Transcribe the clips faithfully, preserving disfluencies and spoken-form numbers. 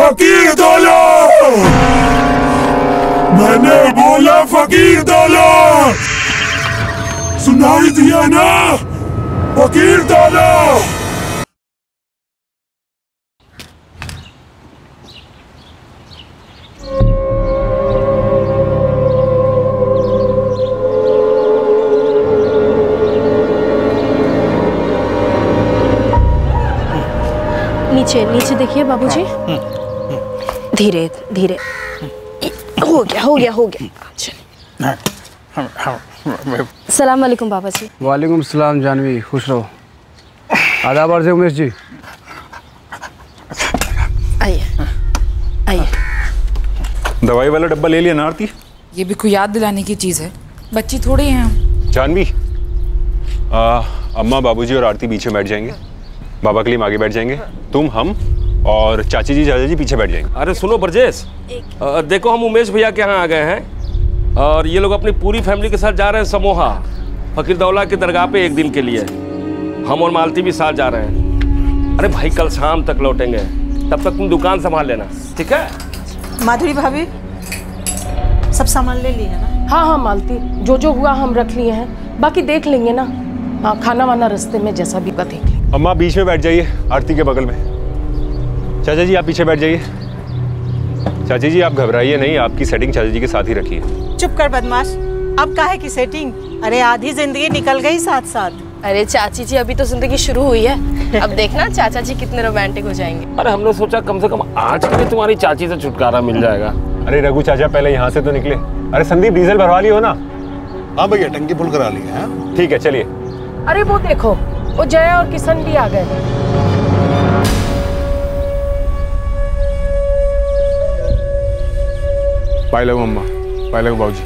फकीर दौला, मैंने बोला फकीर दौला, सुनाई दिया ना? फकीर दौला। नीचे नीचे देखिए बाबूजी। धीरे धीरे। हो गया हो गया हो गया। सलाम वालेकुम बाबा जी। वालेकुम सलाम जानवी, खुश रहो। आदाब अर्ज़ उमेश जी। आइए आइए। दवाई वाला डब्बा ले लिया ना आरती? ये भी कोई याद दिलाने की चीज़ है, बच्ची थोड़ी हैं हम। जानवी, आ, अम्मा बाबूजी और आरती पीछे बैठ जाएंगे, बाबा कलीम आगे बैठ जाएंगे, तुम हम और चाची जी चाचा जी पीछे बैठ जाएंगे। अरे सुनो ब्रजेश, देखो हम उमेश भैया के यहाँ आ गए हैं और ये लोग अपनी पूरी फैमिली के साथ जा रहे हैं समोहा फकीर दौला की दरगाह पे एक दिन के लिए। हम और मालती भी साथ जा रहे हैं। अरे भाई कल शाम तक लौटेंगे, तब तक तुम दुकान संभाल लेना, ठीक है? माधुरी भाभी सब सामान ले लिए ना? हाँ हाँ मालती, जो जो हुआ हम रख लिए हैं, बाकी देख लेंगे ना। हाँ, खाना वाना रास्ते में जैसा भी देख लेंगे। अम्मा बीच में बैठ जाइए आरती के बगल में। चाचा जी आप पीछे बैठ जाइए। चाची जी आप घबराइए नहीं, आपकी सेटिंग चाचा जी के साथ ही रखिए। चुप कर बदमाश, अब काहे की सेटिंग? अरे आधी जिंदगी निकल गई साथ साथ। अरे चाची जी अभी तो जिंदगी शुरू हुई है, अब देखना चाचा जी कितने रोमांटिक हो जाएंगे। अरे हमने सोचा कम से कम आज के लिए तुम्हारी चाची से छुटकारा मिल जाएगा। अरे रघु चाचा पहले यहाँ से तो निकले। अरे संदीप डीजल भरवा लियो ना? हाँ भैया टंकी फुल करा ली है। ठीक है चलिए। अरे वो देखो, वो जय और किशन भी आ गए। पाइले अम्मा, पाइले बाबूजी।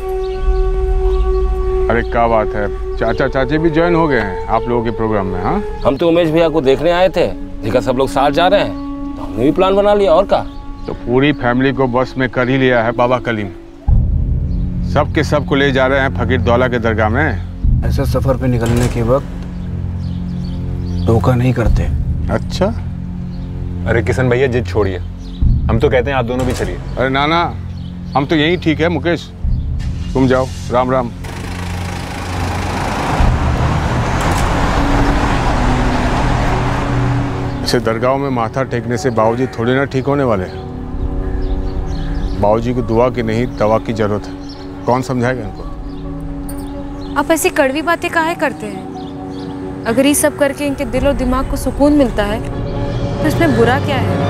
अरे क्या बात है, चाचा चाची भी ज्वाइन हो गए हैं आप लोगों के प्रोग्राम में? हाँ, हम तो उमेश भैया को देखने आए थे, देखा सब लोग साथ जा रहे हैं तो हमने भी प्लान बना लिया। और का तो पूरी फैमिली को बस में कर ही लिया है बाबा कलीम। सब के सब को ले जा रहे हैं फकीर दौला के दरगाह में। ऐसे सफर पे निकलने के वक्त धोखा नहीं करते। अच्छा। अरे किशन भैया जिद छोड़िए, हम तो कहते हैं आप दोनों भी चलिए। अरे ना ना, हम तो यही ठीक है। मुकेश तुम जाओ, राम राम। ऐसे दरगाहों में माथा टेकने से बाबूजी थोड़ी ना ठीक होने वाले हैं। बाबूजी को दुआ की नहीं दवा की जरूरत है। कौन समझाएगा इनको? आप ऐसी कड़वी बातें काहे करते हैं? अगर ये सब करके इनके दिल और दिमाग को सुकून मिलता है तो इसमें बुरा क्या है?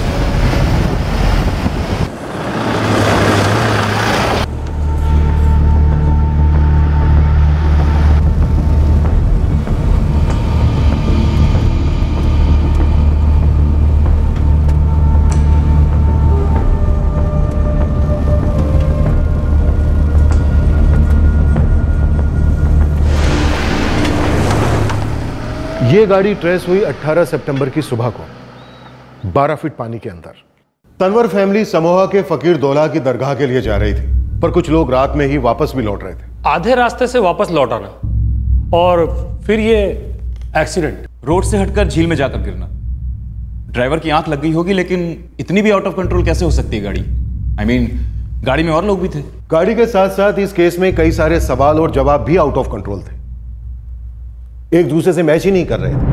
ये गाड़ी ट्रेस हुई अठारह सितंबर की सुबह को बारह फीट पानी के अंदर। तनवर फैमिली समोहा के फकीर दौला की दरगाह के लिए जा रही थी, पर कुछ लोग रात में ही वापस भी लौट रहे थे। आधे रास्ते से वापस लौट आना और फिर ये एक्सीडेंट। रोड से हटकर झील में जाकर गिरना। ड्राइवर की आंख लग गई होगी, लेकिन इतनी भी आउट ऑफ कंट्रोल कैसे हो सकती है गाड़ी? आई I मीन mean, गाड़ी में और लोग भी थे। गाड़ी के साथ साथ इस केस में कई सारे सवाल और जवाब भी आउट ऑफ कंट्रोल थे, एक दूसरे से मैच ही नहीं कर रहे थे।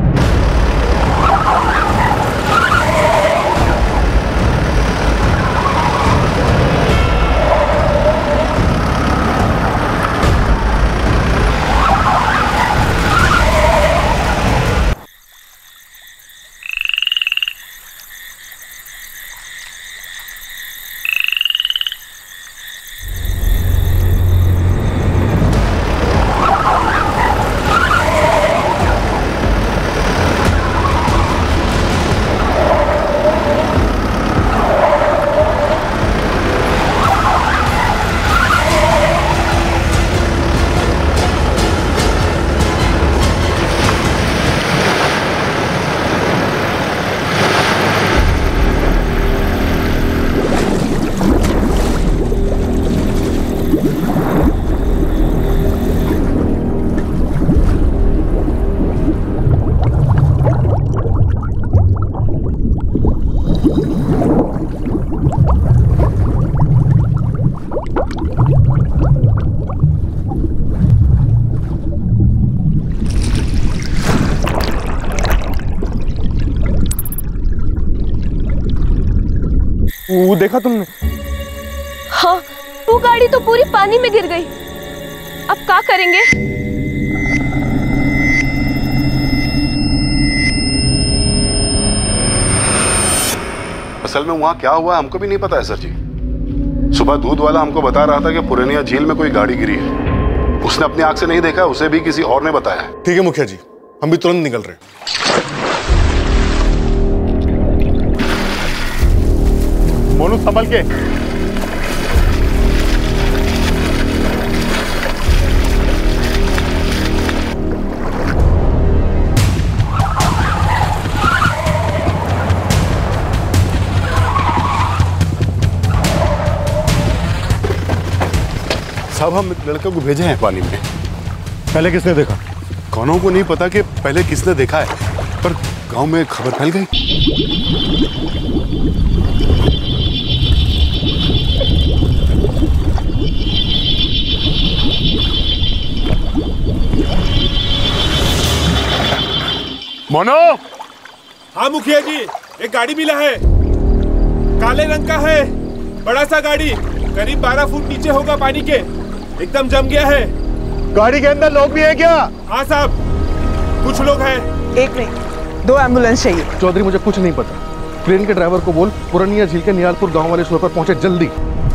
वो देखा तुमने? हाँ, वो गाड़ी तो पूरी पानी में गिर गई। अब क्या करेंगे? असल में वहां क्या हुआ हमको भी नहीं पता है सर जी। सुबह दूध वाला हमको बता रहा था कि पुरानिया झील में कोई गाड़ी गिरी है। उसने अपनी आंख से नहीं देखा, उसे भी किसी और ने बताया। ठीक है मुखिया जी, हम भी तुरंत निकल रहे हैं। मोनू संभल के। साहब हम एक लड़के को भेजे हैं पानी में। पहले किसने देखा? कौनों को नहीं पता कि पहले किसने देखा है, पर गांव में खबर फैल गई। मोनो। हाँ मुखिया जी, एक गाड़ी मिला है, काले रंग का है, बड़ा सा गाड़ी, करीब बारह फुट नीचे होगा पानी के, एकदम जम गया है। गाड़ी के अंदर लोग भी है क्या? हाँ साहब, कुछ लोग हैं। एक नहीं, दो एम्बुलेंस चाहिए। चौधरी मुझे कुछ नहीं पता, ट्रेन के ड्राइवर को बोल पुरानिया झील के नियालपुर गांव वाले स्टोर पर पहुंचे जल्दी।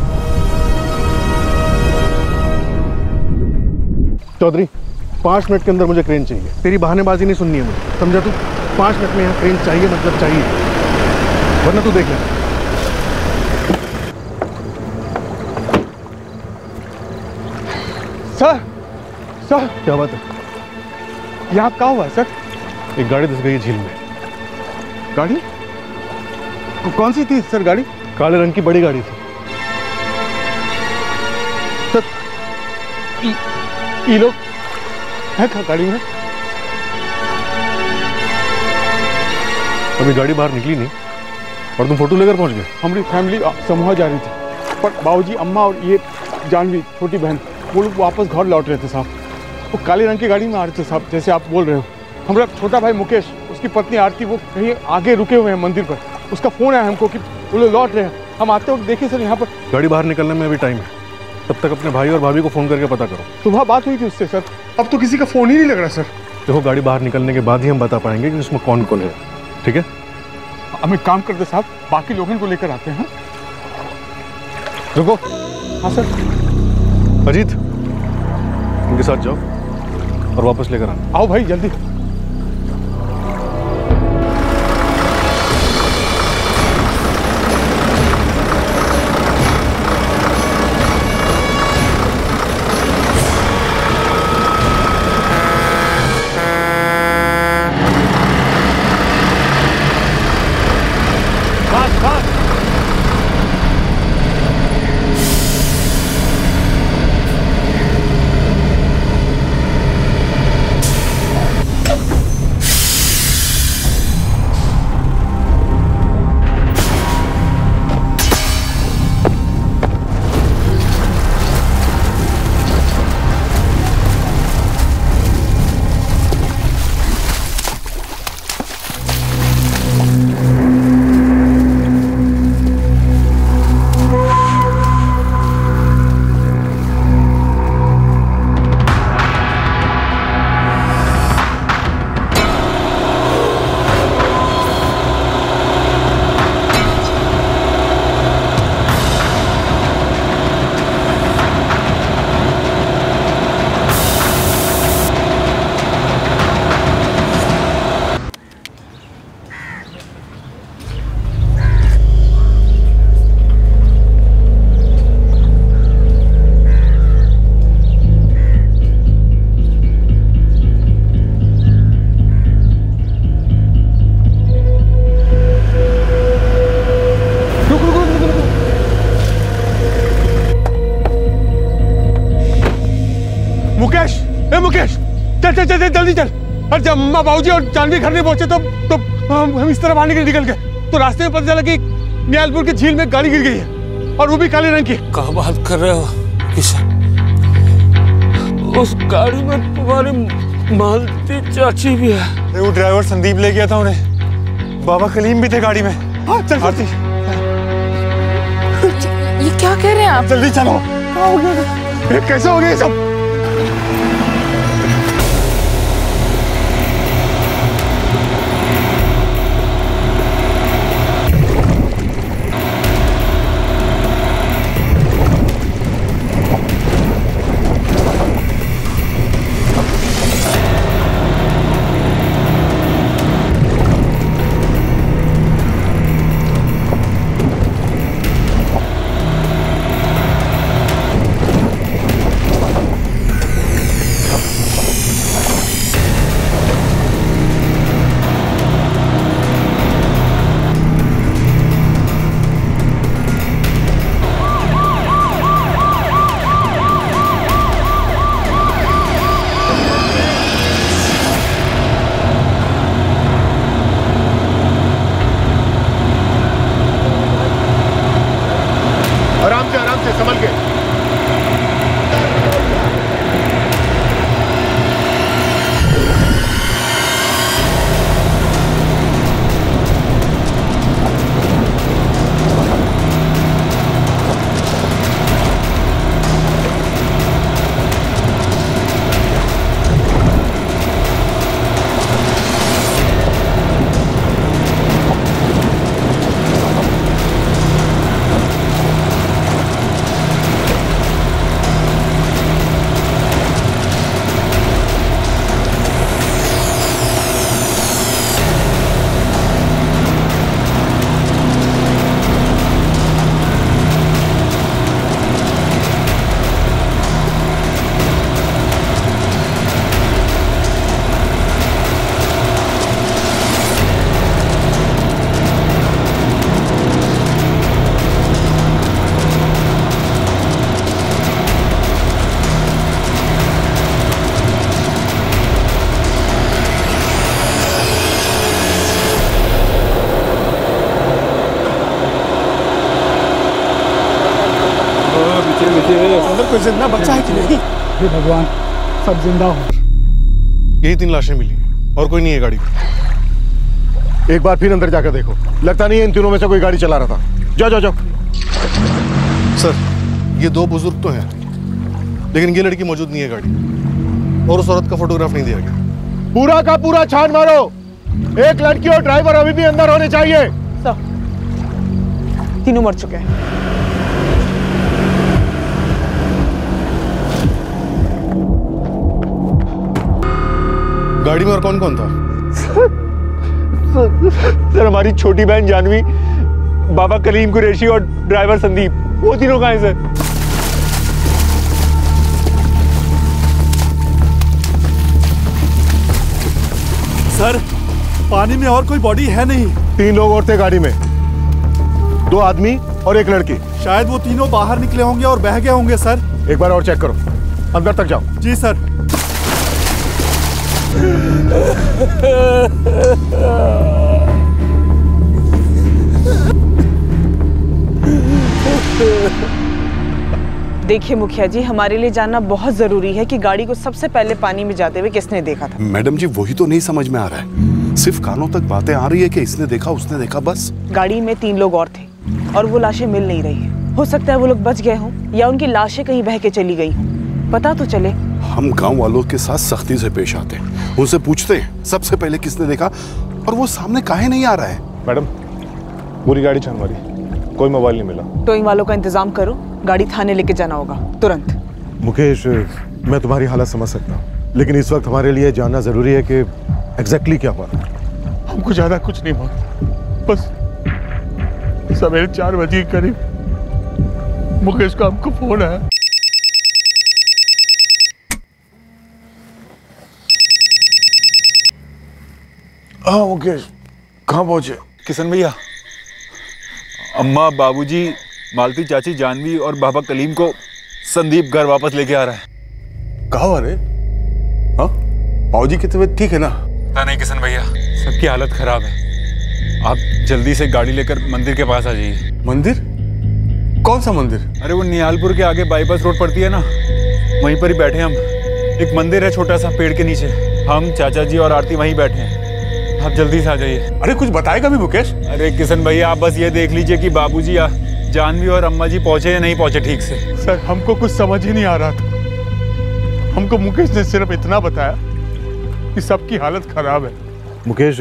चौधरी पांच मिनट के अंदर मुझे क्रेन चाहिए। तेरी बहानेबाजी नहीं सुननी है मुझे, समझा तू? पांच मिनट में यहाँ क्रेन चाहिए मतलब चाहिए, वरना तू देख ले। सर, सर क्या बात है? यहाँ क्या हुआ सर? एक गाड़ी धस गई झील में। गाड़ी? कौन सी थी सर गाड़ी? काले रंग की बड़ी गाड़ी थी। सर ये लोग है क्या गाड़ी में? अभी गाड़ी बाहर निकली नहीं और तुम फोटो लेकर पहुंच गए। हमारी फैमिली समूह जा रही थी, पर बाबूजी, अम्मा और ये जानवी छोटी बहन वो लोग वापस घर लौट रहे थे साहब। वो काले रंग की गाड़ी में आ रहे थे साहब, जैसे आप बोल रहे हो। हमारा छोटा भाई मुकेश, उसकी पत्नी आरती, वो कहीं आगे रुके हुए हैं मंदिर पर। उसका फोन आया हमको कि वो लोग लौट रहे हैं। हम आते वक्त देखे सर यहाँ पर। गाड़ी बाहर निकलने में अभी टाइम है, तब तक अपने भाई और भाभी को फोन करके पता करो। सुबह बात हुई थी उससे सर, अब तो किसी का फोन ही नहीं लग रहा सर। देखो गाड़ी बाहर निकलने के बाद ही हम बता पाएंगे कि उसमें कौन कौन है, ठीक है? हम एक काम करते साहब, बाकी लोगों को लेकर आते हैं। रुको। हाँ सर। अजीत, उनके साथ जाओ और वापस लेकर आना। आओ भाई जल्दी। मुकेश, चल चल चल जल्दी चल। और जब अम्मा बाबूजी और जानवी घर नहीं पहुंचे तो तो हम, हम इस तरफ आने के लिए निकल गए, तो रास्ते में पता चला कि नियालपुर की झील में गाड़ी गिर गई है, और वो भी काले रंग की। क्या बात कर रहे हो किशन? उस गाड़ी में तुम्हारी मालती चाची भी है। वो ड्राइवर संदीप ले गया था उन्हें, बाबा कलीम भी थे गाड़ी में। हाँ चल आरती। ये क्या कह रहे हैं आप? जल्दी चलो। क्या हो गया? ये कैसे हो गया ये सब? अंदर कोई जिंदा बच्चा है कि नहीं? हे भगवान, सब जिंदा हो। यही तीन लाशें मिली और कोई नहीं है गाड़ी में। एक बार फिर अंदर जाकर देखो, लगता नहीं है इन तीनों में से कोई गाड़ी चला रहा था। जाओ जाओ जाओ। सर, ये दो बुजुर्ग तो हैं, लेकिन ये लड़की मौजूद नहीं है गाड़ी, और उस औरत का फोटोग्राफ नहीं दिया गया। पूरा का पूरा छान मारो, एक लड़की और ड्राइवर अभी भी अंदर होने चाहिए। सर, तीनों मर चुके हैं। गाड़ी में और कौन कौन था? सर, हमारी छोटी बहन जानवी, बाबा कलीम कुरैशी और ड्राइवर संदीप, वो तीनों कहाँ हैं सर? सर, पानी में और कोई बॉडी है नहीं। तीन लोग और थे गाड़ी में, दो आदमी और एक लड़की। शायद वो तीनों बाहर निकले होंगे और बह गए होंगे सर। एक बार और चेक करो, अंदर तक जाओ। जी सर। देखिए मुखिया जी, हमारे लिए जानना बहुत जरूरी है कि गाड़ी को सबसे पहले पानी में जाते हुए किसने देखा था। मैडम जी, वही तो नहीं समझ में आ रहा है। सिर्फ कानों तक बातें आ रही है कि इसने देखा, उसने देखा, बस। गाड़ी में तीन लोग और थे और वो लाशें मिल नहीं रही है। हो सकता है वो लोग बच गए हों या उनकी लाशें कहीं बह के चली गई हों। पता तो चले। हम गांव वालों के साथ सख्ती से पेश आते हैं, उनसे पूछते हैं सबसे पहले किसने देखा, और वो सामने काहे नहीं आ रहा है। मैडम, पूरी गाड़ी छान मारी, कोई मोबाइल नहीं मिला। टोइंग वालों का इंतजाम करो, गाड़ी थाने लेके जाना होगा तुरंत। मुकेश, मैं तुम्हारी हालत समझ सकता हूँ, लेकिन इस वक्त हमारे लिए जानना जरूरी है कि एग्जैक्टली क्या हुआ। हमको ज्यादा कुछ नहीं हुआ, बस सवेरे चार बजे के करीब मुकेश का हमको फोन आया। हाँ मुकेश, कहाँ पहुंचे? किशन भैया, अम्मा, बाबूजी, मालती चाची, जानवी और बाबा कलीम को संदीप घर वापस लेके आ रहा है। कहा अरे? हाँ, बाबूजी की तबीयत ठीक है ना? नहीं किशन भैया, सबकी हालत खराब है। आप जल्दी से गाड़ी लेकर मंदिर के पास आ जाइए। मंदिर? कौन सा मंदिर? अरे वो निहालपुर के आगे बाईपास रोड पड़ती है ना, वहीं पर ही बैठे हम। एक मंदिर है छोटा सा पेड़ के नीचे, हम, चाचा जी और आरती वहीं बैठे हैं। आप जल्दी से आ जाइए। अरे कुछ बताएगा भी मुकेश? अरे किशन भैया, आप बस ये देख लीजिए कि बाबूजी जानवी और अम्मा जी पहुंचे या नहीं पहुंचे ठीक से? सर हमको कुछ समझ ही नहीं आ रहा था। हमको मुकेश ने सिर्फ इतना बताया कि सबकी हालत खराब है। मुकेश,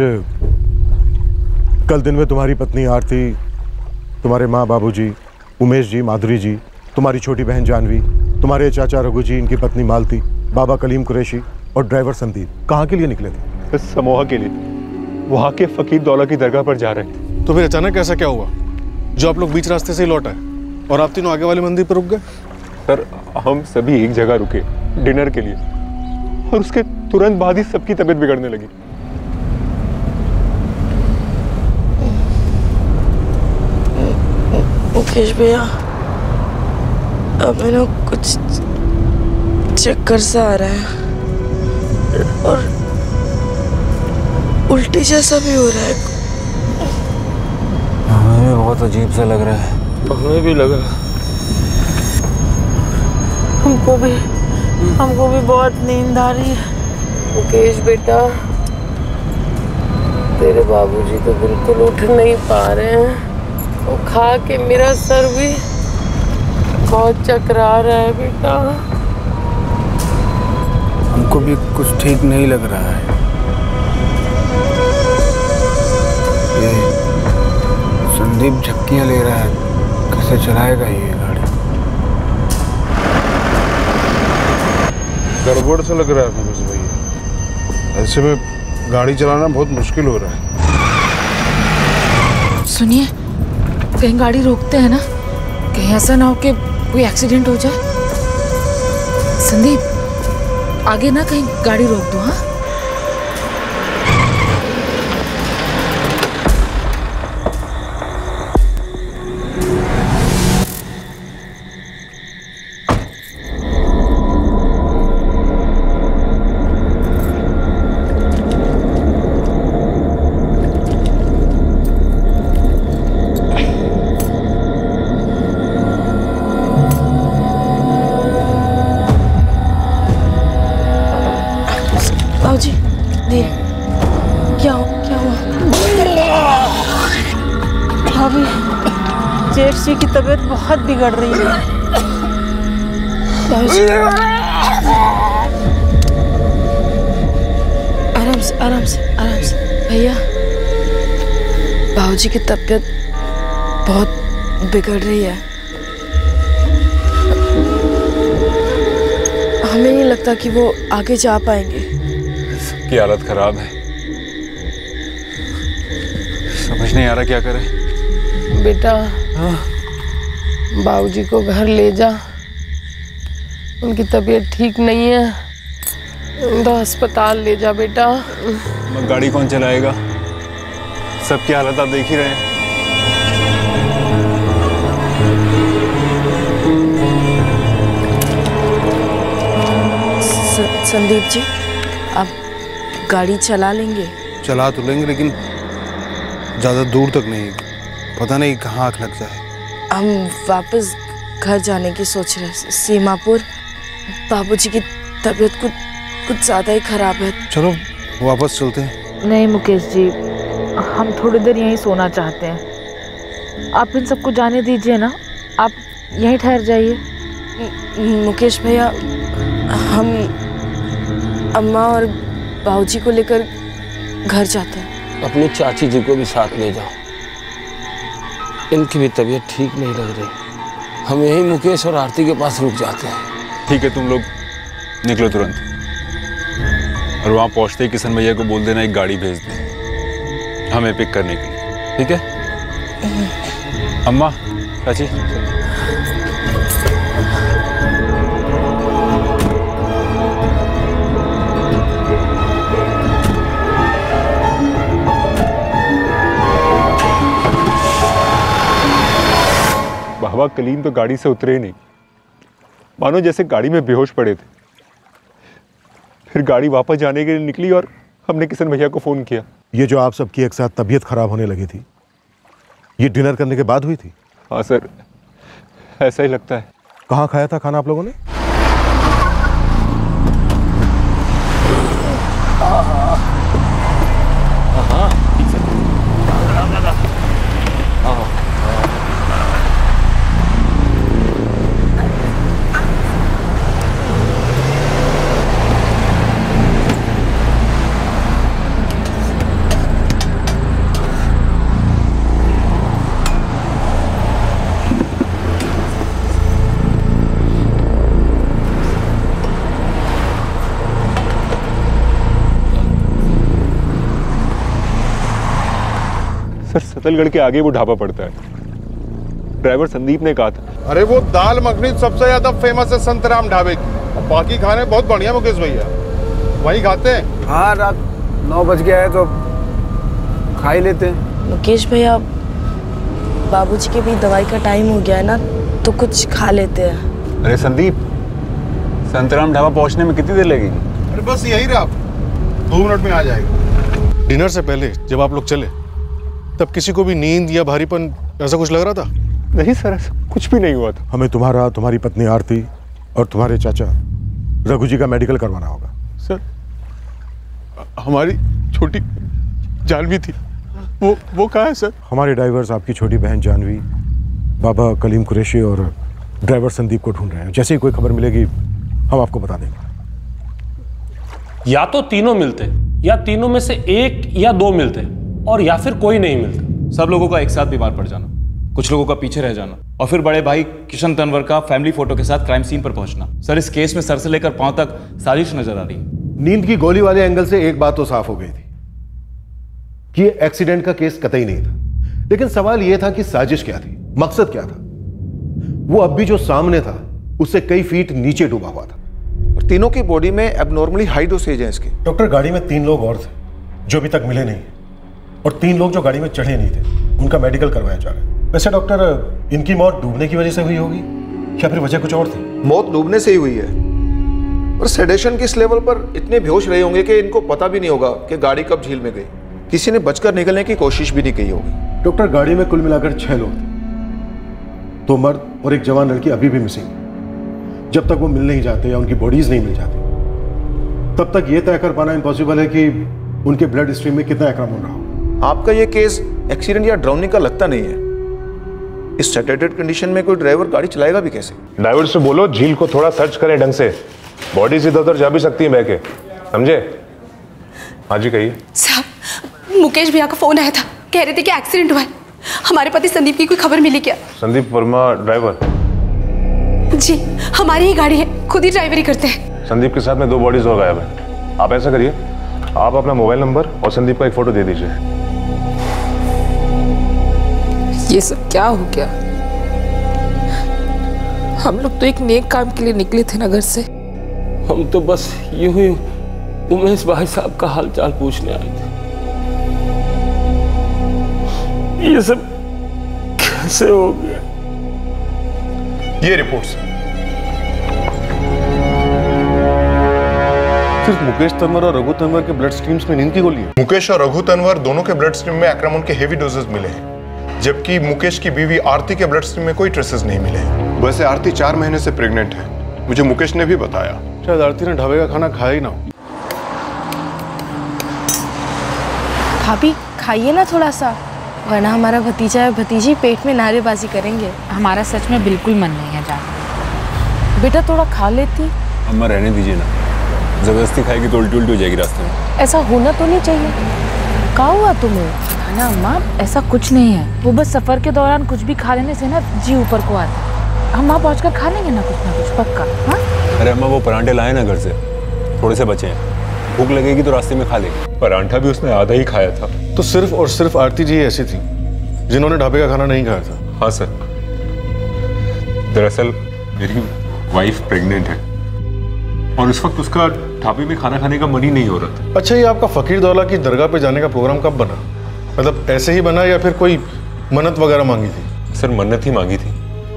कल दिन में तुम्हारी पत्नी आरती, तुम्हारे माँ बाबूजी, उमेश जी, माधुरी जी, तुम्हारी छोटी बहन जानवी, तुम्हारे चाचा रघु जी, इनकी पत्नी मालती, बाबा कलीम कुरैशी और ड्राइवर संदीप कहाँ के लिए निकले थे? समोहा के लिए। वहाँ के फकीर दौला की दरगाह पर जा रहे थे। तो फिर अचानक ऐसा क्या हुआ जो आप लोग बीच रास्ते से ही लौट आए और आप तीनों आगे वाले मंदिर पर रुक गए? सर हम सभी एक जगह रुके डिनर के लिए और उसके तुरंत बाद ही सबकी तबीयत बिगड़ने लगी। मुकेश भैया, अब मैंने कुछ चक्कर सा आ रहा है और उल्टी जैसा भी हो रहा है। हमें बहुत अजीब सा लग रहा है। हमें भी लगा। हमको भी हमको भी बहुत नींद आ रही है। मुकेश बेटा, तेरे बाबूजी तो बिल्कुल उठ नहीं पा रहे हैं। वो खा के मेरा सर भी बहुत चकरा रहा है बेटा। हमको भी कुछ ठीक नहीं लग रहा है। ये संदीप झपकियां ले रहा है, कैसे चलाएगा ये गाड़ी? गड़बड़ सा लग रहा है मुकेश भैया। ऐसे में गाड़ी चलाना बहुत मुश्किल हो रहा है। सुनिए, कहीं गाड़ी रोकते हैं ना, कहीं ऐसा ना हो कि कोई एक्सीडेंट हो जाए। संदीप, आगे ना कहीं गाड़ी रोक दो। हाँ, जी की तबीयत बहुत बिगड़ रही है। आराम से आराम से आराम से भैया, बाबूजी की तबीयत बहुत बिगड़ रही है। हमें नहीं लगता कि वो आगे जा पाएंगे। सबकी हालत खराब है, समझ नहीं आ रहा क्या करें। बेटा, बाबूजी को घर ले जा, उनकी तबीयत ठीक नहीं है, उनको अस्पताल ले जा बेटा। गाड़ी कौन चलाएगा? सबकी हालत आप देख ही रहे हैं। संदीप जी, आप गाड़ी चला लेंगे? चला तो लेंगे, लेकिन ज़्यादा दूर तक नहीं, पता नहीं कहाँ आँख लग जाए। हम वापस घर जाने की सोच रहे हैं, सीमापुर। बाबूजी की तबीयत कुछ कुछ ज़्यादा ही खराब है। चलो वापस चलते हैं। नहीं मुकेश जी, हम थोड़ी देर यहीं सोना चाहते हैं। आप इन सबको जाने दीजिए ना, आप यहीं ठहर जाइए। मुकेश भैया, हम अम्मा और बाबूजी को लेकर घर जाते हैं। अपनी चाची जी को भी साथ ले जाओ, इनकी भी तबीयत ठीक नहीं लग रही। हम यहीं मुकेश और आरती के पास रुक जाते हैं। ठीक है, तुम लोग निकलो तुरंत, और वहाँ पहुँचते ही किशन भैया को बोल देना एक गाड़ी भेज दे हमें पिक करने के लिए, ठीक है? अम्मा, चाची, बाबा कलीम तो गाड़ी से उतरे ही नहीं, मानो जैसे गाड़ी में बेहोश पड़े थे। फिर गाड़ी वापस जाने के लिए निकली और हमने किशन भैया को फोन किया। ये जो आप सबकी एक साथ तबीयत खराब होने लगी थी, ये डिनर करने के बाद हुई थी? हाँ सर, ऐसा ही लगता है। कहाँ खाया था खाना आप लोगों ने? पड़तलगढ़ के आगे वो ढाबा पड़ता है। ड्राइवर संदीप ने कहा था। अरे वो दाल मखनी सबसे ज्यादा फेमस है संतराम ढाबे की, और बाकी खाने बहुत बढ़िया मुकेश भैया, वही खाते हैं। हाँ, रात नौ बज गया है तो खा ही लेते हैं। मुकेश भैया, बाबूजी के भी दवाई का टाइम हो गया है ना, तो कुछ खा लेते हैं। अरे संदीप, संतराम ढाबा पहुंचने में कितनी देर लगेगी? अरे बस यही रहा, दो मिनट में आ जाएगा। डिनर से पहले जब आप लोग चले तब किसी को भी नींद या भारीपन ऐसा कुछ लग रहा था? नहीं सर, ऐसा कुछ भी नहीं हुआ था। हमें तुम्हारा, तुम्हारी पत्नी आरती और तुम्हारे चाचा रघु जी का मेडिकल करवाना होगा। सर, हमारी छोटी जानवी थी, वो वो कहाँ है सर? हमारे ड्राइवर्स आपकी छोटी बहन जानवी, बाबा कलीम कुरैशी और ड्राइवर संदीप को ढूंढ रहे हैं। जैसे ही कोई खबर मिलेगी हम आपको बता देंगे। या तो तीनों मिलते या तीनों में से एक या दो मिलते और या फिर कोई नहीं मिलता। सब लोगों का एक साथ बीमार पड़ जाना, कुछ लोगों का पीछे रह जाना, और फिर बड़े भाई किशन तनवर का फैमिली फोटो के साथ क्राइम सीन पर पहुंचना। सर, इस केस में सर से लेकर पांव तक साजिश नजर आ रही है। नींद की गोली वाले एंगल से एक बात तो साफ हो गई थी कि ये एक्सीडेंट का केस कतई नहीं था, लेकिन सवाल यह था कि साजिश क्या थी, मकसद क्या था। वो अब भी जो सामने था उससे कई फीट नीचे डूबा हुआ था, और तीनों की बॉडी में एबनॉर्मली हाई डोसेज है इसके। डॉक्टर, गाड़ी में तीन लोग और थे जो अभी तक मिले नहीं, और तीन लोग जो गाड़ी में चढ़े नहीं थे उनका मेडिकल करवाया जा रहा है। वैसे डॉक्टर, इनकी मौत डूबने की वजह से हुई होगी या फिर वजह कुछ और थी? मौत डूबने से ही हुई है, और सेडेशन के इस लेवल पर इतने बेहोश रहे होंगे कि इनको पता भी नहीं होगा कि गाड़ी कब झील में गई। किसी ने बचकर निकलने की कोशिश भी नहीं की होगी। डॉक्टर, गाड़ी में कुल मिलाकर छह लोग थे, दो मर्द और एक जवान लड़की अभी भी मिसिंग। जब तक वो मिल नहीं जाते या उनकी बॉडीज नहीं मिल जाती, तब तक ये तय कर पाना इम्पॉसिबल है कि उनके ब्लड स्ट्रीम में कितना एक्रामोन रहा हो। आपका ये केस एक्सीडेंट या ड्राउनिंग का लगता नहीं है। इस सेडेटेड कंडीशन में कोई ड्राइवर गाड़ी चलाएगा भी कैसे? ड्राइवर से बोलो झील को थोड़ा सर्च करें ढंग से, बॉडीज इधर उधर जा भी सकती है बह के, समझे? हाँ जी, कहिए। साहब, मुकेश भैया का फोन आया था, कह रहे थे कि एक्सीडेंट हुआ है। हमारे पति संदीप की कोई खबर मिली क्या? संदीप वर्मा ड्राइवर? जी, हमारी ही गाड़ी है, खुद ही ड्राइवरी करते हैं। संदीप के साथ में दो बॉडीज और गायब है। आप ऐसा करिए, आप अपना मोबाइल नंबर और संदीप का एक फोटो दे दीजिए। ये सब क्या हो गया? हम लोग तो एक नेक काम के लिए निकले थे नगर से। हम तो बस यूं ही उमेश भाई साहब का हाल चाल पूछने आए थे। ये सब कैसे हो गया? ये रिपोर्ट्स सिर्फ मुकेश तनवर और रघु तनवर के ब्लड स्ट्रीम्स में नींद की गोली है। मुकेश और रघु तनवर दोनों के ब्लड स्ट्रीम में एक्रामोन के हेवी डोजेस मिले हैं, जबकि मुकेश की बीवी आरती के ब्लड स्ट्रीम में कोई ट्रेसेस नहीं मिले हैं। वैसे आरती चार महीने से प्रेग्नेंट है, मुझे मुकेश ने भी बताया। शायद आरती ने ढाबे का खाना खाया ही ना हो। भाभी, खाइए ना थोड़ा सा, वरना हमारा भतीजा या भतीजी पेट में नारेबाजी करेंगे। हमारा सच में बिल्कुल मन नहीं है जाने। बेटा थोड़ा खा लेती। अम्मा रहने दीजिए ना, जबरदस्ती खाएगी तो उल्टी उल्टी हो जाएगी रास्ते में। ऐसा होना तो नहीं चाहिए। क्या हुआ तुम्हें? ना अम्मा, ऐसा कुछ नहीं है, वो बस सफर के दौरान कुछ भी खा लेने से ना जी ऊपर को आता है। हम वहाँ पहुँच कर खा लेंगे ना कुछ ना कुछ, पक्का। हाँ? अरे अम्मा, वो परांठे लाए ना घर से, थोड़े से बचे हैं, भूख लगेगी तो रास्ते में खा लेंगे। परांठा भी उसने आधा ही खाया था। तो सिर्फ और सिर्फ आरती जी ऐसी थी जिन्होंने ढाबे का खाना नहीं खाया था? हाँ सर, दरअसल मेरी वाइफ प्रेग्नेंट है और इस वक्त उसका ढाबे में खाना खाने का मन ही नहीं हो रहा था। अच्छा, ये आपका फकीर दौला की दरगाह पे जाने का प्रोग्राम कब बना? मतलब ऐसे ही बना या फिर कोई मन्नत वगैरह मांगी थी? सर, मन्नत ही मांगी थी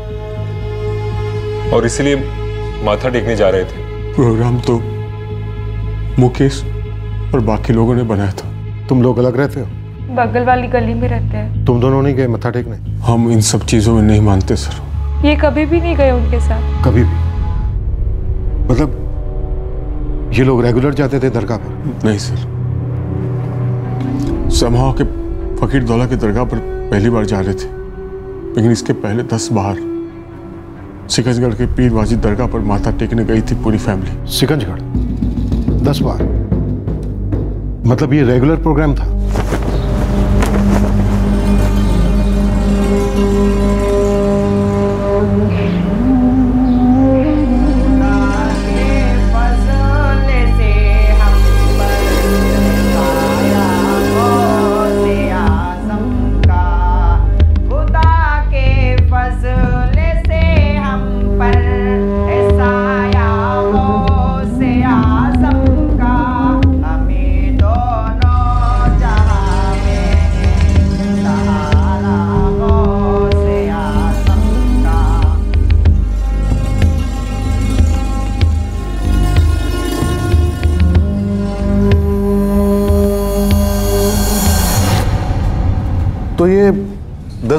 और इसलिए माथा टेकने जा रहे थे। प्रोग्राम तो मुकेश और बाकी लोगों ने बनाया था। तुम लोग अलग रहते हो? बगल वाली गली में रहते हैं। तुम दोनों नहीं गए मत्था टेकने? हम इन सब चीजों में नहीं मानते सर। ये कभी भी नहीं गए उनके साथ। कभी भी? मतलब ये लोग रेगुलर जाते थे दरगाह पर? नहीं सर, समहाव के फकीर दौला की दरगाह पर पहली बार जा रहे थे, लेकिन इसके पहले दस बार सिकंजगढ़ के पीरवाजी दरगाह पर माथा टेकने गई थी पूरी फैमिली। सिकंजगढ़ दस बार? मतलब ये रेगुलर प्रोग्राम था?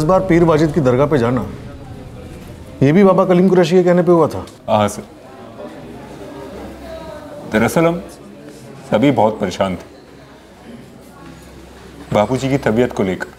बार पीर वाजिद की दरगाह पे जाना, ये भी बाबा कलीम कुरैशी के कहने पे हुआ था? हाँ सर, दरअसल हम सभी बहुत परेशान थे बापूजी की तबीयत को लेकर।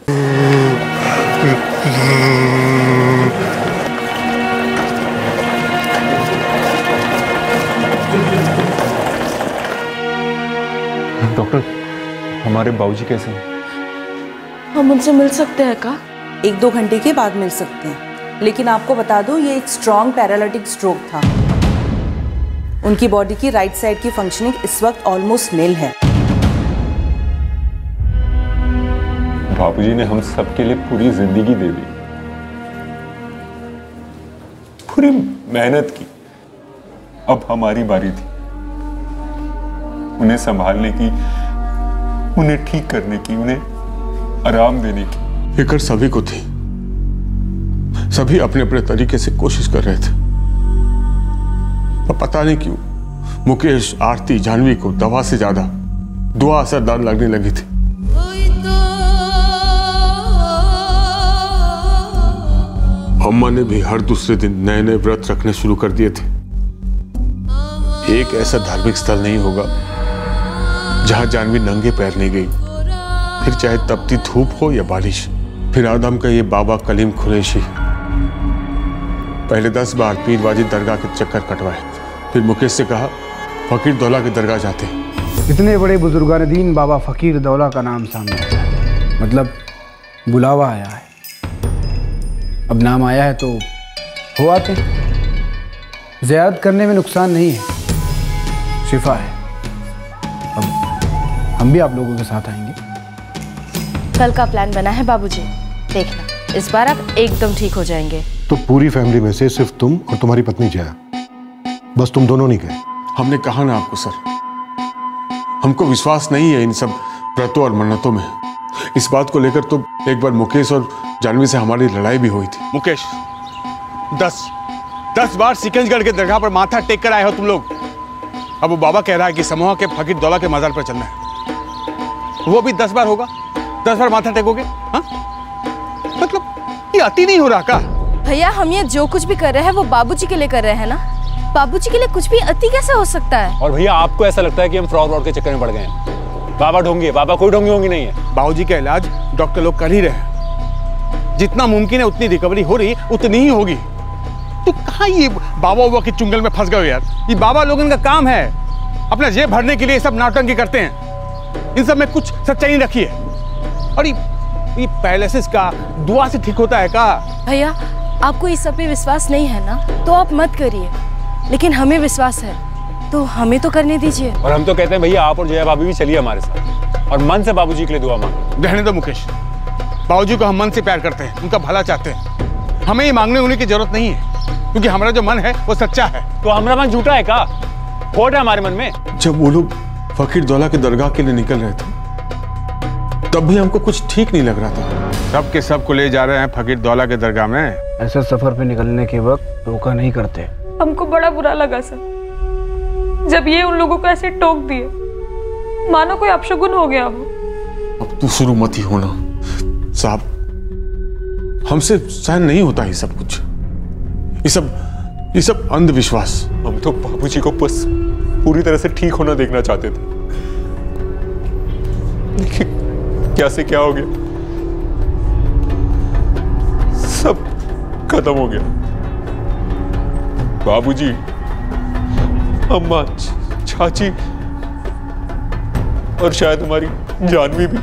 डॉक्टर, हमारे बाबूजी कैसे हैं? हम उनसे मिल सकते हैं का? एक दो घंटे के बाद मिल सकते हैं, लेकिन आपको बता दो ये एक स्ट्रॉन्ग पैरालिटिक स्ट्रोक था। उनकी बॉडी की राइट साइड की फंक्शनिंग इस वक्त ऑलमोस्ट निल है। बापूजी ने हम सबके लिए पूरी जिंदगी दे दी, पूरी मेहनत की। अब हमारी बारी थी उन्हें संभालने की, उन्हें ठीक करने की, उन्हें आराम देने की। फिक्र सभी को थी, सभी अपने अपने तरीके से कोशिश कर रहे थे, पर पता नहीं क्यों मुकेश, आरती, जानवी को दवा से ज्यादा दुआ असरदार लगने लगी थी। अम्मा ने भी हर दूसरे दिन नए नए व्रत रखने शुरू कर दिए थे। एक ऐसा धार्मिक स्थल नहीं होगा जहां जानवी नंगे पैर नहीं गई, फिर चाहे तपती धूप हो या बारिश। फिर आदम का ये बाबा कलीम कुरैशी पहले दस बार पीर वाजिद दरगाह के चक्कर कटवाए, फिर मुकेश से कहा फकीर दौला की दरगाह जाते हैं। इतने बड़े बुजुर्गान दीन बाबा फकीर दौला का नाम सामने आया है, मतलब बुलावा आया है। अब नाम आया है तो हो आते। ज़ियारत करने में नुकसान नहीं है, शिफा है। अब हम भी आप लोगों के साथ आएंगे। कल का प्लान बना है बाबूजी, देखना इस बार आप एकदम ठीक हो जाएंगे। तो पूरी फैमिली में से सिर्फ तुम और तुम्हारी पत्नी जया, बस तुम दोनों नहीं गए? हमने कहा ना आपको सर, हमको विश्वास नहीं है इन सब व्रतों और मन्नतों में। इस बात को लेकर तो एक बार मुकेश और जानवी से हमारी लड़ाई भी हुई थी। मुकेश, दस दस बार सिकंजगढ़ के दरगाह पर माथा टेक कर आए हो तुम लोग। अब वो बाबा कह रहा है कि समूह के फकीर दौला के मजार पर चलना है, वो भी दस बार होगा? दस बार माथा टेकोगे? हाँ, मतलब ये अति नहीं हो रहा का? भैया, हम ये जो कुछ भी कर रहे हैं वो बाबूजी के लिए कर रहे हैं ना। बाबूजी के लिए कुछ भी अति कैसे हो सकता है? और भैया आपको ऐसा लगता है कि हम फ्रॉड व्रॉड के चक्कर में पड़ गए हैं? बाबा ढोंगी, बाबा कोई ढोंगी होंगी नहीं है। बाबूजी का इलाज डॉक्टर लोग कर ही रहे हैं, जितना मुमकिन है उतनी रिकवरी हो रही उतनी ही होगी। तो कहाँ ये बाबा बाबा के चुंगल में फंस गए यार? ये बाबा लोगों का काम है, अपना जेब भरने के लिए सब नाटंकी करते हैं। इन सब में कुछ सच्चाई नहीं रखी है। और ये, ये पैरालिसिस का दुआ से ठीक होता है का? भैया, आपको इस सब पे विश्वास नहीं है ना, तो आप मत करिए, लेकिन हमें विश्वास है तो हमें तो करने दीजिए। और हम तो कहते हैं भैया आप और जया भाभी भी चलिए हमारे साथ और मन से बाबूजी के लिए दुआ मांगे। रहने दो मुकेश, बाबूजी को हम मन से प्यार करते हैं, उनका भला चाहते हैं। हमें ये मांगने उन्हें की जरूरत नहीं है, क्योंकि हमारा जो मन है वो सच्चा है। तो हमारा मन झूठा है का? खोट है हमारे मन में। जब वो लोग फकीर दौला के दरगाह के लिए निकल रहे थे तब भी हमको कुछ ठीक नहीं लग रहा था। सब के सब को ले जा रहे हैं फकीर दौला के दरगाह में। ऐसे सफर पे निकलने के वक्त धोखा नहीं करते। हमको बड़ा बुरा लगा सर, जब ये उन लोगों को ऐसे टोक दिए, मानो कोई अपशगुन हो गया हो। अब तू शुरू मत ही होना साहब, हमसे सहन नहीं होता ये सब कुछ, ये सब ये सब अंधविश्वास। हम तो बाबूजी को बस पूरी तरह से ठीक होना देखना चाहते थे, लेकिन क्या से क्या हो गया, सब खत्म हो गया। बाबूजी, अम्मा, चाची और शायद हमारी जानवी भी।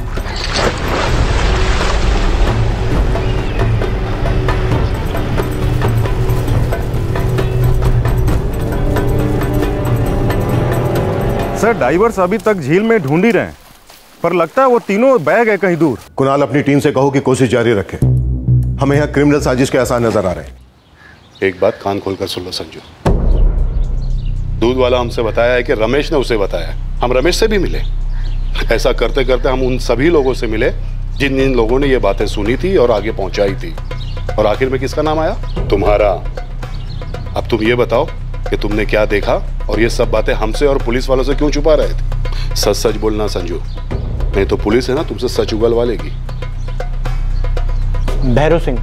सर, डाइवर्स अभी तक झील में ढूंढ ही रहे हैं, पर लगता है वो तीनों बह गए कहीं दूर। कुणाल, अपनी टीम से कहो कि कोशिश जारी रखे। हमें यहाँ क्रिमिनल साजिश के आसार नजर आ रहे हैं। एक बात कान खोलकर सुन लो संजू, दूध वाला हमसे बताया है कि रमेश ने उसे बताया। हम रमेश से भी मिले। ऐसा करते करते हम उन सभी लोगों से मिले जिन जिन लोगों ने ये बातें सुनी थी और आगे पहुंचाई थी। और आखिर में किसका नाम आया? तुम्हारा। अब तुम ये बताओ कि तुमने क्या देखा और ये सब बातें हमसे और पुलिस वालों से क्यों छुपा रहे थे? सच सच बोलना संजू, नहीं तो पुलिस है ना तुमसे सच उगलवा लेगी। भैरव सिंह।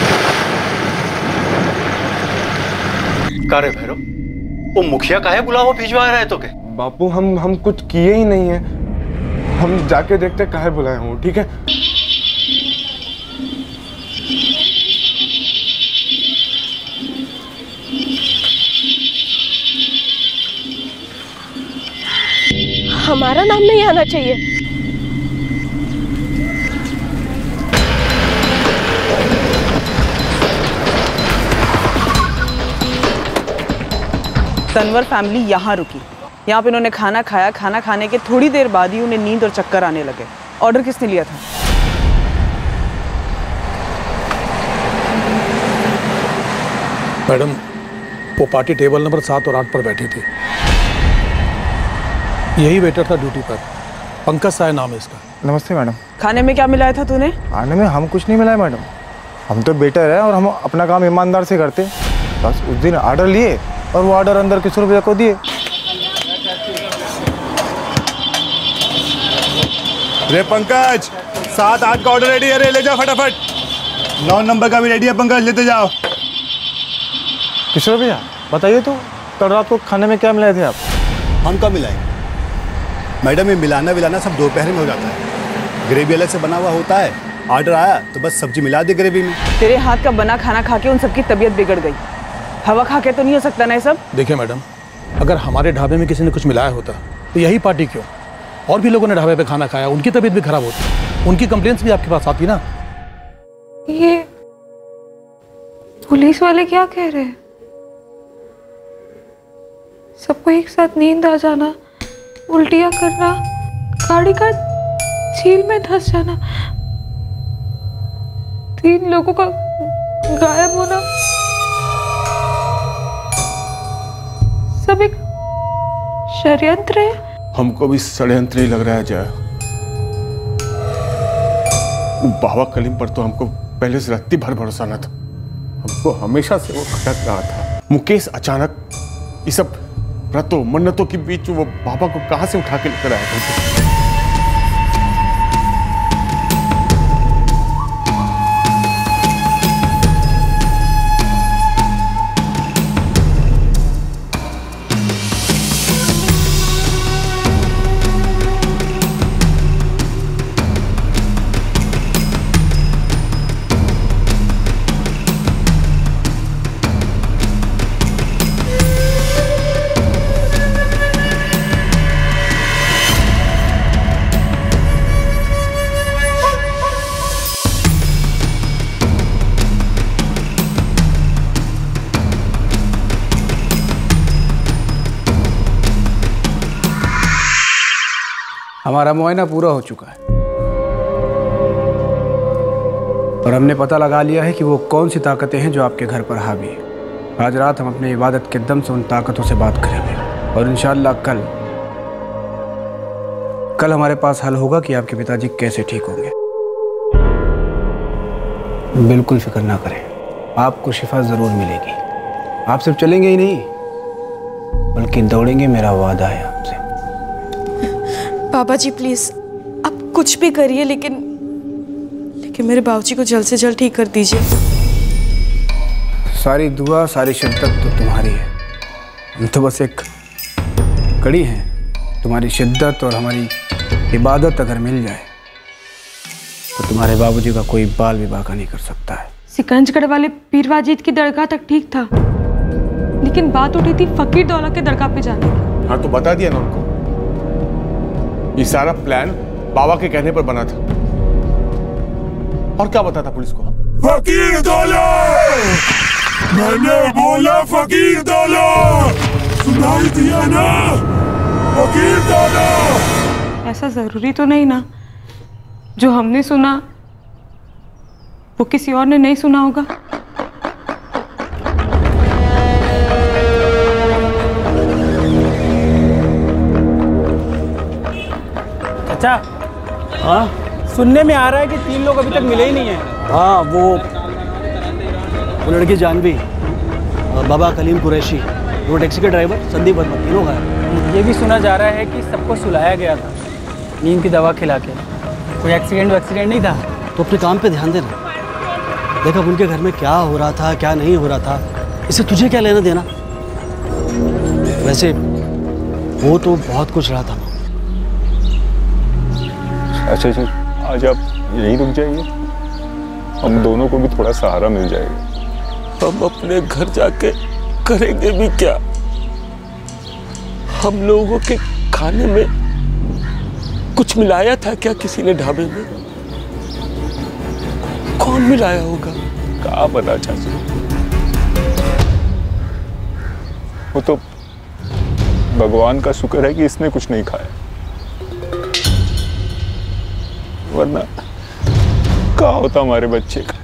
का रे भैरव, वो मुखिया काहे बुलावा भिजवा रहे तो के? बापू हम हम कुछ किए ही नहीं है, हम जाके देखते काहे बुलाए हूँ, ठीक है? हमारा नाम नहीं आना चाहिए। तनवर फैमिली यहाँ रुकी। यहाँ पे उन्होंने खाना खाया। खाना खाने के थोड़ी देर बाद ही उन्हें नींद और चक्कर आने लगे। ऑर्डर किसने लिया था? मैडम, वो पार्टी टेबल नंबर सात और आठ पर बैठी थी। यही वेटर था ड्यूटी पर। पंकज साय नाम है इसका। नमस्ते मैडम। खाने में क्या मिलाया था तूने? खाने में हम कुछ नहीं मिलाया मैडम, हम तो बेटर है और हम अपना काम ईमानदार से करते। बस उस दिन ऑर्डर लिए और वो ऑर्डर अंदर किशोर भैया को दिए। रे पंकज, सात आठ का ऑर्डर रेडी है रे, ले जाओ फटाफट। नौ नंबर का भी रेडी है पंकज, लेते जाओ। किशोर भैया बताइए तो, कल रात को खाने में क्या मिलाए थे आप? हम कब मिलाएंगे मैडम, ये मिलाना विलाना सब दोपहर में हो जाता है। ग्रेवी अलग से बना हुआ होता है, ऑर्डर आया तो बस सब्जी मिला दी ग्रेवी में। तेरे हाथ का बना खाना खा के उन सबकी तबीयत बिगड़ गई। हवा खा के तो नहीं हो सकता ना ये सब। देखिए मैडम, अगर हमारे ढाबे में किसी ने कुछ मिलाया होता तो यही पार्टी क्यों, और भी लोगों ने ढाबे पे खाना खाया, उनकी तबीयत भी खराब होती, उनकी कंप्लेंट्स भी आपके पास आती ना। ये पुलिस वाले क्या कह रहे हैं? सबको एक साथ नींद आ जाना, उल्टियां करना, गाड़ी का झील में धंस जाना, तीन लोगों का गायब होना, सब एक षड्यंत्र है। हमको भी षड्यंत्र ही लग रहा है जया। बाबा कलीम पर तो हमको पहले से रत्ती भर भरोसा न था। हमको हमेशा से वो खटक रहा था। मुकेश अचानक ये सब व्रतों मन्नतों के बीच वो बाबा को कहां से उठा के लेकर आया था। हमारा मुआयना पूरा हो चुका है और हमने पता लगा लिया है कि वो कौन सी ताकतें हैं जो आपके घर पर हावी है। आज रात हम अपने इबादत के दम से उन ताकतों से बात करेंगे और इंशाअल्लाह कल कल हमारे पास हल होगा कि आपके पिताजी कैसे ठीक होंगे। बिल्कुल फिक्र ना करें, आपको शिफा ज़रूर मिलेगी। आप सिर्फ चलेंगे ही नहीं बल्कि दौड़ेंगे, मेरा वादा है आपसे। बाबा जी प्लीज आप कुछ भी करिए, लेकिन लेकिन मेरे बाबूजी को जल्द से जल्द ठीक कर दीजिए। सारी दुआ सारी शिद्दत तो तुम्हारी है, हम तो बस एक कड़ी हैं। तुम्हारी शिद्दत और हमारी इबादत अगर मिल जाए तो तुम्हारे बाबूजी का कोई बाल भी बाका नहीं कर सकता है। सिकंजगढ़ वाले पीर वाजिद की दरगाह तक ठीक था, लेकिन बात उठी थी फकीर दौला के दरगाह पे जाने की। हाँ तो बता दिया ना उनको, ये सारा प्लान बाबा के कहने पर बना था। और क्या बताता पुलिस को? फकीर दौला, मैंने बोला फकीर दौला, सुनाई दिया ना? फकीर दौला। ऐसा जरूरी तो नहीं ना जो हमने सुना वो किसी और ने नहीं सुना होगा। अच्छा, हाँ सुनने में आ रहा है कि तीन लोग अभी तक मिले ही नहीं हैं। हाँ वो वो लड़की जानवी, बाबा कलीम कुरैशी, वो टैक्सी के ड्राइवर संदीप वर्मा, तीनों गायब। ये भी सुना जा रहा है कि सबको सुलाया गया था नींद की दवा खिला के। कोई एक्सीडेंट वैक्सीडेंट नहीं था? तो अपने काम पे ध्यान देना। देख अब उनके घर में क्या हो रहा था क्या नहीं हो रहा था इससे तुझे क्या लेना देना। वैसे वो तो बहुत कुछ रहा था। अच्छा जी, आज आप यहीं रुक जाइए, हम दोनों को भी थोड़ा सहारा मिल जाएगा। हम अपने घर जाके करेंगे भी क्या? हम लोगों के खाने में कुछ मिलाया था क्या किसी ने ढाबे में? कौन मिलाया होगा? क्या पता चाचा, वो तो भगवान का शुक्र है कि इसने कुछ नहीं खाया, वरना क्या होता हमारे बच्चे का।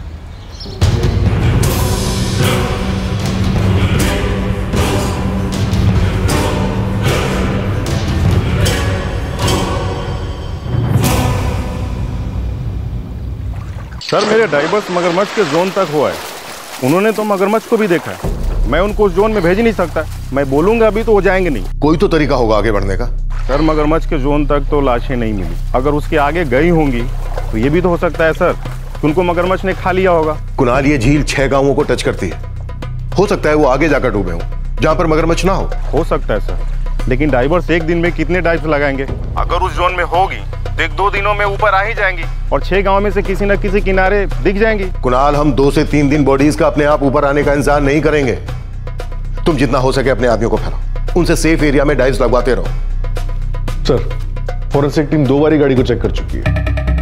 सर मेरे ड्राइवर्स मगरमच्छ के जोन तक हुआ है, उन्होंने तो मगरमच्छ को भी देखा है। मैं उनको उस जोन में भेज ही नहीं सकता, मैं बोलूंगा अभी तो वो जाएंगे नहीं। कोई तो तरीका होगा आगे बढ़ने का। सर मगरमच्छ के जोन तक तो लाशें नहीं मिली, अगर उसके आगे गई होंगी तो ये भी तो हो सकता है सर कि उनको मगरमच्छ ने खा लिया होगा। कुणाल, ये झील छह गांवों को टच करती है, हो सकता है वो आगे जाकर डूबे हो जहां पर मगरमच्छ ना हो। हो सकता है सर, लेकिन डाइवर्स एक दिन में कितने डाइव्स लगाएंगे? अगर उस जोन में होगी तो एक दो दिनों में ऊपर आ ही जाएंगी और छह गांव में से किसी न किसी किनारे दिख जाएंगी। कुणाल, हम दो से तीन दिन बॉडीज का अपने आप ऊपर आने का इंतजार नहीं करेंगे। तुम जितना हो सके अपने आदमियों को फैलाओ, उनसे सेफ एरिया में डाइव्स लगवाते रहो। सर फोरेंसिक टीम दो बार गाड़ी को चेक कर चुकी है।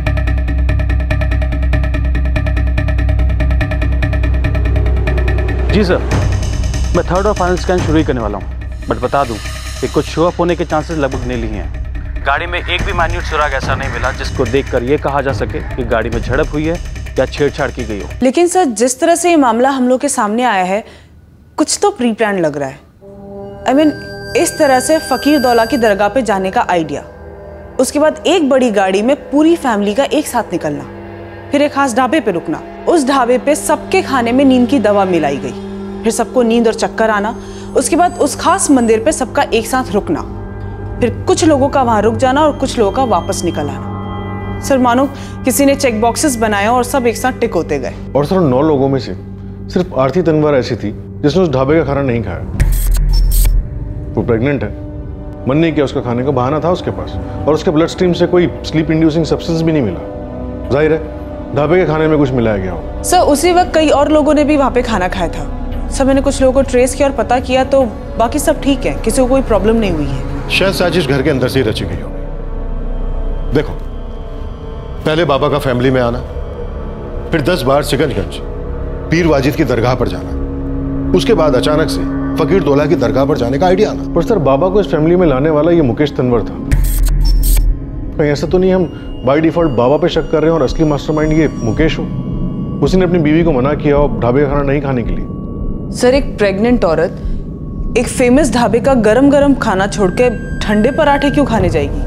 जी सर, मैं थर्ड और फाइनल स्कैन शुरू ही करने वाला हूँ, बट बता दूं कि कुछ शो अप होने के चांसेस लगभग नील ही हैं। गाड़ी में एक भी माइन्यूट सुराग ऐसा नहीं मिला जिसको देखकर ये कहा जा सके कि गाड़ी में झड़प हुई है या छेड़छाड़ की गई हो। लेकिन सर जिस तरह से ये मामला हम लोग के सामने आया है, कुछ तो प्री प्लान लग रहा है। आई I मीन mean, इस तरह से फकीर दौला की दरगाह पे जाने का आइडिया, उसके बाद एक बड़ी गाड़ी में पूरी फैमिली का एक साथ निकलना, फिर एक खास ढाबे पे रुकना, उस ढाबे पे सबके खाने में नींद की दवा मिलाई गई, फिर सबको नींद और चक्कर आना, उसके बाद उस खास मंदिर पे सबका एक साथ रुकना, फिर कुछ लोगों का वहां रुक जाना और कुछ लोगों का वापस निकल आना। सर मानो किसी ने चेक बॉक्सेस बनाए और सब एक साथ टिक होते गए। और सर नौ लोगों में से सिर्फ आरती तनवर ऐसी थी जिसने उस ढाबे का खाना नहीं खाया। वो प्रेग्नेंट है, मन नहीं किया, उसका खाने का बहाना था उसके पास, और उसके ब्लड स्ट्रीम से कोई स्लीप इंड्यूसिंग सब्सटेंस भी नहीं मिला। जाहिर है ढाबे के खाने में कुछ मिलाया गया हो। सर उसी वक्त कई और लोगों ने भी वहां पे खाना खाया था। सर मैंने कुछ लोगों को ट्रेस किया और पता किया तो बाकी सब ठीक है, किसी को कोई प्रॉब्लम नहीं हुई है। शायद साजिश घर के अंदर से ही रची गई होगी। देखो, पहले बाबा का फैमिली में आना, फिर दस बार सिकंजगंज पीर वाजिद की दरगाह पर जाना, उसके बाद अचानक से फकीर दौला की दरगाह पर जाने का आइडिया आना। पर सर बाबा को इस फैमिली में लाने वाला ये मुकेश तनवर था। कहीं ऐसा तो नहीं हम बाय डिफॉल्ट बाबा पे शक कर रहे हैं और असली मास्टरमाइंड ये मुकेश हो? उसने अपनी बीवी को मना किया और ढाबे का खाना नहीं खाने के लिए। सर एक प्रेग्नेंट औरत एक फेमस ढाबे का गरम गरम खाना छोड़ के ठंडे पराठे क्यों खाने जाएगी?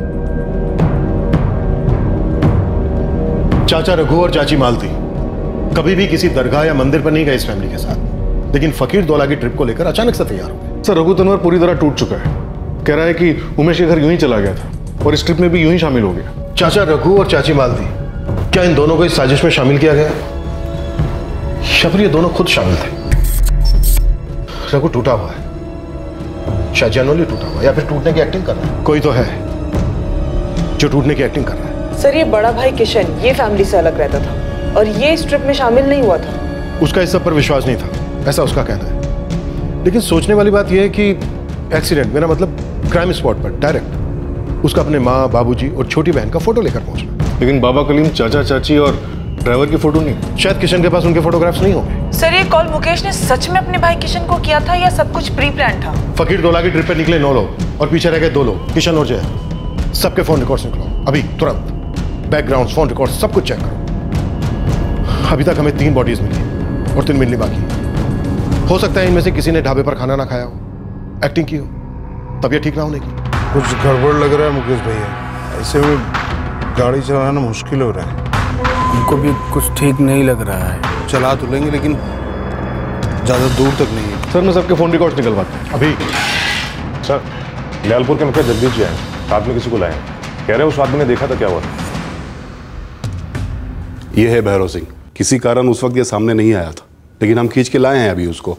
चाचा रघु और चाची मालती कभी भी किसी दरगाह या मंदिर पर नहीं गए इस फैमिली के साथ, लेकिन फकीर दौला की ट्रिप को लेकर अचानक से तैयार हो गए। सर रघु तनवर पूरी तरह टूट चुका है, कह रहा है कि उमेश के घर यूं ही चला गया था और इस ट्रिप में भी यूं ही शामिल हो गया। चाचा रघु और चाची मालती, क्या इन दोनों को इस साजिश में शामिल किया गया या फिर ये दोनों खुद शामिल थे? रघु टूटा हुआ है, शायद जनरली टूटा हुआ, या फिर टूटने की एक्टिंग कर रहा है। कोई तो है जो टूटने की एक्टिंग कर रहा है। सर ये बड़ा भाई किशन ये फैमिली से अलग रहता था और ये इस ट्रिप में शामिल नहीं हुआ था। उसका इस सब पर विश्वास नहीं था, ऐसा उसका कहना है। लेकिन सोचने वाली बात यह है कि एक्सीडेंट, मेरा मतलब क्राइम स्पॉट पर डायरेक्ट उसका अपने माँ, बाबूजी और छोटी बहन का फोटो लेकर पहुंचना। लेकिन बाबा कलीम, चाचा चाची और ड्राइवर की फोटो नहीं। शायद किशन के पास उनके फोटोग्राफ्स नहीं होंगे। सर ये कॉल मुकेश ने सच में अपने भाई किशन को किया था या सब कुछ प्री प्लान था? फकीर दौला की ट्रिप पे निकले नौ लोग और पीछे रह गए दो लोग, किशन और जय। सबके फोन रिकॉर्ड्स निकलो अभी तुरंत, बैकग्राउंड, फोन रिकॉर्ड्स सब कुछ चेक करो। अभी तक हमें तीन बॉडीज मिली और तीन मिलनी बाकी। हो सकता है इनमें से किसी ने ढाबे पर खाना ना खाया हो, एक्टिंग की हो, तबीयत ठीक ना होने की। कुछ गड़बड़ लग रहा है मुकेश भैया, ऐसे में गाड़ी चलाना मुश्किल हो रहा है। हमको भी कुछ ठीक नहीं लग रहा है। चला तो लेंगे लेकिन ज़्यादा दूर तक नहीं है। सर मैं सबके फोन रिकॉर्ड्स निकलवाता हूँ अभी। सर लियालपुर के मुखिया जगदीश जी आए, साथ में किसी को लाए, कह रहे हैं उस आदमी ने देखा था, क्या हुआ? ये है भैरव सिंह, किसी कारण उस वक्त ये सामने नहीं आया था, लेकिन हम खींच के लाए हैं अभी उसको।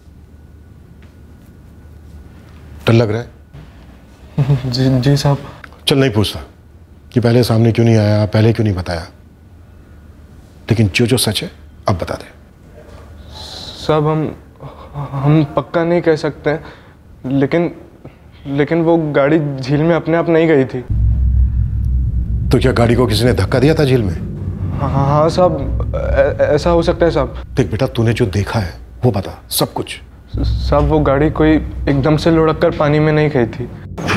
डर लग रहा है? जी जी साहब। चल नहीं पूछता कि पहले सामने क्यों नहीं आया, पहले क्यों नहीं बताया, लेकिन जो जो सच है अब बता दे। साहब हम हम पक्का नहीं कह सकते, लेकिन लेकिन वो गाड़ी झील में अपने आप नहीं गई थी। तो क्या गाड़ी को किसी ने धक्का दिया था झील में? हाँ हाँ साहब, ऐसा हो सकता है साहब। देख बेटा, तूने जो देखा है वो बता, सब कुछ। साहब वो गाड़ी कोई एकदम से लुढ़क कर पानी में नहीं गई थी।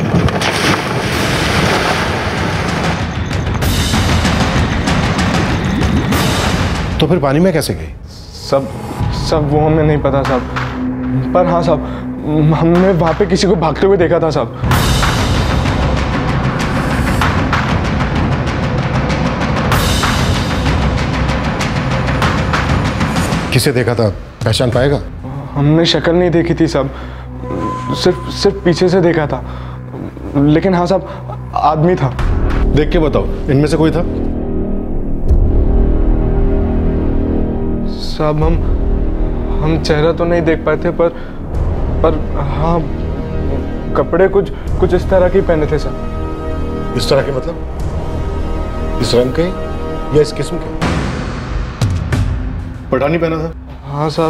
तो फिर पानी में कैसे गई? सब सब वो हमें नहीं पता साहब, पर हाँ साहब हमने वहां पे किसी को भागते हुए देखा था साहब। किसे देखा था, पहचान पाएगा? हमने शक्ल नहीं देखी थी साहब, सिर्फ सिर्फ पीछे से देखा था, लेकिन हाँ साहब आदमी था। देख के बताओ, इनमें से कोई था? साहब हम हम चेहरा तो नहीं देख पाए थे, पर पर हाँ कपड़े कुछ कुछ इस तरह के पहने थे सर। इस तरह के मतलब इस रंग के या इस किस्म के? पठानी पहना था? हाँ साहब।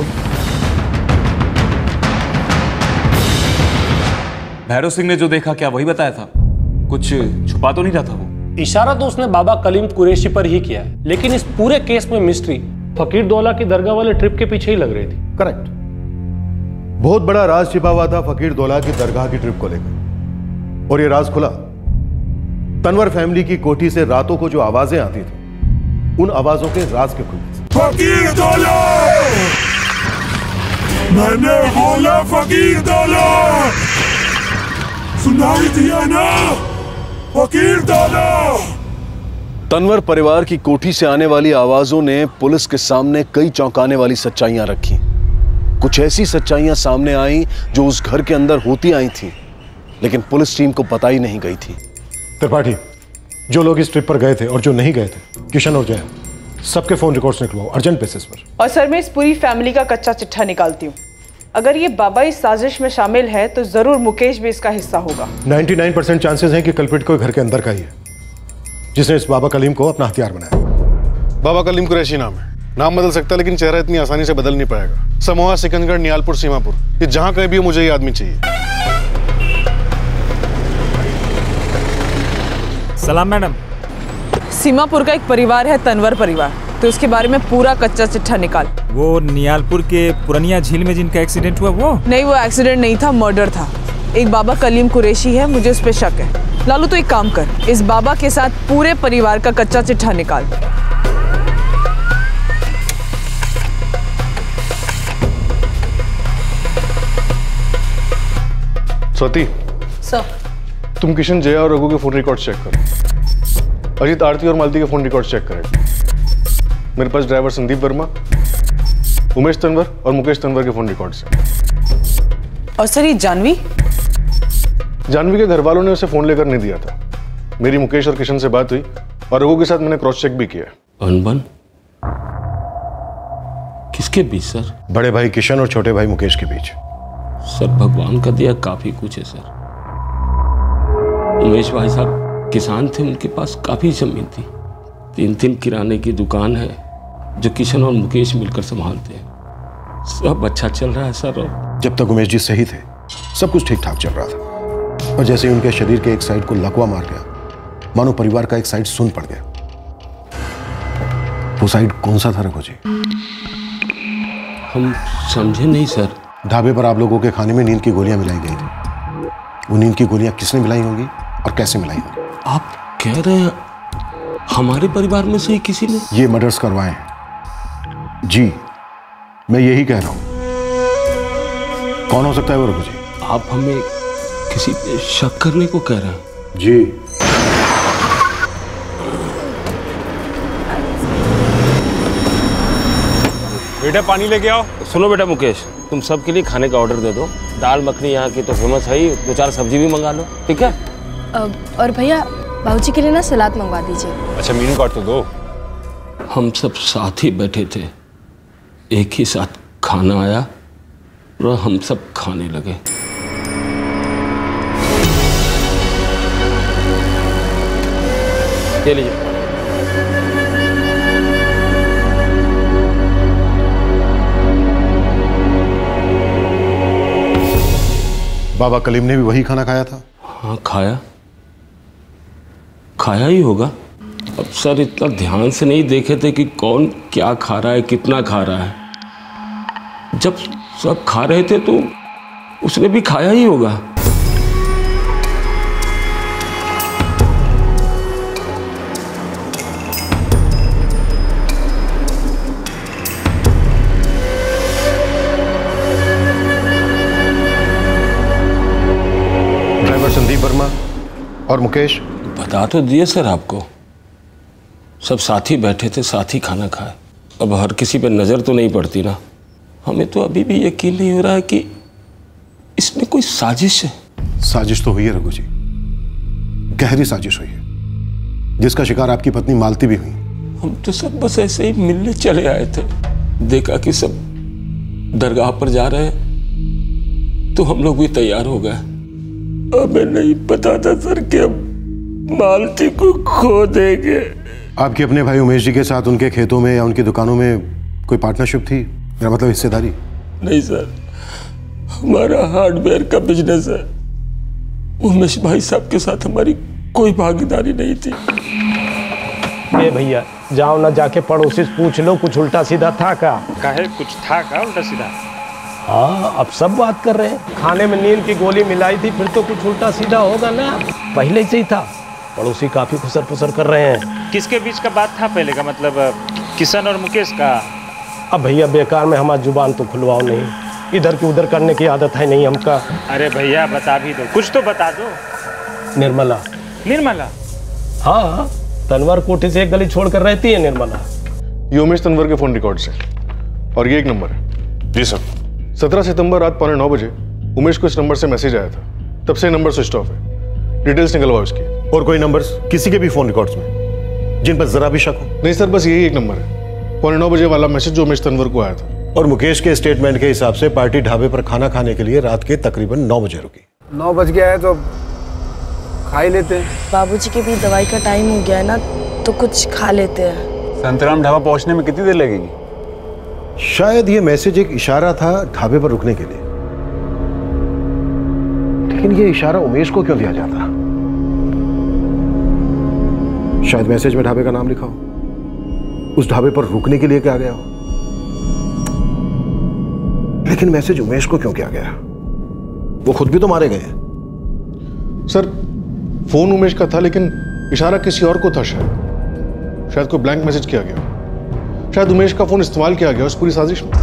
भैरव सिंह ने जो देखा क्या वही बताया था? कुछ छुपा तो नहीं रहा था वो? इशारा तो उसने बाबा कलीम कुरैशी पर ही किया है, लेकिन इस पूरे केस में मिस्ट्री फकीर दौला की दरगाह वाले ट्रिप के पीछे ही लग रही थी। करेक्ट। बहुत बड़ा राज छिपा हुआ था फकीर दौला की दरगाह की ट्रिप को लेकर, और ये राज खुला तनवर फैमिली की कोठी से रातों को जो आवाजें आती थी, उन आवाजों के राज के खुलने से। फकीर दौला, मैंने बोला फकीर दौला, सुनाई दिया ना? फकीर दौला। तनवर परिवार की कोठी से आने वाली आवाजों ने पुलिस के सामने कई चौंकाने वाली सच्चाइयां रखी। कुछ ऐसी सच्चाइयां सामने आई जो उस घर के अंदर होती आई थी, लेकिन पुलिस टीम को पता ही नहीं गई थी। त्रिपाठी, जो लोग इस ट्रिप पर गए थे और जो नहीं गए थे, किशन और जया, सबके फोन रिकॉर्ड्स निकलवाओ अर्जेंट बेसिस पर। और सर मैं इस पूरी फैमिली का कच्चा चिट्ठा निकालती हूँ। अगर ये बाबा इस साजिश में शामिल है तो जरूर मुकेश भी इसका हिस्सा होगा। निन्यानवे परसेंट चांसेस हैं कि कल्प्रिट को घर के अंदर का ही है, जिसने इस बाबा कलीम को अपना हथियार बनाया। बाबा कलीम कुरैशी नाम है, नाम बदल सकता है लेकिन चेहरा इतनी आसानी से बदल नहीं पाएगा। समोहा, सिकंदगढ़, नियालपुर, सीमापुर, ये जहां कहीं भी हो मुझे ये आदमी चाहिए। सलाम मैडम। सीमापुर का एक परिवार है तनवर परिवार, तो उसके बारे में पूरा कच्चा चिट्ठा निकाल। वो नियालपुर के पुरनिया झील में जिनका एक्सीडेंट हुआ वो? नहीं, वो एक्सीडेंट नहीं था, मर्डर था। एक बाबा कलीम कुरैशी है, मुझे उस पर शक है। लालू तो एक काम कर, इस बाबा के साथ पूरे परिवार का कच्चा चिट्ठा निकाल। स्वाति सर, तुम किशन, जया और रघु के फोन रिकॉर्ड चेक करो। अजीत, आरती और मालती के फोन रिकॉर्ड चेक करें। मेरे पास ड्राइवर संदीप वर्मा, उमेश तनवर और मुकेश तनवर के फोन रिकॉर्ड्स हैं। और सर ये जानवी? जानवी के घर वालों ने उसे फोन लेकर नहीं दिया था। मेरी मुकेश और किशन से बात हुई और रघु के साथ मैंने क्रॉस चेक भी किया। अनबन किसके बीच सर? बड़े भाई किशन और छोटे भाई मुकेश के बीच। सर भगवान का दिया काफी कुछ है सर। उमेश भाई साहब किसान थे, उनके पास काफी जमीन थी। तीन तीन किराने की दुकान है जो किशन और मुकेश मिलकर संभालते हैं। सब अच्छा चल रहा है सर। और जब तक उमेश जी सही थे सब कुछ ठीक ठाक चल रहा था, और जैसे ही उनके शरीर के एक साइड को लकवा मार गया, मानो परिवार का एक साइड सुन पड़ गया। वो साइड कौन सा था रघु जी? हम समझे नहीं सर। ढाबे पर आप लोगों के खाने में नींद की गोलियां मिलाई गई थी। वो नींद की गोलियां किसने मिलाई होंगी और कैसे मिलाई होंगी? आप कह रहे हैं हमारे परिवार में से ही किसी ने ये मर्डर्स करवाए हैं? जी, मैं यही कह रहा हूं। कौन हो सकता है वो रघु जी? आप हमें किसी पे शक करने को कह रहे हैं? जी। बेटा पानी लेके आओ। सुनो बेटा मुकेश, तुम सबके लिए खाने का ऑर्डर दे दो। दाल मखनी यहाँ की तो फेमस है ही, दो चार सब्जी भी मंगा लो, ठीक है? और भैया बाबूजी के लिए ना सलाद मंगवा दीजिए। अच्छा मीनू कार्ड तो दो। हम सब साथ ही बैठे थे, एक ही साथ खाना आया और हम सब खाने लगे। ये लीजिए। बाबा कलीम ने भी वही खाना खाया था? हाँ खाया खाया ही होगा। अब सर इतना ध्यान से नहीं देखे थे कि कौन क्या खा रहा है, कितना खा रहा है। जब सब खा रहे थे तो उसने भी खाया ही होगा। ड्राइवर संदीप वर्मा और मुकेश? बता तो दिए सर आपको, सब साथ ही बैठे थे, साथ ही खाना खाए। अब हर किसी पे नजर तो नहीं पड़ती ना। हमें तो अभी भी यकीन नहीं हो रहा है कि इसमें कोई साजिश है। साजिश तो हुई है रघु जी, गहरी साजिश हुई है, जिसका शिकार आपकी पत्नी मालती भी हुई। हम तो सब बस ऐसे ही मिलने चले आए थे, देखा कि सब दरगाह पर जा रहे हैं तो हम लोग भी तैयार हो गए। हमें नहीं पता था सर कि हम मालती को खो देंगे। आपके अपने भाई उमेश जी के साथ उनके खेतों में या उनकी दुकानों में कोई पार्टनरशिप थी, मेरा मतलब हिस्सेदारी? नहीं सर, हमारा हार्डवेयर का बिजनेस है। उमेश भाई साहब के साथ हमारी कोई भागीदारी नहीं थी। ए भैया जाओ ना, जाके पड़ोसी से पूछ लो कुछ उल्टा सीधा था का? काहे कुछ था का उल्टा सीधा? हाँ अब सब बात कर रहे हैं। खाने में नींद की गोली मिलाई थी, फिर तो कुछ उल्टा सीधा होगा ना। पहले से ही था। पड़ोसी काफी खुसर फुसर कर रहे हैं। किसके बीच का बात था पहले का, मतलब किशन और मुकेश का? अब भैया बेकार में हमारी जुबान तो खुलवाओ नहीं, इधर की उधर करने की आदत है नहीं हमका। अरे भैया बता भी दो, कुछ तो बता दो। निर्मला। निर्मला? हाँ, तनवर कोठी से एक गली छोड़कर रहती है निर्मला। ये उमेश तनवर के फोन रिकॉर्ड से, और ये एक नंबर है। जी सर। सत्रह सितंबर रात पौने नौ बजे उमेश को इस नंबर से मैसेज आया था, तब से नंबर स्विच ऑफ है। डिटेल्स निकलवाओ इसकी। और कोई नंबर्स किसी के भी फोन रिकॉर्ड्स में जिन पर जरा भी शक हो? नहीं सर, बस यही एक नंबर है, पौने नौ बजे वाला मैसेज जो उमेश तनवर को आया था। और मुकेश के स्टेटमेंट के हिसाब से पार्टी ढाबे पर खाना खाने के लिए रात के तकरीबन नौ बजे रुकी। नौ बज गया है तो खा ही लेते हैं। बाबूजी के भी दवाई का टाइम हो गया है ना, तो कुछ खा लेते हैं। संतराम ढाबा पहुंचने में कितनी देर लगेगी? शायद ये मैसेज एक इशारा था ढाबे पर रुकने के लिए, लेकिन ये इशारा उमेश को क्यों दिया जाता? शायद मैसेज में ढाबे का नाम लिखा हो, उस ढाबे पर रुकने के लिए क्या गया हो। लेकिन मैसेज उमेश को क्यों किया गया? वो खुद भी तो मारे गए हैं। सर फोन उमेश का था, लेकिन इशारा किसी और को था। शायद शायद कोई ब्लैंक मैसेज किया गया, शायद उमेश का फोन इस्तेमाल किया गया उस पूरी साजिश में।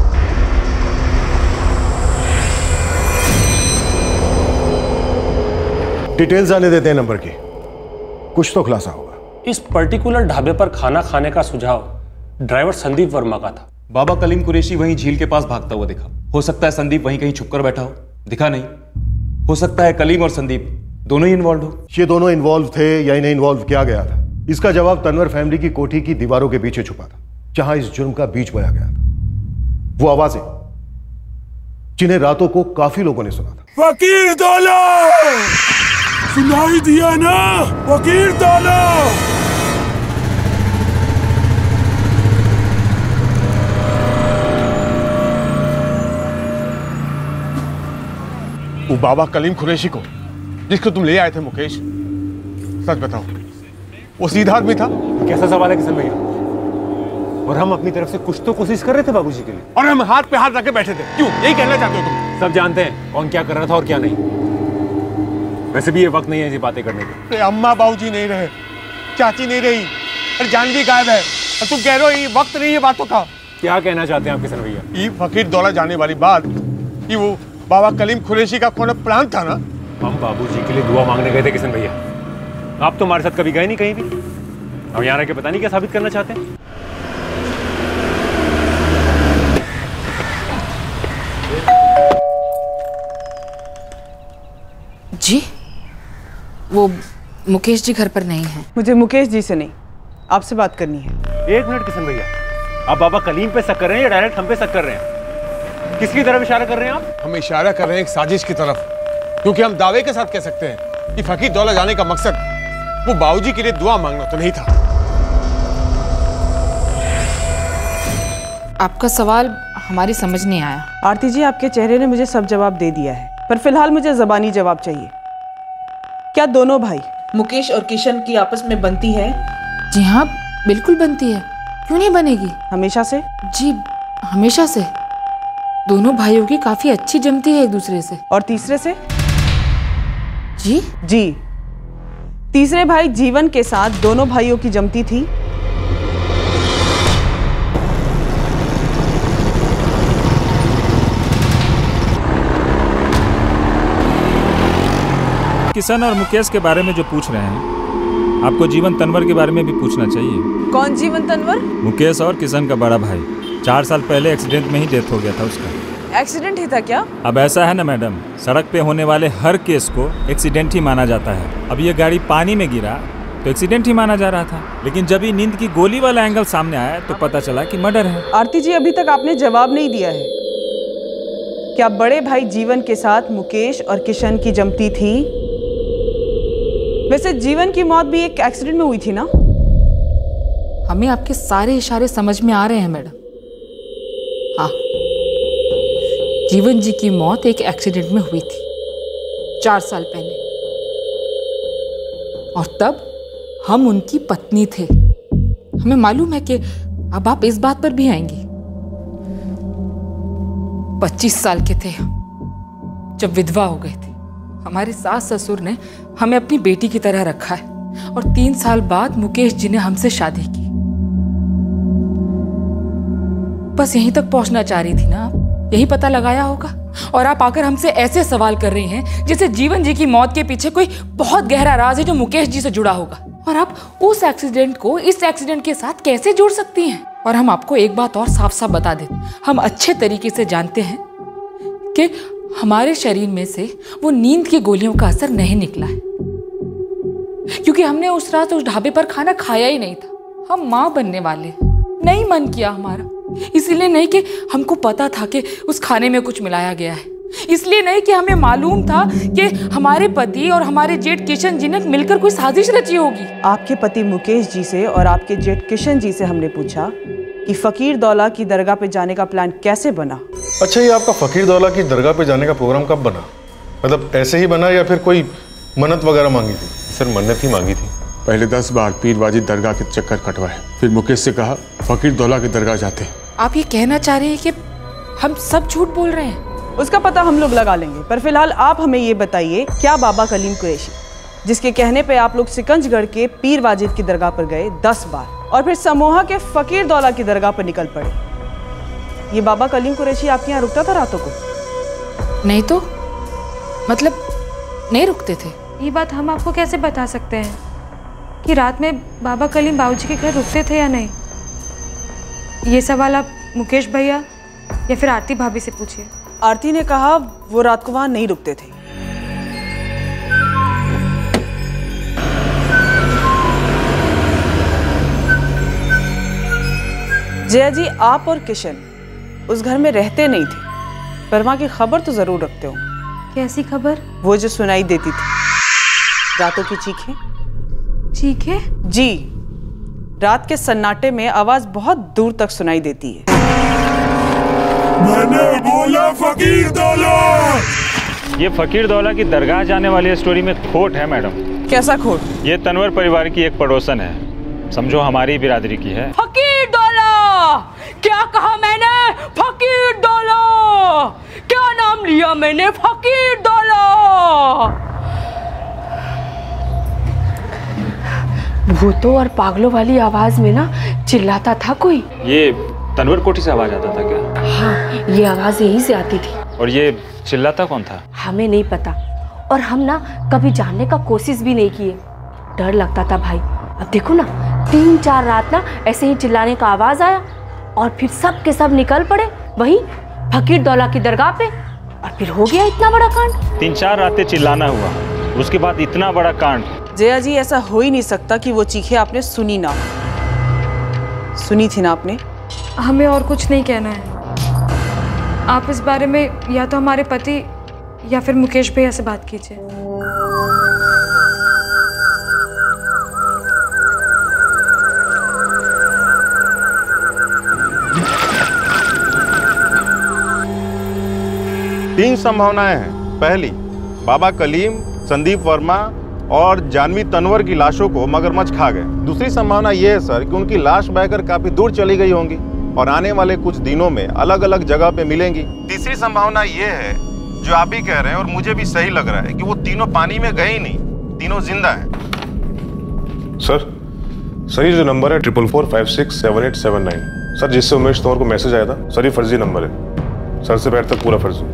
डिटेल्स आने देते हैं नंबर की, कुछ तो खुलासा होगा। इस पर्टिकुलर ढाबे पर खाना खाने का सुझाव ड्राइवर संदीप वर्मा का था। बाबा कलीम कुरैशी वहीं झील के पास भागता हुआ दिखा। हो सकता है संदीप वहीं कहीं छुपकर बैठा हो, दिखा नहीं। हो सकता है कलीम और संदीप दोनों ही इन्वॉल्व हो। ये दोनों इन्वॉल्व थे या इन्हें इन्वॉल्व किया गया था, इसका जवाब तनवर फैमिली की कोठी की दीवारों के पीछे छुपा था, जहां इस जुर्म का बीज बोया गया था। वो आवाजें जिन्हें रातों को काफी लोगों ने सुना था। फकीर दौला, सुनाई दिया ना? फकीर दौला। वो बाबा कलीम कुरैशी को जिसको तुम ले आए थे मुकेश, सच बताओ वो सीधा आदमी था? कैसा सवाल है किशन भैया? और हम अपनी तरफ से कुछ तो कोशिश कर रहे थे बाबूजी के लिए, और हम हाथ पे हाथ रख के बैठे थे। क्यों, यही कहना चाहते हो तुम? सब जानते हैं कौन क्या कर रहा था और क्या नहीं। वैसे भी ये वक्त नहीं है ये बातें करने के। अम्मा बाबूजी नहीं रहे, चाची नहीं रही, और जान भी गायब है, और तुम कह रहे हो ये वक्त नहीं है बातों का। क्या कहना चाहते हैं आप किशन भैया? ये फकीर दौला जाने वाली बात, ये वो बाबा कलीम कुरैशी का कौन प्लान था ना? हम बाबूजी के लिए दुआ मांगने गए थे किशन भैया। आप तो हमारे साथ कभी गए नहीं कहीं भी, अब यहाँ रह के पता नहीं क्या साबित करना चाहते हैं। जी, वो मुकेश जी घर पर नहीं है। मुझे मुकेश जी से नहीं, आपसे बात करनी है। एक मिनट किशन भैया, आप बाबा कलीम पे शक कर रहे हैं या डायरेक्ट हम पे शक कर रहे हैं? किसकी तरफ इशारा कर रहे हैं आप? हम इशारा कर रहे हैं एक साजिश की तरफ, क्योंकि हम दावे के साथ कह सकते हैं कि फकीर दौला जाने का मकसद वो बाबूजी के लिए दुआ मांगना तो नहीं था। आपका सवाल हमारी समझ नहीं आया। आरती जी, आपके चेहरे ने मुझे सब जवाब दे दिया है, पर फिलहाल मुझे जबानी जवाब चाहिए। क्या दोनों भाई मुकेश और किशन की आपस में बनती है? जी हाँ, बिल्कुल बनती है। क्यों नहीं बनेगी? हमेशा से? जी हमेशा से। दोनों भाइयों की काफी अच्छी जमती है एक दूसरे से। और तीसरे से? जी जी तीसरे भाई जीवन के साथ दोनों भाइयों की जमती थी। किशन और मुकेश के बारे में जो पूछ रहे हैं, आपको जीवन तनवर के बारे में भी पूछना चाहिए। कौन जीवन तनवर? मुकेश और किशन का बड़ा भाई। चार साल पहले एक्सीडेंट में ही डेथ हो गया था उसका। एक्सीडेंट ही था क्या? अब ऐसा है ना मैडम, सड़क पे होने वाले हर केस को एक्सीडेंट ही माना जाता है। अब ये गाड़ी पानी में गिरा तो एक्सीडेंट ही माना जा रहा था, लेकिन जब ये नींद की गोली वाला एंगल सामने आया तो पता चला कि मर्डर है। आरती जी, अभी तक आपने जवाब नहीं दिया है। क्या बड़े भाई जीवन के साथ मुकेश और किशन की जमती थी? वैसे जीवन की मौत भी एक एक्सीडेंट में हुई थी ना? हमें आपके सारे इशारे समझ में आ रहे हैं मैडम। हाँ, जीवन जी की मौत एक एक्सीडेंट में हुई थी चार साल पहले, और तब हम उनकी पत्नी थे। हमें मालूम है कि अब आप इस बात पर भी आएंगी। पच्चीस साल के थे जब विधवा हो गए थे। हमारे सास ससुर ने हमें अपनी बेटी की तरह रखा है, और तीन साल बाद मुकेश जी ने हमसे शादी की। बस यहीं तक पहुंचना चाह रही थी ना आप? यही पता लगाया होगा, और आप आकर हमसे ऐसे सवाल कर रही हैं जैसे जीवन जी की मौत के पीछे कोई बहुत गहरा राज है जो मुकेश जी से जुड़ा होगा, और आप उस एक्सीडेंट को इस एक्सीडेंट के साथ कैसे जोड़ सकती हैं? और हम आपको एक बात और साफ साफ बता दें, हम अच्छे तरीके से जानते हैं कि हमारे शरीर में से वो नींद की गोलियों का असर नहीं निकला है, क्योंकि हमने उस रात उस ढाबे पर खाना खाया ही नहीं था। हम माँ बनने वाले, नहीं मन किया हमारा। इसलिए नहीं कि हमको पता था कि उस खाने में कुछ मिलाया गया है, इसलिए नहीं कि हमें मालूम था कि हमारे पति और हमारे जेठ किशन जी ने मिलकर कोई साजिश रची होगी। आपके पति मुकेश जी से और आपके जेठ किशन जी से हमने पूछा कि फकीर दौला की दरगाह पे जाने का प्लान कैसे बना। अच्छा, ये आपका फकीर दौला की दरगाह पे जाने का प्रोग्राम कब बना? मतलब ऐसे ही बना या फिर कोई मन्नत वगैरह मांगी थी? सर, मन्नत ही मांगी थी। पहले दस बार पीर वाजिद दरगाह के चक्कर कटवाए, फिर मुकेश से कहा फकीर दौला की दरगाह जाते। आप ये कहना चाह रहे हैं कि हम सब झूठ बोल रहे हैं? उसका पता हम लोग लगा लेंगे, पर फिलहाल आप हमें ये बताइए, क्या बाबा कलीम कुरैशी, जिसके कहने पे आप लोग सिकंजगढ़ के पीर वाजिद की दरगाह पर गए दस बार और फिर समोहा के फकीर दौला की दरगाह पर निकल पड़े, ये बाबा कलीम कुरैशी आपके यहाँ रुकता था रातों को? नहीं तो मतलब नहीं रुकते थे। ये बात हम आपको कैसे बता सकते हैं कि रात में बाबा कलीम बाबूजी के घर रुकते थे या नहीं? ये सवाल आप मुकेश भैया या फिर आरती भाभी से पूछिए। आरती ने कहा वो रात को वहां नहीं रुकते थे। जया जी, आप और किशन उस घर में रहते नहीं थे, पर वहां की खबर तो जरूर रखते हो। कैसी खबर? वो जो सुनाई देती थी, रातों की चीखें। चीखें? जी, रात के सन्नाटे में आवाज बहुत दूर तक सुनाई देती है। मैंने बोला फकीर दौला। ये फकीर दौला की दरगाह जाने वाली स्टोरी में खोट है मैडम। कैसा खोट? ये तनवर परिवार की एक पड़ोसन है, समझो हमारी बिरादरी की है। फकीर दौला! क्या कहा मैंने? फकीर दौला! क्या नाम लिया मैंने? फकीर दौला! भूतों और पागलों वाली आवाज में ना चिल्लाता था कोई। ये तनवर कोठी से आवाज आता था क्या? हाँ, ये आवाज यहीं से आती थी। और ये चिल्लाता कौन था? हमें नहीं पता, और हम ना कभी जानने का कोशिश भी नहीं किए। डर लगता था भाई। अब देखो ना, तीन चार रात ना ऐसे ही चिल्लाने का आवाज आया, और फिर सब के सब निकल पड़े वहीं फकीर दौला की दरगाह पे, और फिर हो गया इतना बड़ा कांड। तीन चार रातें चिल्लाना हुआ, उसके बाद इतना बड़ा कांड। जया जी, ऐसा हो ही नहीं सकता कि वो चीखें आपने सुनी ना। सुनी थी ना आपने? हमें और कुछ नहीं कहना है। आप इस बारे में या तो हमारे पति या फिर मुकेश भैया से बात कीजिए। तीन संभावनाएं हैं। पहली, बाबा कलीम, संदीप वर्मा और जानवी तनवर की लाशों को मगरमच्छ खा गए। दूसरी संभावना यह है सर कि उनकी लाश बहकर काफी दूर चली गई होंगी और आने वाले कुछ दिनों में अलग अलग जगह पे मिलेंगी। तीसरी संभावना यह है जो आप भी कह रहे हैं और मुझे भी सही लग रहा है कि वो तीनों पानी में गए ही नहीं, तीनों जिंदा हैं। सर सही जो नंबर है triple four five six seven eight seven nine sir, जिससे उमेश तंवर को मैसेज आया था सर, ये फर्जी नंबर है सर, से पैर तक पूरा फर्जी।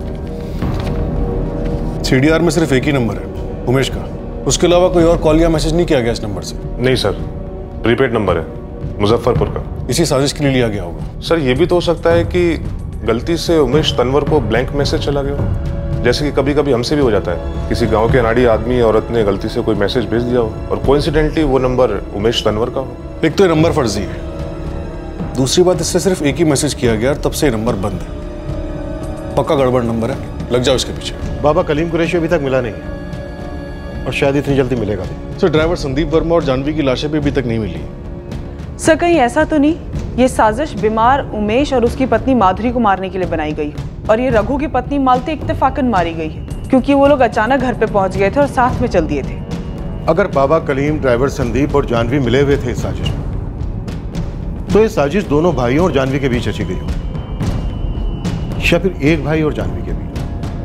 सीडीआर में सिर्फ एक ही नंबर है उमेश का, उसके अलावा कोई और कॉल या मैसेज नहीं किया गया इस नंबर से? नहीं सर, प्रीपेड नंबर है मुजफ्फरपुर का। इसी साजिश के लिए लिया गया होगा। सर ये भी तो हो सकता है कि गलती से उमेश तंवर को ब्लैंक मैसेज चला गया हो, जैसे कि कभी कभी हमसे भी हो जाता है। किसी गांव के अनाड़ी आदमी औरत ने गलती से कोई मैसेज भेज दिया हो और कोइंसिडेंटली वो नंबर उमेश तंवर का हो। एक तो ये नंबर फर्जी है, दूसरी बात इससे सिर्फ एक ही मैसेज किया गया तब से ये नंबर बंद है। पक्का गड़बड़ नंबर है, लग जाओ इसके पीछे। बाबा कलीम कुरैशी अभी तक मिला नहीं है और शायद इतनी जल्दी मिलेगा भी। सर ड्राइवर संदीप वर्मा और जानवी की लाशें भी अभी तक नहीं मिली। सर कहीं ऐसा तो नहीं ये साजिश बीमार उमेश और उसकी पत्नी माधुरी को मारने के लिए बनाई गई हो और ये रघु की पत्नी मालती इत्तेफाकन मारी गई है क्योंकि वो लोग अचानक घर पे पहुंच गए थे और साथ में चल दिए थे। अगर बाबा कलीम, ड्राइवर संदीप और जानवी मिले हुए थे इस साजिश में, तो ये साजिश दोनों भाइयों और जानवी के बीच रची गई हो या फिर एक भाई और जानवी के बीच।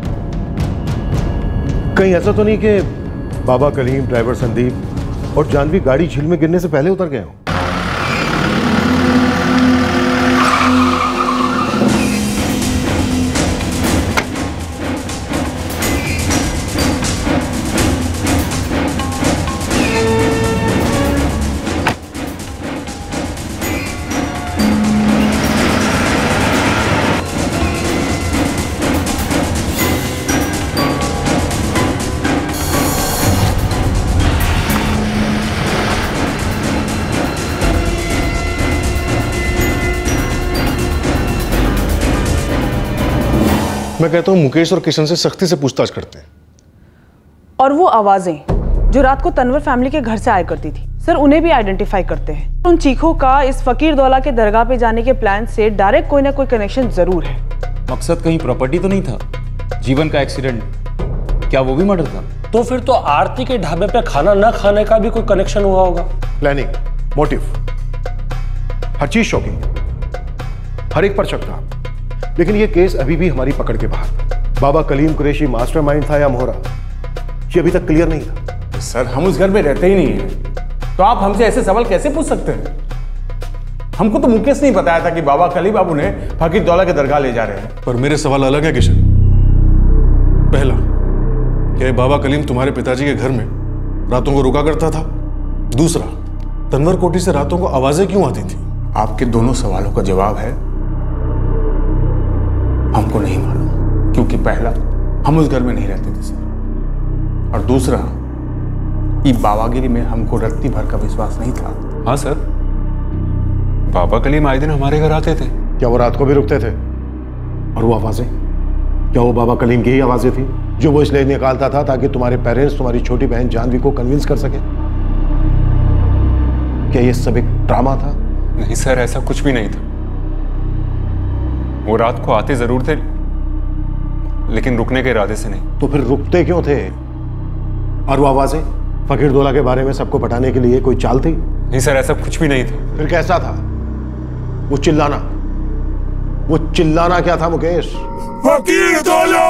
कहीं ऐसा तो नहीं कि बाबा कलीम, ड्राइवर संदीप और जानवी गाड़ी झील में गिरने से पहले उतर गए हो? मैं कहता हूं मुकेश और किशन से सख्ती से पूछताछ करते हैं। और वो आवाजें जो रात को तनवर फैमिली के घर से आया करती थी सर, उन्हें भी आइडेंटिफाई करते हैं। उन चीखों का इस फकीर दौला के दरगाह पे जाने के प्लान से डायरेक्ट कोई ना कोई कनेक्शन जरूर है। मकसद कहीं प्रॉपर्टी तो नहीं था? जीवन का एक्सीडेंट, क्या वो भी मर्डर था? तो फिर तो आरती के ढाबे पे खाना न खाने का भी कोई कनेक्शन हुआ होगा। प्लानिंग, मोटिव, हर चीज शॉकिंग, हर एक पर शक था। लेकिन ये केस अभी भी हमारी पकड़ के बाहर। बाबा कलीम कुरैशी मास्टरमाइंड था या मोहरा, ये अभी तक क्लियर नहीं था। सर हम उस घर में रहते ही नहीं हैं, तो आप हमसे ऐसे सवाल कैसे पूछ सकते हैं? हमको तो मुकेश नहीं बताया था कि बाबा कलीम अब उन्हें फकीर दौला के दरगाह ले जा रहे हैं। पर मेरे सवाल अलग है किशन। पहला, क्या ये बाबा कलीम तुम्हारे पिताजी के घर में रातों को रुका करता था? दूसरा, तनवर कोठी से रातों को आवाजें क्यों आती थी? आपके दोनों सवालों का जवाब है हमको नहीं मालूम, क्योंकि पहला हम उस घर में नहीं रहते थे सर, और दूसरा ये बाबागिरी में हमको रत्ती भर का विश्वास नहीं था। हाँ सर, बाबा कलीम आए दिन हमारे घर आते थे। क्या वो रात को भी रुकते थे? और वो आवाजें, क्या वो बाबा कलीम की ही आवाजें थी जो वो इसलिए निकालता था ताकि तुम्हारे पेरेंट्स तुम्हारी छोटी बहन जानवी को कन्विंस कर सके? क्या ये सब एक ड्रामा था? नहीं सर, ऐसा कुछ भी नहीं था। वो रात को आते जरूर थे, लेकिन रुकने के इरादे से नहीं। तो फिर रुकते क्यों थे? और वो आवाजें फकीर दौला के बारे में सबको पटाने के लिए कोई चाल थी? नहीं सर, ऐसा कुछ भी नहीं था। फिर कैसा था? वो चिल्लाना, वो चिल्लाना क्या था मुकेश? फकीर दौला!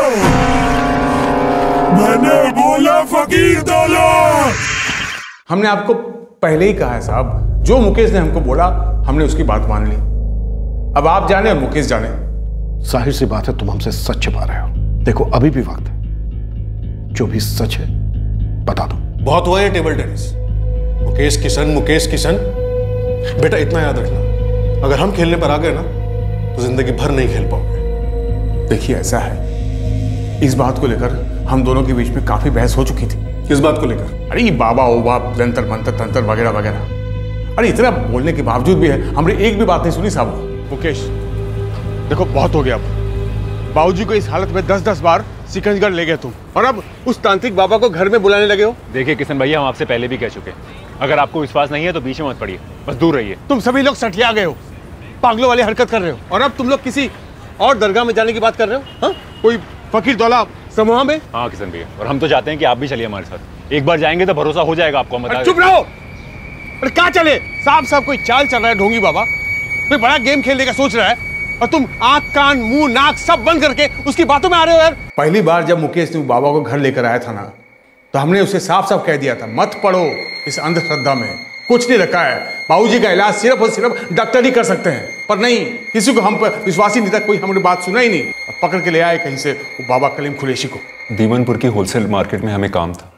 मैंने बोला फकीर दौला! हमने आपको पहले ही कहा है साहब, जो मुकेश ने हमको बोला हमने उसकी बात मान ली। अब आप जाने और मुकेश जाने। जाहिर सी बात है तुम हमसे सच छिपा रहे हो। देखो अभी भी वक्त है, जो भी सच है बता दो। बहुत हुआ ये टेबल टेनिस, मुकेश किशन मुकेश किशन। बेटा इतना याद रखना, अगर हम खेलने पर आ गए ना तो जिंदगी भर नहीं खेल पाओगे। देखिए ऐसा है, इस बात को लेकर हम दोनों के बीच में काफी बहस हो चुकी थी। किस बात को लेकर? अरे ये बाबा ओ बाप, जंतर मंतर तंत्र वगैरह वगैरह। अरे इतना बोलने के बावजूद भी है हमने एक भी बात नहीं सुनी साहब। मुकेश देखो बहुत हो गया, अब बाबूजी को इस हालत में दस दस बार सिकंजगढ़ ले गए तुम, और अब उस तांत्रिक बाबा को घर में बुलाने लगे हो। देखिए किशन भैया, हम आपसे पहले भी कह चुके हैं, अगर आपको विश्वास नहीं है तो बीच में मत पड़िए, बस दूर रहिए। तुम सभी लोग सठिया गए हो, पागलों वाली हरकत कर रहे हो, और अब तुम लोग किसी और दरगाह में जाने की बात कर रहे हो। हा? कोई फकीर दौला समूह में? हाँ किशन भैया, और हम तो चाहते हैं कि आप भी चलिए हमारे साथ। एक बार जाएंगे तो भरोसा हो जाएगा आपको। हम चुप रहो। अरे क्या चले, साफ साफ कोई चाल चल रहा है ढोंगी बाबा, कोई बड़ा गेम खेलने का सोच रहा है, और तुम आंख कान मुंह नाक सब बंद करके उसकी बातों में आ रहे हो यार। पहली बार जब मुकेश ने बाबा को घर लेकर आया था ना, तो हमने उसे साफ साफ कह दिया था मत पड़ो इस अंधश्रद्धा में, कुछ नहीं रखा है, बाबूजी का इलाज सिर्फ और सिर्फ डॉक्टर ही कर सकते हैं। पर नहीं, किसी को हम पर विश्वास ही नहीं था, कोई हमारी बात सुना ही नहीं, पकड़ के ले आए कहीं से वो बाबा कलीम कुरैशी को। दीवानपुर की होलसेल मार्केट में हमें काम था,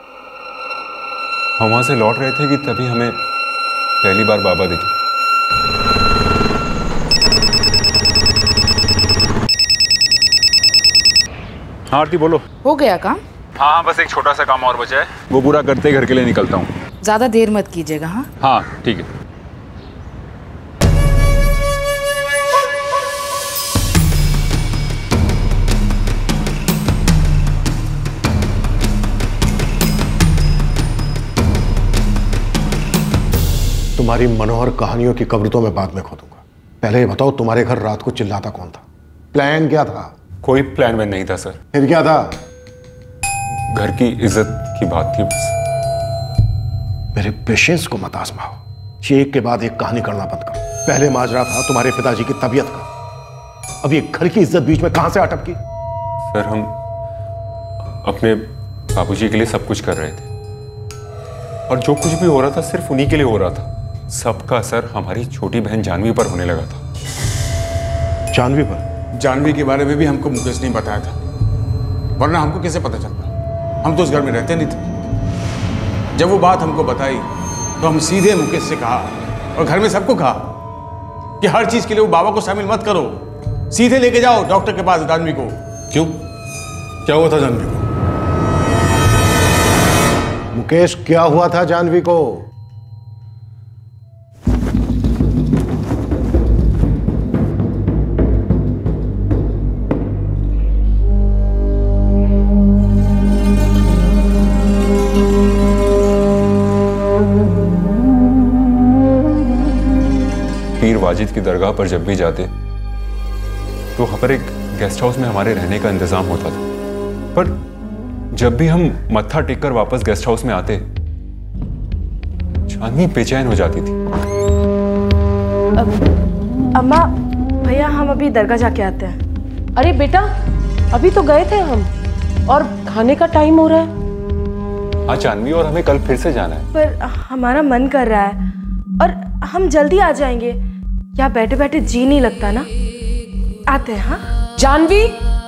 हम वहां से लौट रहे थे कि तभी हमें पहली बार बाबा दिखे। हाँ आरती बोलो। हो गया काम? हाँ हाँ, बस एक छोटा सा काम और बचा है, वो पूरा करते घर के लिए निकलता हूँ। ज्यादा देर मत कीजिएगा। हाँ हाँ ठीक है। तुम्हारी मनोहर कहानियों की कब्र तो मैं बाद में खोदूंगा, पहले ये बताओ तुम्हारे घर रात को चिल्लाता कौन था? प्लान क्या था? कोई प्लान वैन नहीं था सर। फिर क्या था? घर की इज्जत की बात थी बस। मेरे पेशेंस को मत आजमाओ, ये एक के बाद एक कहानी करना बंद करो। पहले माजरा था तुम्हारे पिताजी की तबीयत का, अब ये घर की इज्जत बीच में कहां से अटकी? सर हम अपने बाबूजी के लिए सब कुछ कर रहे थे, और जो कुछ भी हो रहा था सिर्फ उन्हीं के लिए हो रहा था। सबका असर हमारी छोटी बहन जानवी पर होने लगा था। जानवी पर? जानवी के बारे में भी हमको मुकेश ने बताया था, वरना हमको कैसे पता चलता? हम तो उस घर में रहते नहीं थे। जब वो बात हमको बताई तो हम सीधे मुकेश से कहा, और घर में सबको कहा कि हर चीज के लिए वो बाबा को शामिल मत करो, सीधे लेके जाओ डॉक्टर के पास जानवी को। क्यों, क्या हुआ था जानवी को? मुकेश क्या हुआ था जानवी को? पीर वाजिद की दरगाह पर जब भी जाते तो वहां पर एक गेस्ट हाउस में हमारे रहने का इंतजाम होता था, पर जब भी हम मत्था टेककर वापस गेस्ट हाउस में आते जानवी बेचैन हो जाती थी। अम्मा भैया हम अभी दरगाह जाके आते हैं। अरे बेटा अभी तो गए थे हम, और खाने का टाइम हो रहा है। हाँ जानवी, और हमें कल फिर से जाना है। पर हमारा मन कर रहा है, और हम जल्दी आ जाएंगे, यहाँ बैठे बैठे जी नहीं लगता ना। आते हैं। हाँ जानवी,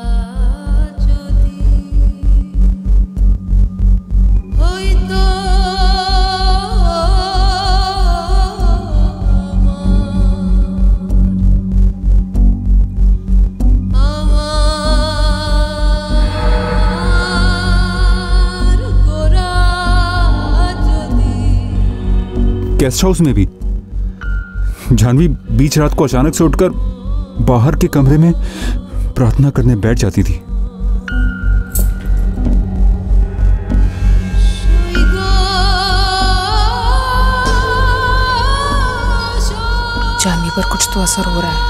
गेस्ट हाउस में भी जानवी बीच रात को अचानक से उठकर बाहर के कमरे में प्रार्थना करने बैठ जाती थी। जानवी पर कुछ तो असर हो रहा है।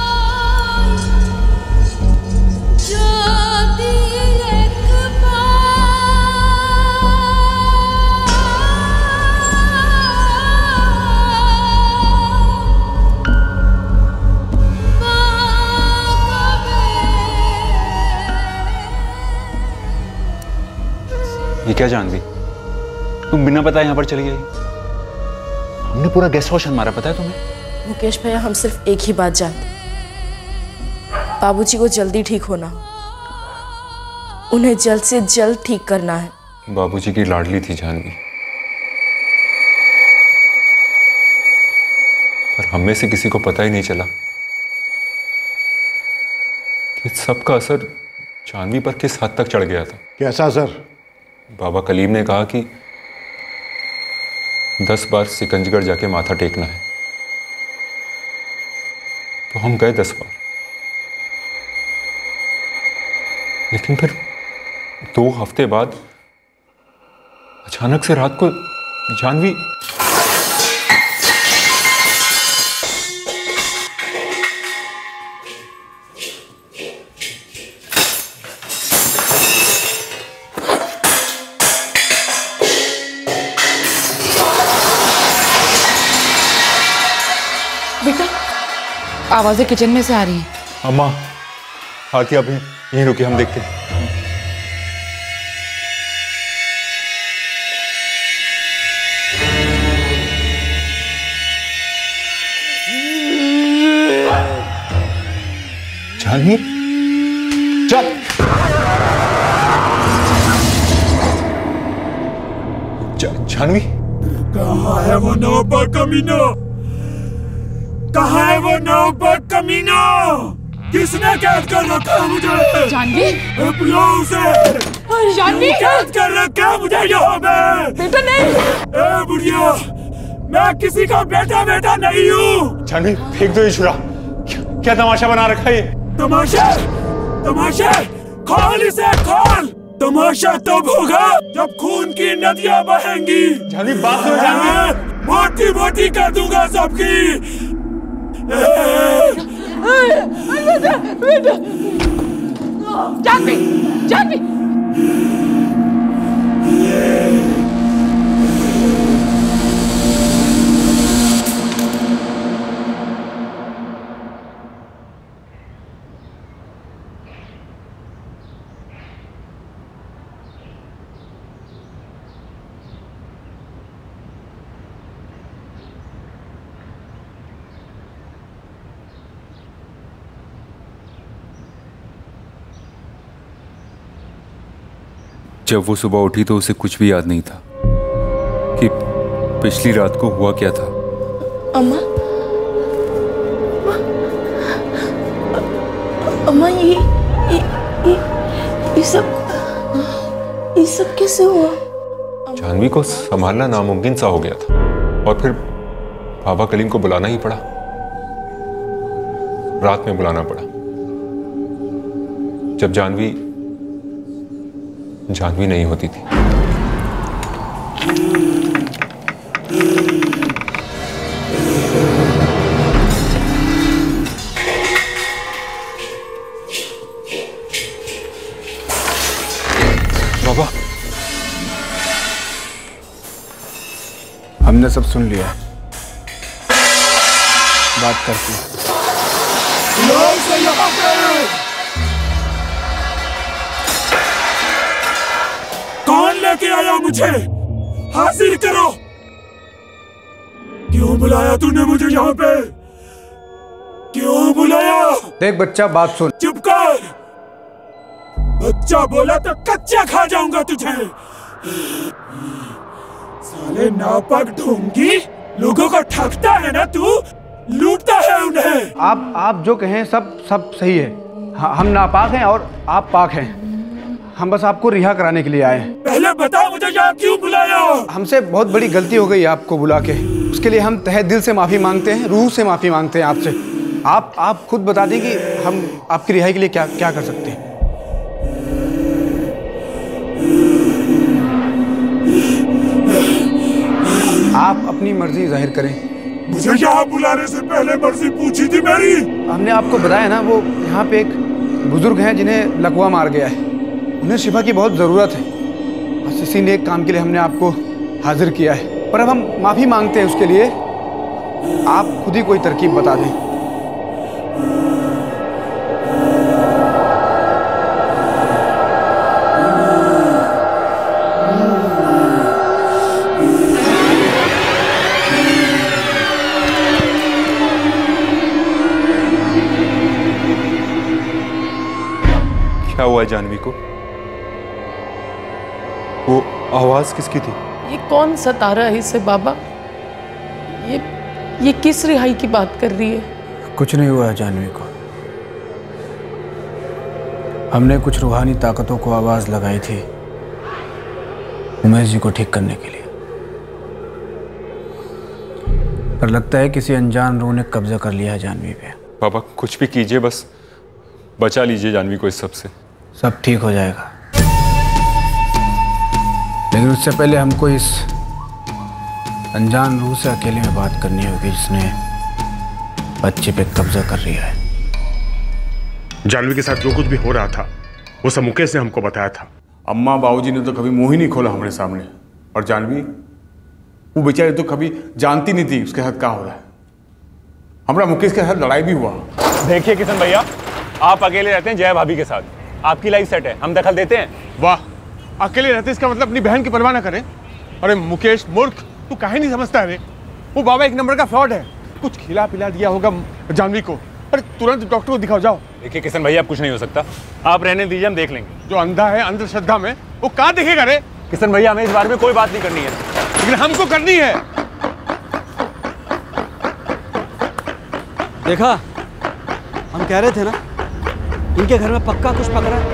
ये क्या जानवी, तुम बिना बताए यहाँ पर चली गई? हमने पूरा गेस्ट हाउस मारा, पता है तुम्हें? मुकेश भैया हम सिर्फ एक ही बात जानते, बाबूजी को जल्दी ठीक होना, उन्हें जल्द से जल्द ठीक करना है। बाबूजी की लाडली थी जानवी, पर हम में से किसी को पता ही नहीं चला कि सबका असर जानवी पर किस हद तक चढ़ गया था। कैसा असर? बाबा कलीम ने कहा कि दस बार सिकंजगढ़ जाके माथा टेकना है। तो हम गए दस बार, लेकिन फिर दो हफ्ते बाद अचानक से रात को जानवी बेटा, आवाजें किचन में से आ रही हैं। अम्मा, आरती अभी यहीं रुकी, हम देखते हैं। जानवी, चल। जानवी, कहाँ है वो नौबत कमीना? कहाँ है वो नौबत कमीना? किसने कैद कर रखा है मुझे? जानवी, बुलाओ उसे। जानवी, कैद कर रखा है मुझे यहाँ पे। बेटा नहीं। ए बुढ़िया, मैं किसी का बेटा बेटा नहीं हूँ। जानवी, फेंक दो ये छुरा। क्या तमाशा बना रखा है ये? तमाशा? तमाशा? खोल इसे, खोल। तमाशा तब होगा जब खून की नदियां बहेंगी। जानवी, बात सुनो जानवी। मोटी मोटी कर दूंगा सबकी। जानवी, जानवी। जब वो सुबह उठी तो उसे कुछ भी याद नहीं था कि पिछली रात को हुआ क्या था। अम्मा, अम्मा, ये ये ये ये सब ये सब कैसे हुआ? जानवी को संभालना नामुमकिन सा हो गया था और फिर बाबा कलीम को बुलाना ही पड़ा। रात में बुलाना पड़ा जब जानवी जानवी नहीं होती थी। बाबा, हमने सब सुन लिया, बात करते हैं। कौन लेके आया मुझे? हाजिर करो। क्यों बुलाया तूने मुझे यहाँ पे? क्यों बुलाया? देख बच्चा, बात सुन। चुप कर। बच्चा बोला तो कच्चा खा जाऊंगा तुझे। साले नापाक ढोंगी, लोगों को ठगता है ना तू, लूटता है उन्हें। आप आप जो कहें सब सब सही है। हम नापाक हैं और आप पाक हैं। हम बस आपको रिहा कराने के लिए आए हैं। पहले बता मुझे यहाँ क्यों बुलाया? हमसे बहुत बड़ी गलती हो गई आपको बुला के। उसके लिए हम तहे दिल से माफी मांगते हैं, रूह से माफी मांगते हैं आपसे। आप आप खुद बता दें कि हम आपकी रिहाई के लिए क्या क्या कर सकते हैं। आप अपनी मर्जी जाहिर करें। मुझे यहाँ बुलाने से पहले मर्जी पूछी थी मेरी? हमने आपको बताया ना, वो यहाँ पे एक बुजुर्ग हैं जिन्हें लकवा मार गया है, उन्हें शिफा की बहुत ज़रूरत है। बस इसी नेक काम के लिए हमने आपको हाजिर किया है। पर अब हम माफ़ी मांगते हैं उसके लिए। आप खुद ही कोई तरकीब बता दें। क्या हुआ जानवी को? वो आवाज किसकी थी? ये कौन सता रहा है इसे बाबा? ये ये किस रिहाई की बात कर रही है? कुछ नहीं हुआ है जानवी को। हमने कुछ रूहानी ताकतों को आवाज लगाई थी उमेश जी को ठीक करने के लिए। पर लगता है किसी अनजान रूह ने कब्जा कर लिया है जानवी पे। बाबा कुछ भी कीजिए, बस बचा लीजिए जानवी को इस सब से। सब ठीक हो जाएगा, लेकिन उससे पहले हमको इस अनजान रूह से अकेले में बात करनी होगी जिसने बच्चे पे कब्जा कर लिया है। जानवी के साथ जो कुछ भी हो रहा था वो सब मुकेश ने हमको बताया था। अम्मा बाबूजी ने तो कभी मुंह ही नहीं खोला हमारे सामने, और जानवी वो बेचारी तो कभी जानती नहीं थी उसके साथ क्या हो रहा है। हमारा मुकेश के साथ लड़ाई भी हुआ। देखिए किशन भैया, आप अकेले रहते हैं जया भाभी के साथ, आपकी लाइफ सेट है, हम दखल देते हैं। वाह, अकेले रहते इसका मतलब अपनी बहन की परवाह ना करें। अरे मुकेश मूर्ख, तू काहे नहीं समझता रे? वो बाबा एक नंबर का फ्रॉड है। कुछ खिला पिला दिया होगा जानवी को। अरे तुरंत डॉक्टर को दिखाओ जाओ। देखिए किशन भैया, अब कुछ नहीं हो सकता, आप रहने दीजिए, हम देख लेंगे। जो अंधा है अंधश्रद्धा में, वो कहाँ देखेगा रे? किशन भैया, हमें इस बारे में कोई बात नहीं करनी है, लेकिन हमको करनी है। देखा, हम कह रहे थे ना, इनके घर में पक्का कुछ पकड़ा है।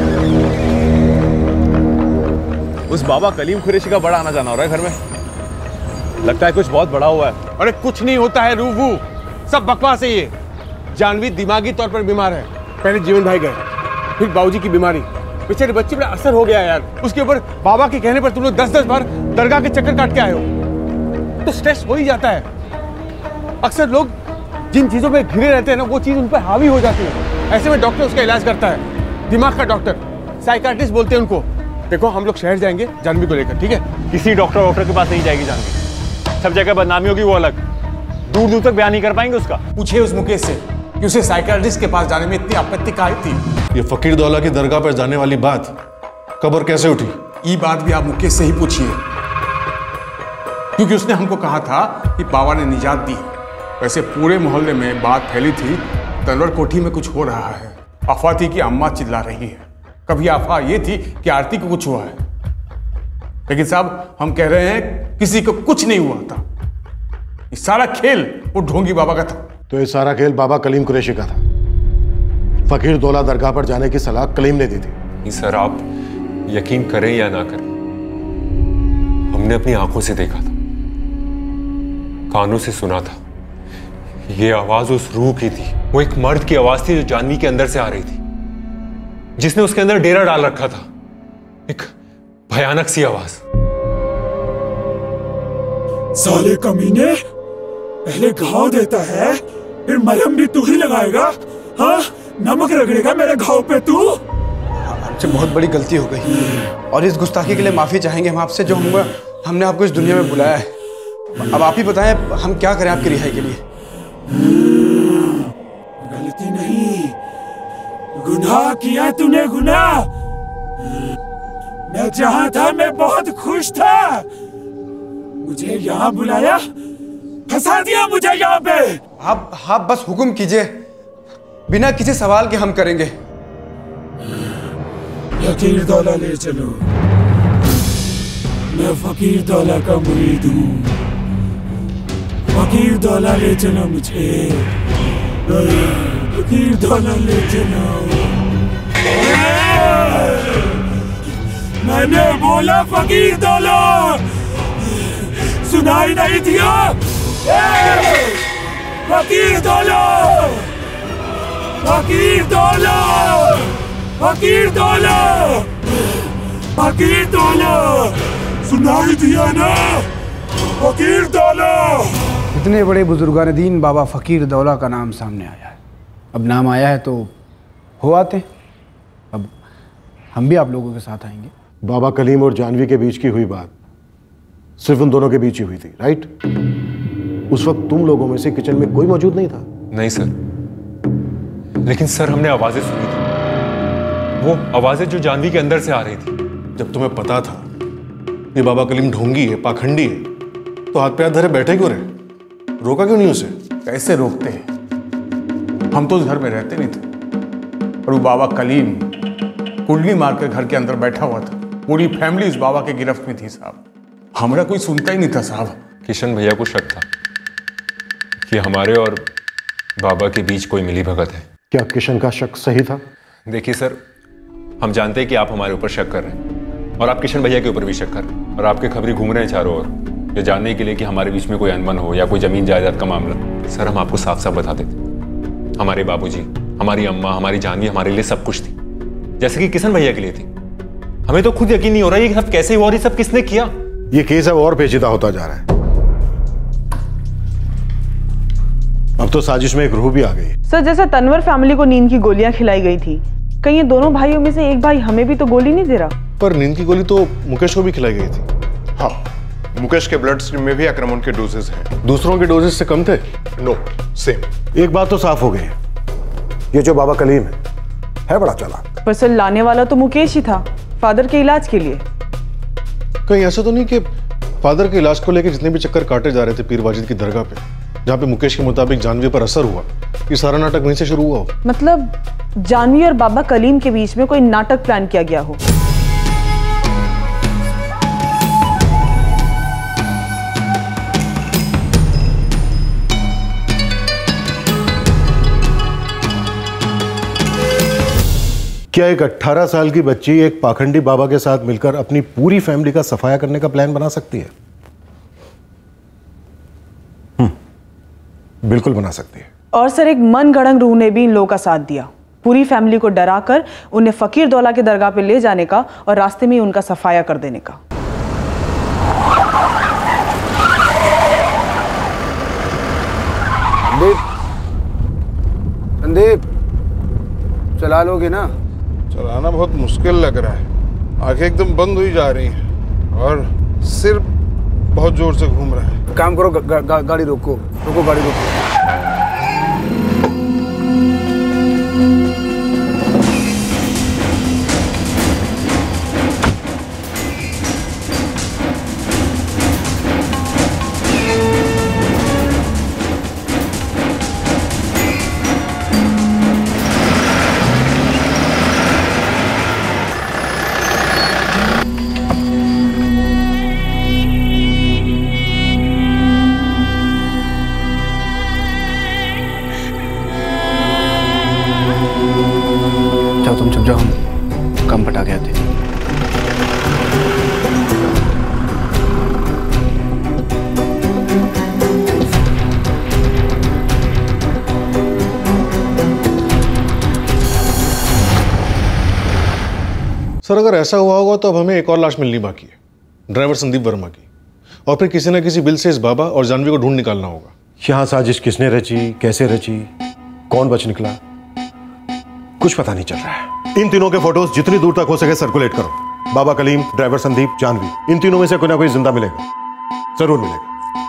उस बाबा कलीम कुरैशी का बड़ा आना जाना हो रहा है घर में। लगता है कुछ बहुत बड़ा हुआ है। अरे कुछ नहीं होता है रूबू, सब बकवास है ये। जानवी दिमागी तौर पर बीमार है। पहले जीवन भाई गए, फिर बाबूजी की बीमारी, बेचारे बच्चे पर असर हो गया यार। उसके ऊपर बाबा के कहने पर तुम लोग दस दस बार दरगाह के चक्कर काट के आए हो, तो स्ट्रेस हो ही जाता है। अक्सर लोग जिन चीजों पे घिरे रहते हैं ना, वो चीज उन पर हावी हो जाती है। ऐसे में डॉक्टर उसका इलाज करता है, दिमाग का डॉक्टर, साइकाट्रिस्ट बोलते हैं उनको। देखो हम लोग शहर जाएंगे जानवी को लेकर, ठीक है? किसी डॉक्टर डॉक्टर के पास नहीं जाएगी जानवी, सब जगह बदनामी होगी, वो अलग, दूर दूर तक बयान नहीं कर पाएंगे उसका। पूछिए उस मुकेश से कि उसे साइकाट्रिस्ट के पास जाने में इतनी आपत्ति काहे थी। ये फकीर दौला की दरगाह पर जाने वाली बात कब और कैसे उठी? ये बात भी आप मुकेश से ही पूछिए, क्योंकि उसने हमको कहा था कि बाबा ने निजात दी। वैसे पूरे मोहल्ले में बात फैली थी तनवर कोठी में कुछ हो रहा है। अफवाह थी कि अम्मा चिल्ला रही है, कभी अफवाह ये थी कि आरती को कुछ हुआ है। लेकिन साहब हम कह रहे हैं किसी को कुछ नहीं हुआ था। ये सारा खेल वो ढोंगी बाबा का था। तो ये सारा खेल बाबा कलीम कुरैशी का था। फकीर दौला दरगाह पर जाने की सलाह कलीम ने दी थी। नहीं सर, आप यकीन करें या ना करें, हमने अपनी आंखों से देखा था, कानों से सुना था। ये आवाज उस रूह की थी, वो एक मर्द की आवाज थी जो जानवी के अंदर से आ रही थी, जिसने उसके अंदर डेरा डाल रखा था। एक भयानक सी आवाज। साले कमीने, पहले घाव देता है, फिर मलहम भी तू ही लगाएगा? हाँ, नमक रगड़ेगा मेरे घाव पे तू? हमसे बहुत बड़ी गलती हो गई और इस गुस्ताखी के लिए माफी चाहेंगे हम आपसे, जो हम हमने आपको इस दुनिया में बुलाया है। अब आप ही बताएं हम क्या करें आपकी रिहाई के लिए। गलती नहीं, गुनाह किया तूने, गुनाह। मैं जहां था मैं बहुत खुश था, मुझे यहाँ बुलाया, फंसा दिया मुझे यहाँ पे। आप आप बस हुक्म कीजिए, बिना किसी सवाल के हम करेंगे। फकीर दौला ले चलो, मैं फकीर दौला का मुरीद हूँ। फकीर दौला ले चलो मुझे, फकीर दौला ले चलो। मैंने बोला फकीर दौला, सुनाई नहीं दिया? फकीर दौला, फकीर दौला, फकीर दौला, फकीर दौला, सुनाई दिया ना? फकीर दौला। इतने बड़े बुजुर्गान दीन बाबा फकीर दौला का नाम सामने आया है। अब नाम आया है तो हो आते हैं। अब हम भी आप लोगों के साथ आएंगे। बाबा कलीम और जानवी के बीच की हुई बात सिर्फ उन दोनों के बीच ही हुई थी, राइट? उस वक्त तुम लोगों में से किचन में कोई मौजूद नहीं था? नहीं सर, लेकिन सर हमने आवाजें सुनी थी, वो आवाजें जो जानवी के अंदर से आ रही थी। जब तुम्हें पता था ये बाबा कलीम ढोंगी है, पाखंडी है, तो हाथ पे हाथ धरे बैठे क्यों रहे? रोका क्यों नहीं उसे? कैसे रोकते हैं? हम तो उस घर में रहते नहीं थे, और वो बाबा कलीम कुंडली मार कर घर के अंदर बैठा हुआ था। पूरी फैमिली उस बाबा के गिरफ्त में थी साहब। हमारा कोई सुनता ही नहीं था साहब। किशन भैया को शक था कि हमारे और बाबा के बीच कोई मिली भगत है। क्या किशन का शक सही था? देखिए सर, हम जानते हैं कि आप हमारे ऊपर शक कर रहे हैं, और आप किशन भैया के ऊपर भी शक कर रहे हैं, और आपके खबरें घूम रहे हैं चारों ओर। या जानने के लिए कि हमारे बीच में कोई अनबन हो या कोई जमीन जायदाद का मामला। सर हम आपको साफ साफ बता देते, हमारे बाबूजी, हमारी अम्मा, हमारी जानवी हमारे लिए सब कुछ थी, जैसे कि किशन भैया के लिए थी। हमें तो खुद यकीन नहीं हो रहा ये सब कैसे हुआ और ये सब किसने किया। ये केस अब और पेचीदा होता जा रहा है। अब तो साजिश में एक रूह भी आ गई। सर जैसे तनवर फैमिली को नींद की गोलियां खिलाई गई थी, कहीं ये दोनों भाइयों में से एक भाई हमें भी तो गोली नहीं दे रहा? पर नींद की गोली तो मुकेश को भी खिलाई गई थी। हाँ, मुकेश के ब्लड स्ट्रीम में भी अक्रमण के डोजेस हैं। दूसरों के डोजेस से कम थे? No, same. एक बात तो साफ हो गई है, ये जो बाबा कलीम है, है बड़ा चालाक। पर सर लाने वाला तो मुकेश ही था, फादर के इलाज के लिए। कहीं ऐसा तो नहीं कि फादर के इलाज को लेकर जितने भी चक्कर काटे जा रहे थे पीर वाजिद की दरगाह पे, जहाँ पे मुकेश के मुताबिक जानवी पर असर हुआ, ये सारा नाटक वहीं से शुरू हुआ हो? मतलब जानवी और बाबा कलीम के बीच में कोई नाटक प्लान किया गया हो? क्या एक अठारह साल की बच्ची एक पाखंडी बाबा के साथ मिलकर अपनी पूरी फैमिली का सफाया करने का प्लान बना सकती है? हम्म, बिल्कुल बना सकती है। और सर एक मन गढ़ंग रूह ने भी इन लोगों का साथ दिया, पूरी फैमिली को डराकर उन्हें फकीर दौला के दरगाह पे ले जाने का और रास्ते में ही उनका सफाया कर देने का। संदीप, संदीप, चला लोगे ना? चलाना बहुत मुश्किल लग रहा है, आंखें एकदम बंद हुई जा रही हैं और सिर बहुत जोर से घूम रहा है। काम करो, गा, गा, गाड़ी रोको, रोको गाड़ी रोको। तुम चुप जाओ, हम कम पटा गए थे। सर अगर ऐसा हुआ होगा तो अब हमें एक और लाश मिलनी बाकी है, ड्राइवर संदीप वर्मा की, और फिर किसी ना किसी बिल से इस बाबा और जानवी को ढूंढ निकालना होगा। यहाँ साजिश किसने रची, कैसे रची, कौन बच निकला, कुछ पता नहीं चल रहा है। इन तीनों के फोटोज जितनी दूर तक हो सके सर्कुलेट करो। बाबा कलीम, ड्राइवर संदीप, जानवी, इन तीनों में से कोई ना कोई जिंदा मिलेगा, जरूर मिलेगा।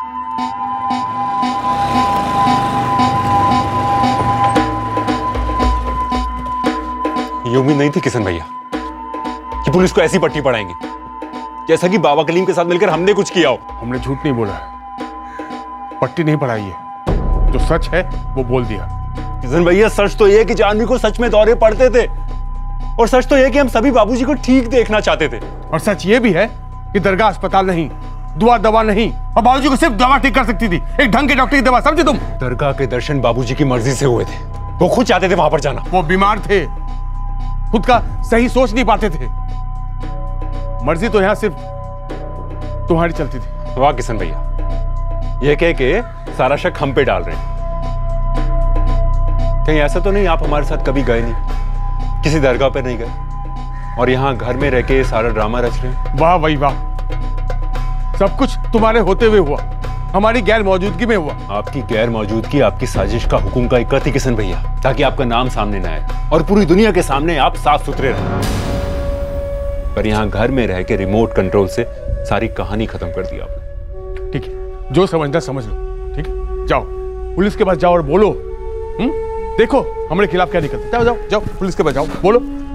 ये उम्मीद नहीं थी किशन भैया कि पुलिस को ऐसी पट्टी पड़ाएंगे, जैसा कि बाबा कलीम के साथ मिलकर हमने कुछ किया हो। हमने झूठ नहीं बोला है, पट्टी नहीं पड़ाई है, जो सच है वो बोल दिया। किशन भैया सच तो ये कि जानवी को सच में दौरे पड़ते थे, और सच तो ये कि हम सभी बाबूजी को ठीक देखना चाहते थे, और सच ये भी है कि दरगाह अस्पताल नहीं, दुआ दवा नहीं, और बाबूजी को सिर्फ दवा ठीक कर सकती थी, एक ढंग के डॉक्टर की दवा, समझे तुम? दरगाह के दर्शन बाबूजी की मर्जी से हुए थे, वो खुद चाहते थे वहां पर जाना। वो बीमार थे, खुद का सही सोच नहीं पाते थे, मर्जी तो यहां सिर्फ तुम्हारी चलती थी। वाह किशन भैया, ये कह के सारा शक हम पे डाल रहे हैं। कहीं ऐसा तो नहीं आप हमारे साथ कभी गए नहीं, किसी दरगाह पे नहीं गए, और यहाँ घर में रह के सारा ड्रामा रच रहे हैं? वाह भाई वाह, सब कुछ तुम्हारे होते हुए हुआ, हमारी गैर मौजूदगी में हुआ। आपकी गैर मौजूदगी आपकी साजिश का हुक्म का एक थी किशन भैया, ताकि आपका नाम सामने न आए और पूरी दुनिया के सामने आप साफ सुथरे रहे। पर यहाँ घर में रह के रिमोट कंट्रोल से सारी कहानी खत्म कर दी आपने। ठीक है, जो समझना समझ लो, ठीक है? जाओ पुलिस के पास जाओ और बोलो, हुँ? देखो हमारे खिलाफ क्या निकलता। जाओ जाओ जाओ पुलिस के पास जाओ, बोलो।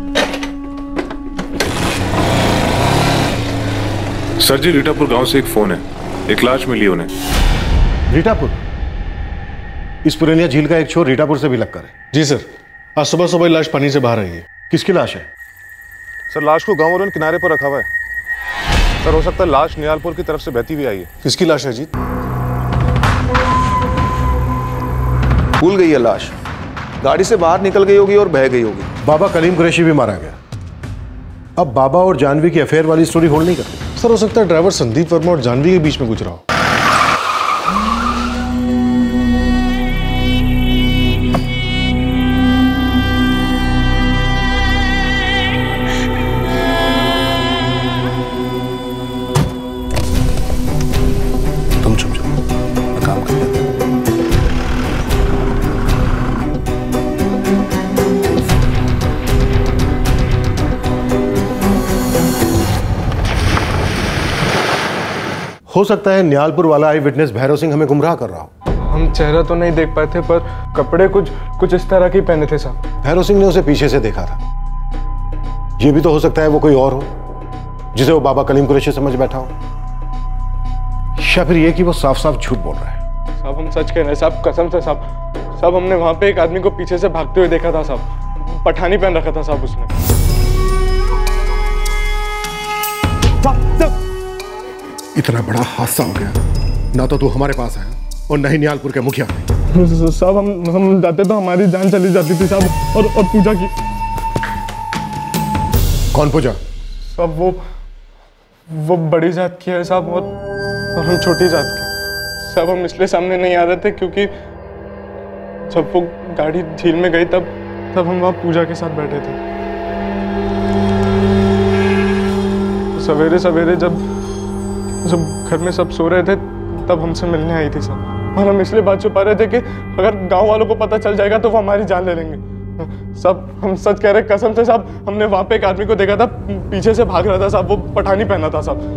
सर जी, रीटापुर गांव से एक फोन है, एक लाश मिली उन्हें। रीटापुर? इस पुरानिया झील का एक छोर रीटापुर से भी लगकर है। जी सर, आज सुबह सुबह लाश पानी से बाहर आई है। किसकी लाश है? सर लाश को गांव वालों ने किनारे पर रखा हुआ है। सर हो सकता है लाश नियालपुर की तरफ से बहती हुई आई है। किसकी लाश है जीत? भूल गई है लाश, गाड़ी से बाहर निकल गई होगी और बह गई होगी। बाबा कलीम कुरैशी भी मारा गया। अब बाबा और जानवी की अफेयर वाली स्टोरी होल्ड नहीं करती। सर हो सकता है ड्राइवर संदीप वर्मा और जानवी के बीच में गुजरा हो। तुम चुप जाओ, मैं काम कर लेता हूं। हो सकता है न्यालपुर वाला आई विटनेस भैरव सिंह हमें गुमराह कर रहा हो। हम चेहरा तो नहीं देख पाए थे, पर कपड़े कुछ कुछ इस तरह के पहने थे साहब। भैरव सिंह ने उसे पीछे से देखा था। यह भी तो हो सकता है वो कोई और हो, जिसे वो बाबा कलीम कुरैशी समझ बैठा हो, या फिर ये कि वो साफ साफ झूठ बोल रहा है। साहब हम सच कह रहे हैं साहब, कसम से साहब। साहब हमने वहां पे एक आदमी को पीछे से भागते हुए देखा था साहब, पठानी पहन रखा था साहब उसने। इतना बड़ा हादसा हो गया, ना तो तू हमारे पास आया और न ही न्यालपुर के मुखिया। साहब हम हम जाते तो हमारी जान चली जाती थी साहब। और और पूजा की। कौन पूजा? साहब वो वो बड़ी जात की है साहब, और, और हम छोटी जात के। साहब हम इसलिए सामने नहीं आ रहे थे क्योंकि जब वो गाड़ी झील में गई तब तब हम वहाँ पूजा के साथ बैठे थे। सवेरे सवेरे जब जब घर में सब सो रहे थे तब हमसे मिलने आई थी साहब। और हम इसलिए बात छुपा रहे थे कि अगर गांव वालों को पता चल जाएगा तो वो हमारी जान ले लेंगे। साहब हम सच कह रहे कसम से साहब, हमने वहां पे एक आदमी को देखा था पीछे से भाग रहा था साहब, वो पठानी पहना था साहब।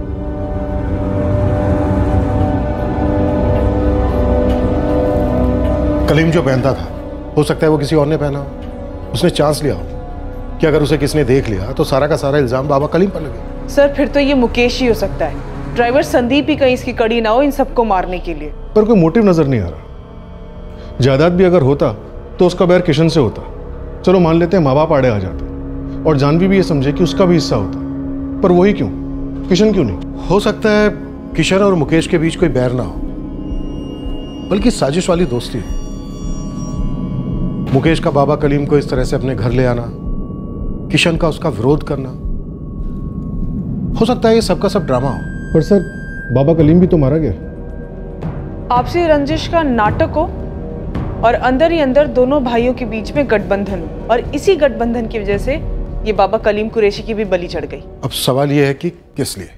कलीम जो पहनता था हो सकता है वो किसी और ने पहना हो। उसने चांस लिया हो कि अगर उसे किसने देख लिया तो सारा का सारा इल्जाम बाबा कलीम पर लगे। सर फिर तो ये मुकेश ही हो सकता है। ड्राइवर संदीप ही कहीं इसकी कड़ी ना हो इन सबको मारने के लिए। पर कोई मोटिव नजर नहीं आ रहा। जायदाद भी अगर होता तो उसका बैर किशन से होता। चलो मान लेते हैं माँ बाप आड़े आ जाते और जानवी भी ये समझे कि उसका भी हिस्सा होता, पर वही क्यों, किशन क्यों नहीं? हो सकता है किशन और मुकेश के बीच कोई बैर ना हो, बल्कि साजिश वाली दोस्ती हो। मुकेश का बाबा कलीम को इस तरह से अपने घर ले आना, किशन का उसका विरोध करना, हो सकता है ये सबका सब ड्रामा हो। पर सर बाबा कलीम भी तो मारा गया। आपसी रंजिश का नाटक हो और अंदर ही अंदर दोनों भाइयों के बीच में गठबंधन हो, और इसी गठबंधन की वजह से ये बाबा कलीम कुरैशी की भी बलि चढ़ गई। अब सवाल ये है कि किस लिए?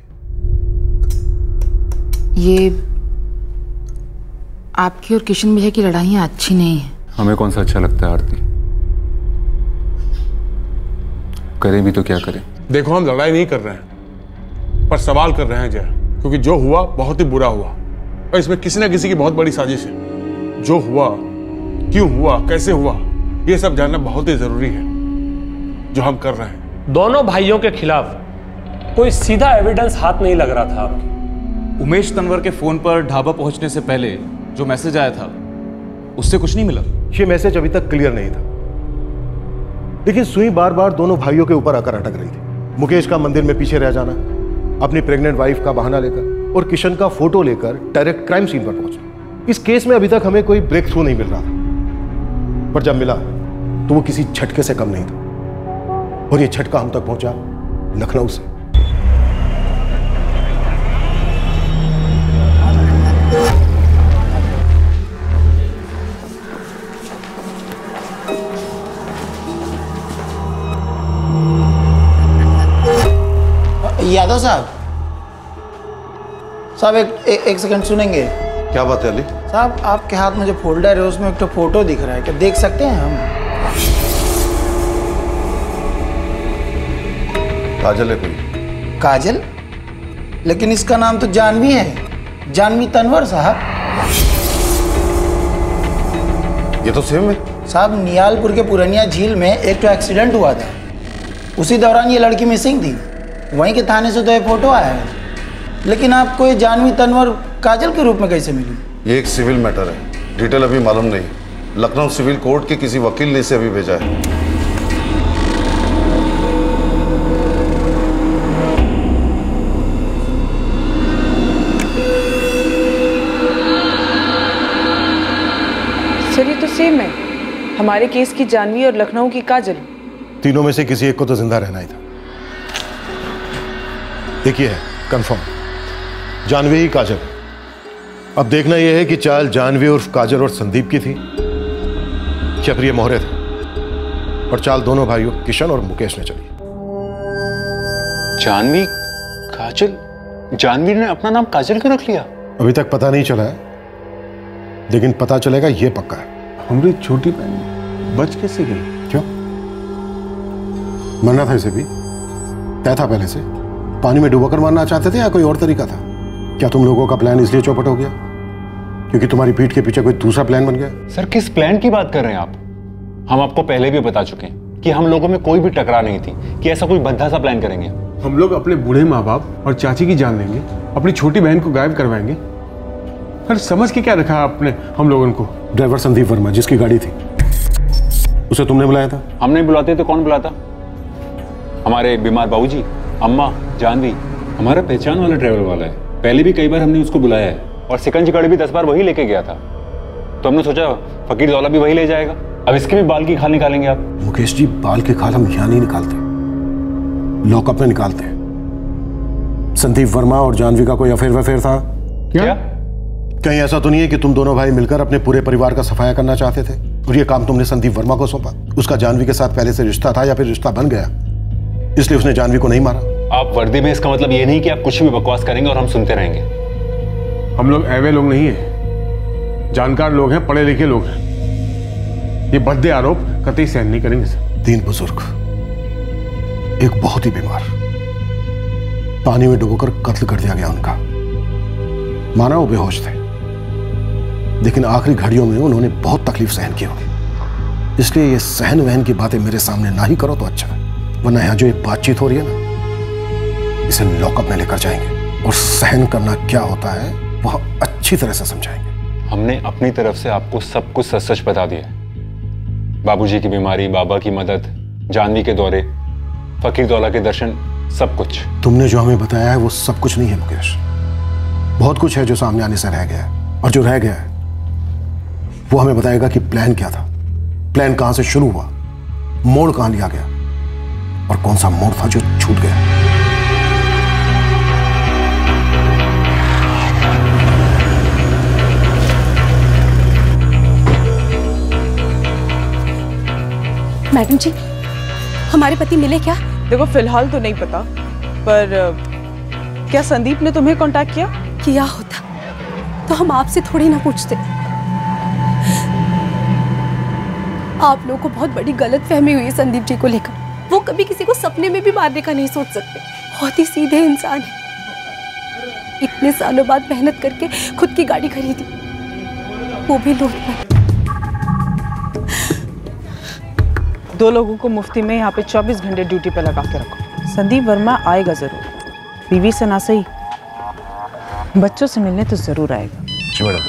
ये आपकी और किशन भैया की लड़ाइयाँ अच्छी नहीं है। हमें कौन सा अच्छा लगता है आरती? करें भी तो क्या करें? देखो हम लड़ाई नहीं कर रहे हैं, पर सवाल कर रहे हैं जय, क्योंकि जो हुआ बहुत ही बुरा हुआ और इसमें किसी ना किसी की बहुत बड़ी साजिश है। जो हुआ, क्यों हुआ, कैसे हुआ, ये सब जानना बहुत ही जरूरी है, जो हम कर रहे हैं। दोनों भाइयों के खिलाफ कोई सीधा एविडेंस हाथ नहीं लग रहा था आपके। उमेश तनवर के फोन पर ढाबा पहुंचने से पहले जो मैसेज आया था उससे कुछ नहीं मिला। ये मैसेज अभी तक क्लियर नहीं था, लेकिन सुई बार बार दोनों भाइयों के ऊपर आकर अटक रही थी। मुकेश का मंदिर में पीछे रह जाना, अपनी प्रेग्नेंट वाइफ का बहाना लेकर, और किशन का फोटो लेकर डायरेक्ट क्राइम सीन पर पहुंचना। इस केस में अभी तक हमें कोई ब्रेक थ्रू नहीं मिल रहा था, पर जब मिला तो वो किसी झटके से कम नहीं था, और ये झटका हम तक पहुंचा लखनऊ से। यादव साहब, साहब एक ए, एक सेकंड सुनेंगे? क्या बात है अली? साहब आपके हाथ में जो फोल्डर है उसमें एक तो फोटो दिख रहा है, क्या देख सकते हैं हम? काजल है कोई? काजल? लेकिन इसका नाम तो जानवी है, जानवी तनवर साहब। ये तो सेम है साहब। नियालपुर के पुरनिया झील में एक तो एक्सीडेंट हुआ था, उसी दौरान ये लड़की मिसिंग थी। वहीं के थाने से तो ये फोटो आया है, लेकिन आपको ये जानवी तनवर काजल के रूप में कैसे मिली? ये एक सिविल मैटर है, डिटेल अभी मालूम नहीं। लखनऊ सिविल कोर्ट के किसी वकील ने इसे अभी भेजा है। सर ये तो सेम है, हमारे केस की जानवी और लखनऊ की काजल। तीनों में से किसी एक को तो जिंदा रहना ही था। एक ये है कंफर्म जानवी ही काजल। अब देखना यह है कि चाल जानवी उर्फ काजल और संदीप की थी या फिर ये मोहरे थे, और चाल दोनों भाइयों किशन और मुकेश ने चली। जानवी काजल? जानवी ने अपना नाम काजल क्यों रख लिया? अभी तक पता नहीं चला है, लेकिन पता चलेगा ये पक्का है। हमारी छोटी बहन बच कैसे गई? क्यों मरना था इसे भी? तय था पहले से? पानी में डुबाकर मारना चाहते थे या कोई और तरीका था? क्या तुम लोगों का प्लान इसलिए चौपट हो गया क्योंकि तुम्हारी पीठ के पीछे कोई दूसरा प्लान बन गया? सर किस प्लान की बात कर रहे हैं आप? हम आपको पहले भी बता चुके हैं कि हम लोगों में कोई भी टकरार नहीं थी कि ऐसा कोई भद्दा सा प्लान करेंगे। हम लोग अपने बूढ़े माँ बाप और चाची की जान लेंगे, अपनी छोटी बहन को गायब करवाएंगे। पर समझ के क्या रखा आपने हम लोगों को? ड्राइवर संदीप वर्मा जिसकी गाड़ी थी, उसे तुमने बुलाया था? हम नहीं बुलाते तो कौन बुलाता? हमारे बीमार बाबूजी, अम्मा, जानवी। हमारा पहचान वाला ड्राइवर वाला है, पहले भी कई बार हमने उसको बुलाया है, और सिकंज गाड़ी भी दस बार वही लेके गया था। तो हमने सोचा फकीर दौला भी वही ले जाएगा। अब इसके भी बाल की खाल निकालेंगे आप? मुकेश जी, बाल की खाल हम यहां नहीं निकालते, लॉकअप में निकालते हैं। संदीप वर्मा और जानवी का कोई अफेयर वफेयर था क्या? क्या? कहीं ऐसा तो नहीं है कि तुम दोनों भाई मिलकर अपने पूरे परिवार का सफाया करना चाहते थे और ये काम तुमने संदीप वर्मा को सौंपा? उसका जानवी के साथ पहले से रिश्ता था या फिर रिश्ता बन गया इसलिए उसने जानवी को नहीं मारा? आप वर्दी में, इसका मतलब ये नहीं कि आप कुछ भी बकवास करेंगे और हम सुनते रहेंगे। हम लोग ऐवे लोग नहीं है, जानकार लोग हैं, पढ़े लिखे लोग हैं। ये भद्दे आरोप कतई सहन नहीं करेंगे सर। तीन बुजुर्ग, एक बहुत ही बीमार, पानी में डुबोकर कत्ल कर दिया गया उनका। माना वो बेहोश थे, लेकिन आखिरी घड़ियों में उन्होंने बहुत तकलीफ सहन की होगी, इसलिए ये सहन वहन की बातें मेरे सामने ना ही करो तो अच्छा है, वरना यहां जो ये बातचीत हो रही है ना, इसे लॉकअप में लेकर जाएंगे और सहन करना क्या होता है वह अच्छी तरह से समझाएंगे। हमने अपनी तरफ से आपको सब कुछ सच सच बता दिया। बाबूजी की बीमारी, बाबा की मदद, जानवी के दौरे, फकीर दौला के दर्शन, सब कुछ। तुमने जो हमें बताया है वो सब कुछ नहीं है मुकेश, बहुत कुछ है जो सामने आने से रह गया है, और जो रह गया है वो हमें बताएगा कि प्लान क्या था, प्लान कहां से शुरू हुआ, मोड़ कहां लिया गया, और कौन सा मोड़ था जो छूट गया। मैडम जी, हमारे पति मिले क्या? देखो फिलहाल तो नहीं पता, पर क्या संदीप ने तुम्हें कांटेक्ट किया? किया होता तो हम आपसे थोड़ी ना पूछते। आप लोगों को बहुत बड़ी गलतफहमी हुई है संदीप जी को लेकर। वो कभी किसी को सपने में भी मारने का नहीं सोच सकते, बहुत ही सीधे इंसान है। इतने सालों बाद मेहनत करके खुद की गाड़ी खरीदी, वो भी लोन पर। दो लोगों को मुफ्ती में यहाँ पे चौबीस घंटे ड्यूटी पे लगा के रखो। संदीप वर्मा आएगा जरूर, बीवी से ना सही, बच्चों से मिलने तो जरूर आएगा। जी मैडम।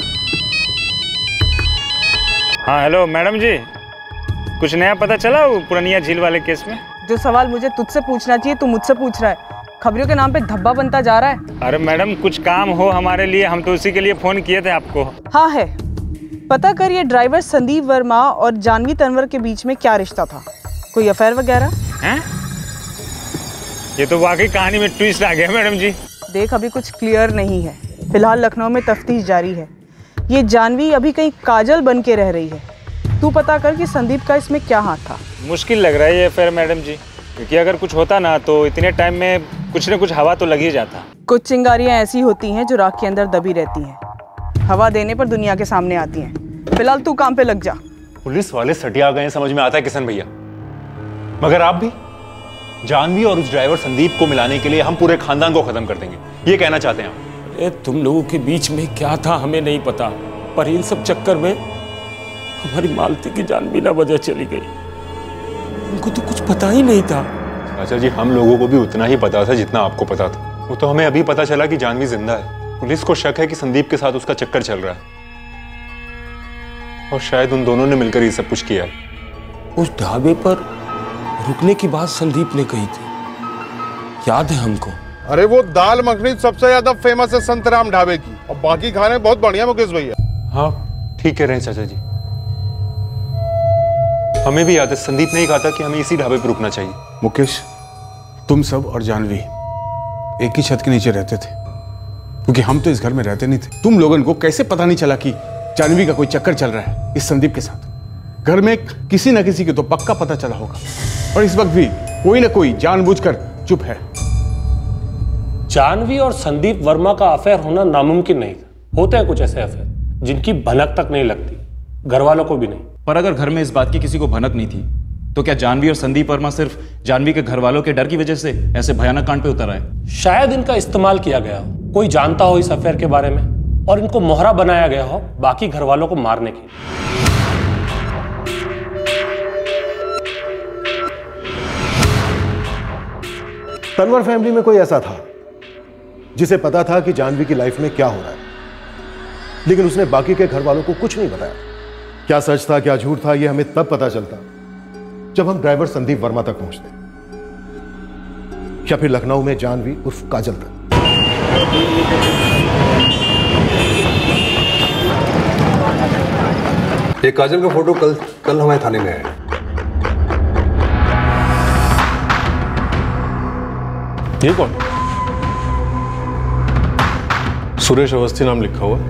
हाँ हेलो मैडम जी, कुछ नया पता चला वो पुरानिया झील वाले केस में? जो सवाल मुझे तुझसे पूछना चाहिए तू मुझसे पूछ रहा है। खबरों के नाम पे धब्बा बनता जा रहा है। अरे मैडम कुछ काम हो हमारे लिए, हम तो उसी के लिए फोन किए थे आपको। हाँ है, पता कर ये ड्राइवर संदीप वर्मा और जानवी तनवर के बीच में क्या रिश्ता था, कोई अफेयर वगैरह? हैं? ये तो वाकई कहानी में ट्विस्ट आ गया मैडम जी। देख अभी कुछ क्लियर नहीं है, फिलहाल लखनऊ में तफ्तीश जारी है। ये जानवी अभी कहीं काजल बन के रह रही है, तू पता कर कि संदीप का इसमें क्या हाथ था। मुश्किल लग रहा है ये अफेयर मैडम जी, क्योंकि अगर कुछ होता ना तो इतने टाइम में कुछ न कुछ हवा तो लग ही जाता। कुछ चिंगारियां ऐसी होती हैं जो राख के अंदर दबी रहती हैं, हवा देने पर दुनिया के सामने आती हैं। फिलहाल तू काम पे लग जा। पुलिस वाले सटिया गए समझ में आता है किशन भैया, मगर आप भी जानवी और उस ड्राइवर संदीप को मिलाने के लिए हम पूरे खानदान को खत्म कर देंगे, ये कहना चाहते हैं आप? ए, तुम लोगों के बीच में क्या था हमें नहीं पता, पर इन सब चक्कर में हमारी मालती की जान बिना वजह चली गई। उनको तो कुछ पता ही नहीं था। चाचा जी हम लोगों को भी उतना ही पता था जितना आपको पता था। वो तो हमें अभी पता चला कि जानवी जिंदा है। पुलिस को शक है कि संदीप के साथ उसका चक्कर चल रहा है, और शायद उन दोनों ने मिलकर ये सब कुछ किया है। उस ढाबे पर रुकने की बात संदीप ने कही थी, याद है हमको। अरे वो दाल मखनी सबसे ज्यादा फेमस है संतराम ढाबे की, और बाकी खाने बहुत बढ़िया मुकेश भैया। हाँ ठीक कह रहे हैं चाचा जी, हमें भी याद है संदीप ने ही कहा था कि हमें इसी ढाबे पर रुकना चाहिए। मुकेश, तुम सब और जानवी एक ही छत के नीचे रहते थे, क्योंकि हम तो इस घर में रहते नहीं थे। तुम लोगों को कैसे पता नहीं चला कि जानवी का कोई चक्कर चल रहा है इस संदीप के साथ? घर में किसी ना किसी को तो पक्का पता चला होगा, और इस वक्त भी कोई ना कोई जानबूझकर चुप है। जानवी और संदीप वर्मा का अफेयर होना नामुमकिन नहीं था। होते हैं कुछ ऐसे अफेयर जिनकी भनक तक नहीं लगती, घर वालों को भी नहीं। पर अगर घर में इस बात की किसी को भनक नहीं थी, तो क्या जानवी और संदीप वर्मा सिर्फ जानवी के घर वालों के डर की वजह से ऐसे भयानक कांड पे उतर आए? शायद इनका इस्तेमाल किया गया हो, कोई जानता हो इस अफेयर के बारे में और इनको मोहरा बनाया गया हो बाकी घर वालों को मारने के। तनवर फैमिली में कोई ऐसा था जिसे पता था कि जानवी की लाइफ में क्या हो रहा है, लेकिन उसने बाकी के घर वालों को कुछ नहीं बताया। क्या सच था क्या झूठ था, यह हमें तब पता चलता जब हम ड्राइवर संदीप वर्मा तक पहुंचते, या फिर लखनऊ में जानवी उर्फ काजल तक। ये काजल का फोटो कल कल हमारे थाने में आया। ये कौन? सुरेश अवस्थी नाम लिखा हुआ।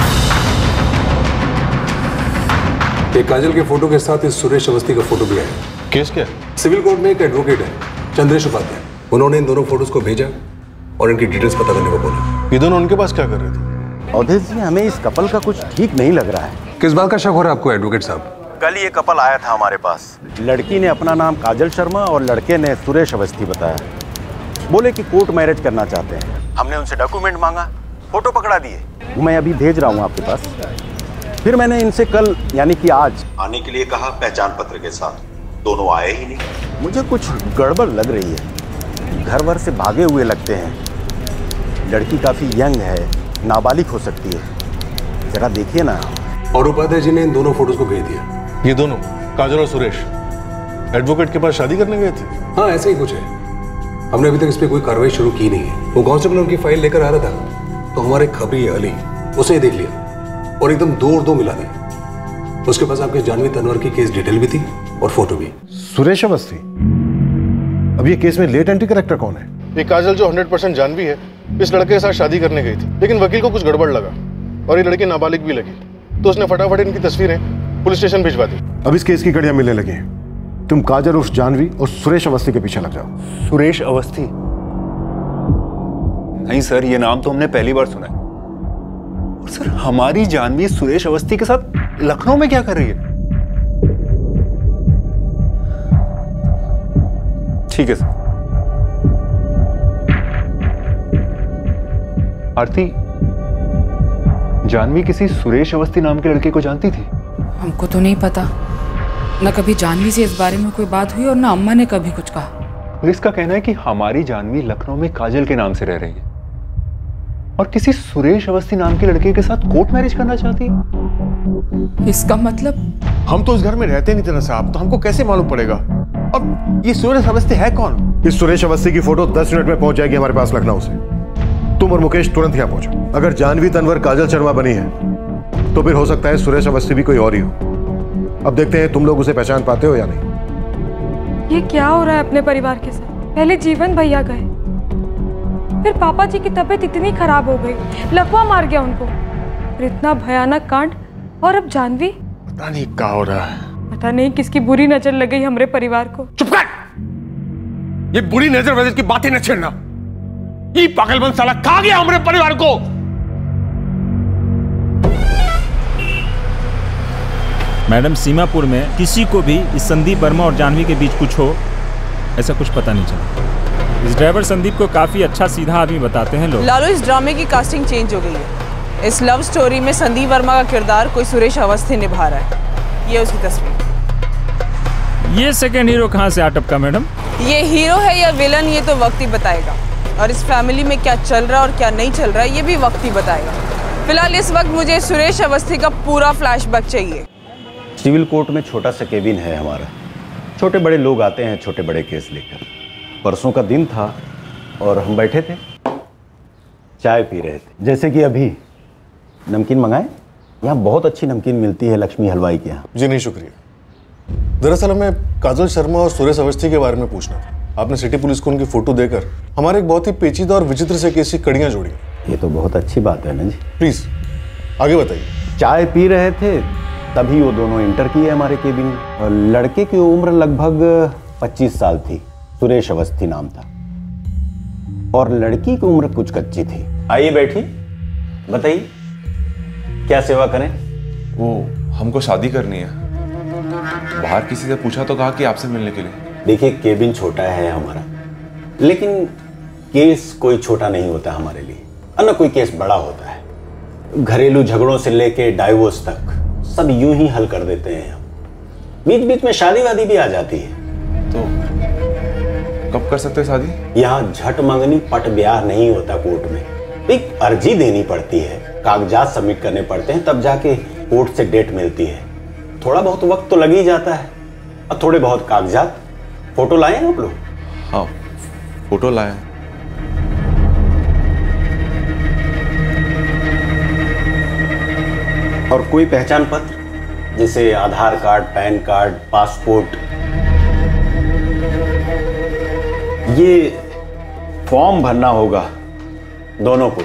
एक काजल के फोटो के साथ इस सुरेश अवस्थी का फोटो भी है। केस क्या? सिविल कोर्ट में एक एडवोकेट है चंद्रेश उपाध्याय, उन्होंने इन दोनों फोटोज को भेजा और इनकी डिटेल्स पता करने को बोला। ये दोनों उनके पास क्या कर रहे थे? अवधेश जी, हमें इस कपल का कुछ ठीक नहीं लग रहा है। किस बात का शक हो रहा है आपको एडवोकेट साहब? कल ये कपल आया था हमारे पास। लड़की ने अपना नाम काजल शर्मा और लड़के ने सुरेश अवस्थी बताया। बोले कि कोर्ट मैरिज करना चाहते हैं। हमने उनसे डॉक्यूमेंट मांगा, फोटो पकड़ा दिए। मैं अभी भेज रहा हूँ आपके पास। फिर मैंने इनसे कल यानी कि आज आने के लिए कहा पहचान पत्र के साथ। दोनों आए ही नहीं। मुझे कुछ गड़बड़ लग रही है। घर भर से भागे हुए लगते हैं। लड़की काफी यंग है, नाबालिग हो सकती है। जरा देखिए ना। और उपाध्याय जी ने इन दोनों फोटोज को भेज दिया। ये दोनों काजल और सुरेश एडवोकेट के पास शादी करने गए थे? हाँ, ऐसे ही कुछ है। हमने अभी तक इस पर कोई कार्रवाई शुरू की नहीं है। वो कांस्टेबल उनकी फाइल लेकर आ रहा था तो हमारे खबरी अली उसे देख लिया और एकदम दो और दो मिला दिया। उसके पास आपके जानवी तनवर की केस डिटेल भी थी और फोटो भी। सुरेश अवस्थी? अब ये केस में लेट एंट्री कैरेक्टर कौन है? ये काजल जो हंड्रेड परसेंट जानवी है, इस लड़के के साथ शादी करने गई थी, लेकिन वकील को कुछ गड़बड़ लगा और ये लड़की नाबालिग भी लगी, तो उसने फटाफट इनकी तस्वीरें पुलिस स्टेशन भिजवा दी। अब इस केस की कड़ियां मिलने लगी हैं। तुम काजल उर्फ जानवी और सुरेश अवस्थी के पीछे लग जाओ। सुरेश अवस्थी? नहीं सर, ये नाम तो हमने पहली बार सुना है। और सर, हमारी जानवी सुरेश अवस्थी के साथ लखनऊ में क्या कर रही है? ठीक है सर। आरती, जानवी किसी सुरेश अवस्थी नाम के लड़के को जानती थी? हमको तो नहीं पता। न कभी जानवी से इस बारे में कोई बात हुई और न अम्मा ने कभी कुछ कहा। पुलिस का कहना है कि हमारी जानवी लखनऊ में काजल के नाम से रह रही है और किसी सुरेश अवस्थी नाम के लड़के के साथ कोर्ट मैरिज करना चाहती है। इसका मतलब? हम तो उस घर में रहते नहीं थे ना साहब, तो हमको कैसे मालूम पड़ेगा? और ये सुरेश अवस्थी है कौन? इस सुरेश अवस्थी की फोटो दस मिनट में पहुंच जाएगी हमारे पास लखनऊ से। तुम और मुकेश तुरंत यहाँ पहुंचो। अगर जानवी तनवर काजल शर्मा बनी है तो फिर हो सकता है सुरेश अवस्थी भी कोई और ही हो। अब देखते हैं तुम लोग उसे पहचान पाते हो या नहीं। ये क्या हो रहा है अपने परिवार के साथ? पहले जीवन भैया गए, फिर पापा जी की तबीयत इतनी खराब हो गई, लकवा मार गया उनको, फिर इतना भयानक कांड, और अब जानवी। पता नहीं क्या हो रहा है। पता नहीं किसकी बुरी नजर लग गई हमारे परिवार को। चुप कर! ये बुरी नजर वजह की बातें न छेड़ना। ये पागलपन साला खा गया हमारे परिवार को। मैडम, सीमापुर में किसी को भी इस संदीप वर्मा और जानवी के बीच कुछ हो ऐसा कुछ पता नहीं चला। इस ड्राइवर संदीप को काफी अच्छा सीधा आदमी बताते हैं लोग। लालू, इस ड्रामे की कास्टिंग चेंज हो गई है। इस लव स्टोरी में संदीप वर्मा का किरदार कोई सुरेश अवस्थी निभा रहा है। ये उसकी तस्वीर। ये सेकंड हीरो कहाँ से आ टपका मैडम? ये हीरो है या विलन, ये तो वक्त ही बताएगा। और इस फैमिली में क्या चल रहा है और क्या नहीं चल रहा है, ये भी वक्त ही बताएगा। फिलहाल इस वक्त मुझे सुरेश अवस्थी का पूरा फ्लैशबैक चाहिए। सिविल कोर्ट में छोटा सा केबिन है हमारा। छोटे बड़े लोग आते हैं छोटे बड़े केस लेकर। परसों का दिन था और हम बैठे थे, चाय पी रहे थे। जैसे कि अभी नमकीन मंगाए? यहाँ बहुत अच्छी नमकीन मिलती है लक्ष्मी हलवाई के यहाँ। जी नहीं शुक्रिया। दरअसल हमें काजल शर्मा और सुरेश अवस्थी के बारे में पूछना था। आपने सिटी पुलिस को उनकी फोटो देकर हमारे एक बहुत ही पेचीदा और विचित्र से केस की कड़ियां जोड़ी। ये तो बहुत अच्छी बात है ना जी। प्लीज आगे बताइए। चाय पी रहे थे तभी वो दोनों एंटर किए हमारे केबिन में। लड़के की उम्र लगभग पच्चीस साल थी, सुरेश अवस्थी नाम था, और लड़की की उम्र कुछ कच्ची थी। आइए बैठिए, बताइए क्या सेवा करें। वो हमको शादी करनी है, बाहर किसी से पूछा तो कहा कि आपसे मिलने के लिए। देखिए केबिन छोटा है हमारा, लेकिन केस कोई छोटा नहीं होता हमारे लिए, और न कोई केस बड़ा होता है। घरेलू झगड़ों से लेके डाइवोर्स तक सब यूं ही हल कर देते हैं हम। बीच बीच में शादी वादी भी आ जाती है। तो कब कर सकते हैं शादी? यहाँ झट मंगनी पट ब्याह नहीं होता कोर्ट में, एक अर्जी देनी पड़ती है, कागजात सबमिट करने पड़ते हैं, तब जाके कोर्ट से डेट मिलती है। थोड़ा बहुत वक्त तो लग ही जाता है, और थोड़े बहुत कागजात। फोटो लाए हैं आप लोग? हाँ फोटो लाए। और कोई पहचान पत्र जैसे Aadhaar card, PAN card, passport? ये फॉर्म भरना होगा दोनों को।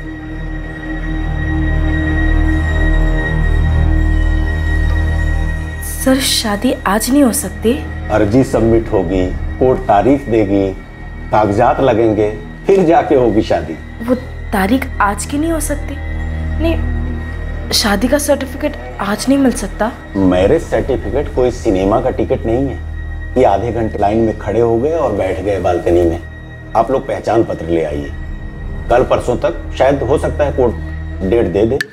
सर शादी आज नहीं हो सकती? अर्जी सबमिट होगी, कोर्ट तारीख देगी, कागजात लगेंगे, फिर जाके होगी शादी। वो तारीख आज की नहीं हो सकती? नहीं, शादी का सर्टिफिकेट आज नहीं मिल सकता? मैरिज सर्टिफिकेट कोई सिनेमा का टिकट नहीं है कि आधे घंटे लाइन में खड़े हो गए और बैठ गए बालकनी में। आप लोग पहचान पत्र ले आइए, कल परसों तक शायद हो सकता है कोर्ट डेट दे दे।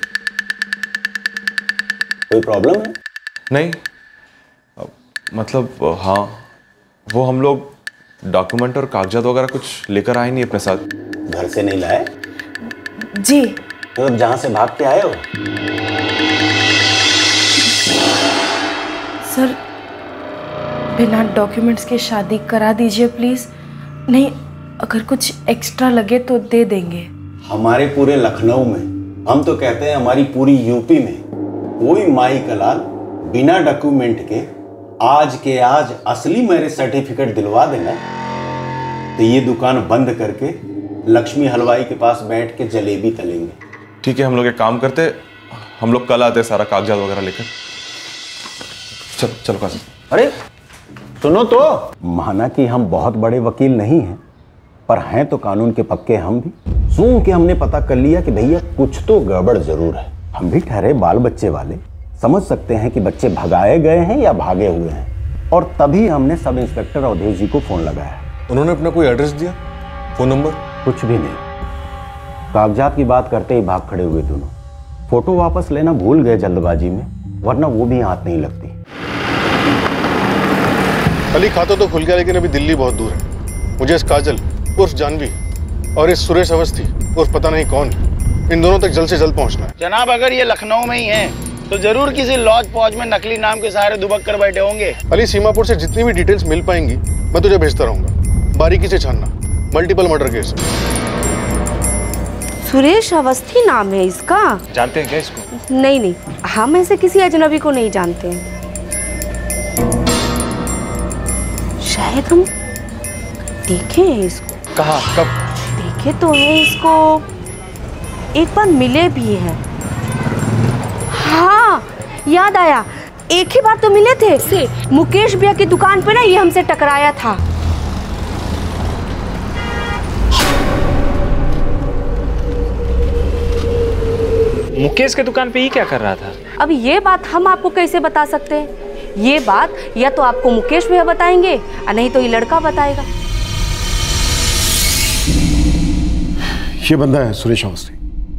कोई प्रॉब्लम है? नहीं, मतलब हाँ, वो हम लोग डॉक्यूमेंट और कागजात वगैरह कुछ लेकर आए नहीं अपने साथ। घर से नहीं लाए? जी। तो अब जहां से भाग के आए हो? सर बिना डॉक्यूमेंट्स के शादी करा दीजिए प्लीज। नहीं, अगर कुछ एक्स्ट्रा लगे तो दे देंगे। हमारे पूरे लखनऊ में, हम तो कहते हैं हमारी पूरी यूपी में, कोई माई का लाल बिना डॉक्यूमेंट के आज के आज असली मैरिज सर्टिफिकेट दिलवा देना तो ये दुकान बंद करके लक्ष्मी हलवाई के पास बैठ के जलेबी तलेंगे। ठीक है, हम लोग एक काम करते, हम लोग कल आते सारा कागजात वगैरह लेकर। चल चलो कासिम। अरे सुनो तो, माना कि हम बहुत बड़े वकील नहीं हैं, पर हैं तो कानून के पक्के हम भी। सुन के हमने पता कर लिया कि भैया कुछ तो गड़बड़ जरूर है। हम भी ठहरे बाल बच्चे वाले, समझ सकते हैं कि बच्चे भगाए गए हैं या भागे हुए हैं, और तभी हमने सब इंस्पेक्टर अवधेश जी को फोन लगाया। उन्होंने अपना कोई एड्रेस दिया, फोन नंबर? कुछ भी नहीं। कागजात की बात करते ही भाग खड़े हुए दोनों। फोटो वापस लेना भूल गए जल्दबाजी में, वरना वो भी हाथ नहीं लगती। अली खाता तो खुल गया, लेकिन अभी दिल्ली बहुत दूर है। मुझे इस काजल उर्फ जानवी और इस सुरेश अवस्थी उर्फ पता नहीं कौन, इन दोनों तक जल्द से जल्द पहुंचना है। जनाब अगर ये लखनऊ में ही हैं तो जरूर किसी लॉज पॉज में नकली नाम के सहारे दुबक कर बैठे होंगे। अली सीमापुर से जितनी भी डिटेल्स मिल पाएंगी मैं तुझे भेजता रहूंगा। बारीकी से छानना, multiple murder case. Suresh Awasthi नाम है इसका? जानते हैं क्या इसको? नहीं नहीं, हम ऐसे किसी अजनबी को नहीं जानते हैं। शायद हम देखे हैं इसको। कहाँ, कब? देखे तो है इसको, एक बार मिले भी हैं। हाँ याद आया, एक ही बार तो मिले थे से मुकेश भैया की दुकान पे ना, ये हमसे टकराया था। मुकेश के दुकान पे ही क्या कर रहा था? अब ये बात हम आपको कैसे बता सकते हैं? ये बात या तो आपको मुकेश भैया बताएंगे, और नहीं तो ये लड़का बताएगा। ये बंदा है सुरेश अवस्थी।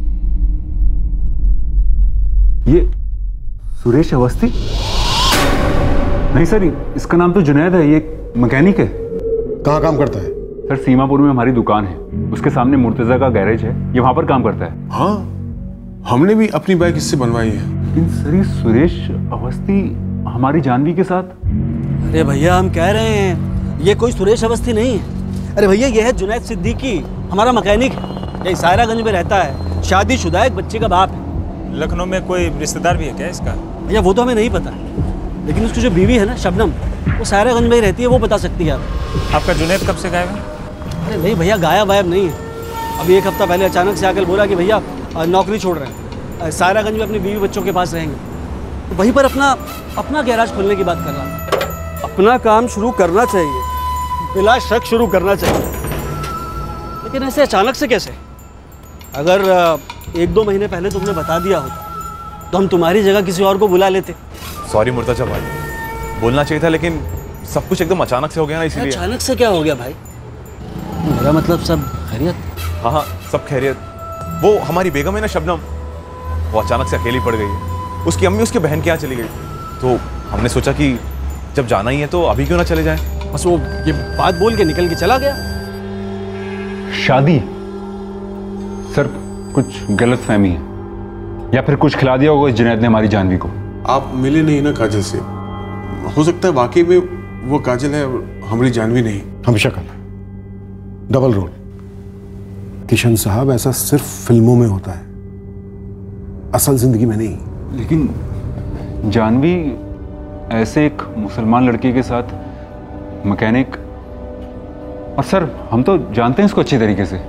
ये सुरेश अवस्थी? नहीं सर, इसका नाम तो जुनैद है, ये मैकेनिक है। कहाँ काम करता है? सर सीमापुर में हमारी दुकान है, उसके सामने मुर्तजा का गैरेज है, ये वहां पर काम करता है। हाँ, हमने भी अपनी बाइक इससे बनवाई है। लेकिन सर ये सुरेश अवस्थी हमारी जानवी के साथ? अरे भैया हम कह रहे हैं ये कोई सुरेश अवस्थी नहीं है। अरे भैया ये है जुनैद सिद्दीकी, हमारा मैकेनिक है, ये सायरागंज में रहता है, शादीशुदा एक बच्चे का बाप है। लखनऊ में कोई रिश्तेदार भी है क्या इसका? भैया वो तो हमें नहीं पता। लेकिन उसकी जो बीवी है ना शबनम, वो सायरागंज में ही रहती है, वो बता सकती है। आपका जुनैद कब से गायब है? अरे नहीं भैया, गायब वायब नहीं है। अभी एक हफ्ता पहले अचानक से आकर बोला कि भैया नौकरी छोड़ रहे हैं, सायरागंज में अपनी बीवी बच्चों के पास रहेंगे। तो वहीं पर अपना अपना गैराज खोलने की बात कर रहा है। अपना काम शुरू करना चाहिए, बिला शक शुरू करना चाहिए, लेकिन ऐसे अचानक से कैसे? अगर एक दो महीने पहले तुमने बता दिया होता तो हम तुम्हारी जगह किसी और को बुला लेते। सॉरी मुर्तजा भाई, बोलना चाहिए था, लेकिन सब कुछ एकदम अचानक से हो गया ना, इसीलिए। अचानक से क्या हो गया भाई? मेरा मतलब सब खैरियत? हाँ हाँ सब खैरियत। वो हमारी बेगम है ना शबनम, वो अचानक से अकेली पड़ गई है। उसकी अम्मी उसके बहन के यहाँ चली गई, तो हमने सोचा कि जब जाना ही है तो अभी क्यों ना चले जाएं। बस वो ये बात बोल के निकल के चला गया। शादी? सर कुछ गलत फहमी है, या फिर कुछ खिला दिया होगा इस जुनैद ने हमारी जानवी को। आप मिले नहीं ना काजल से, हो सकता है वाकई में वो काजल है और हमारी जानवी नहीं। हमेशा कल डबल रोल। किशन साहब, ऐसा सिर्फ फिल्मों में होता है, असल जिंदगी में नहीं। लेकिन जानवी ऐसे एक मुसलमान लड़के के साथ मैकेनिक, और सर हम तो जानते हैं इसको अच्छी तरीके से।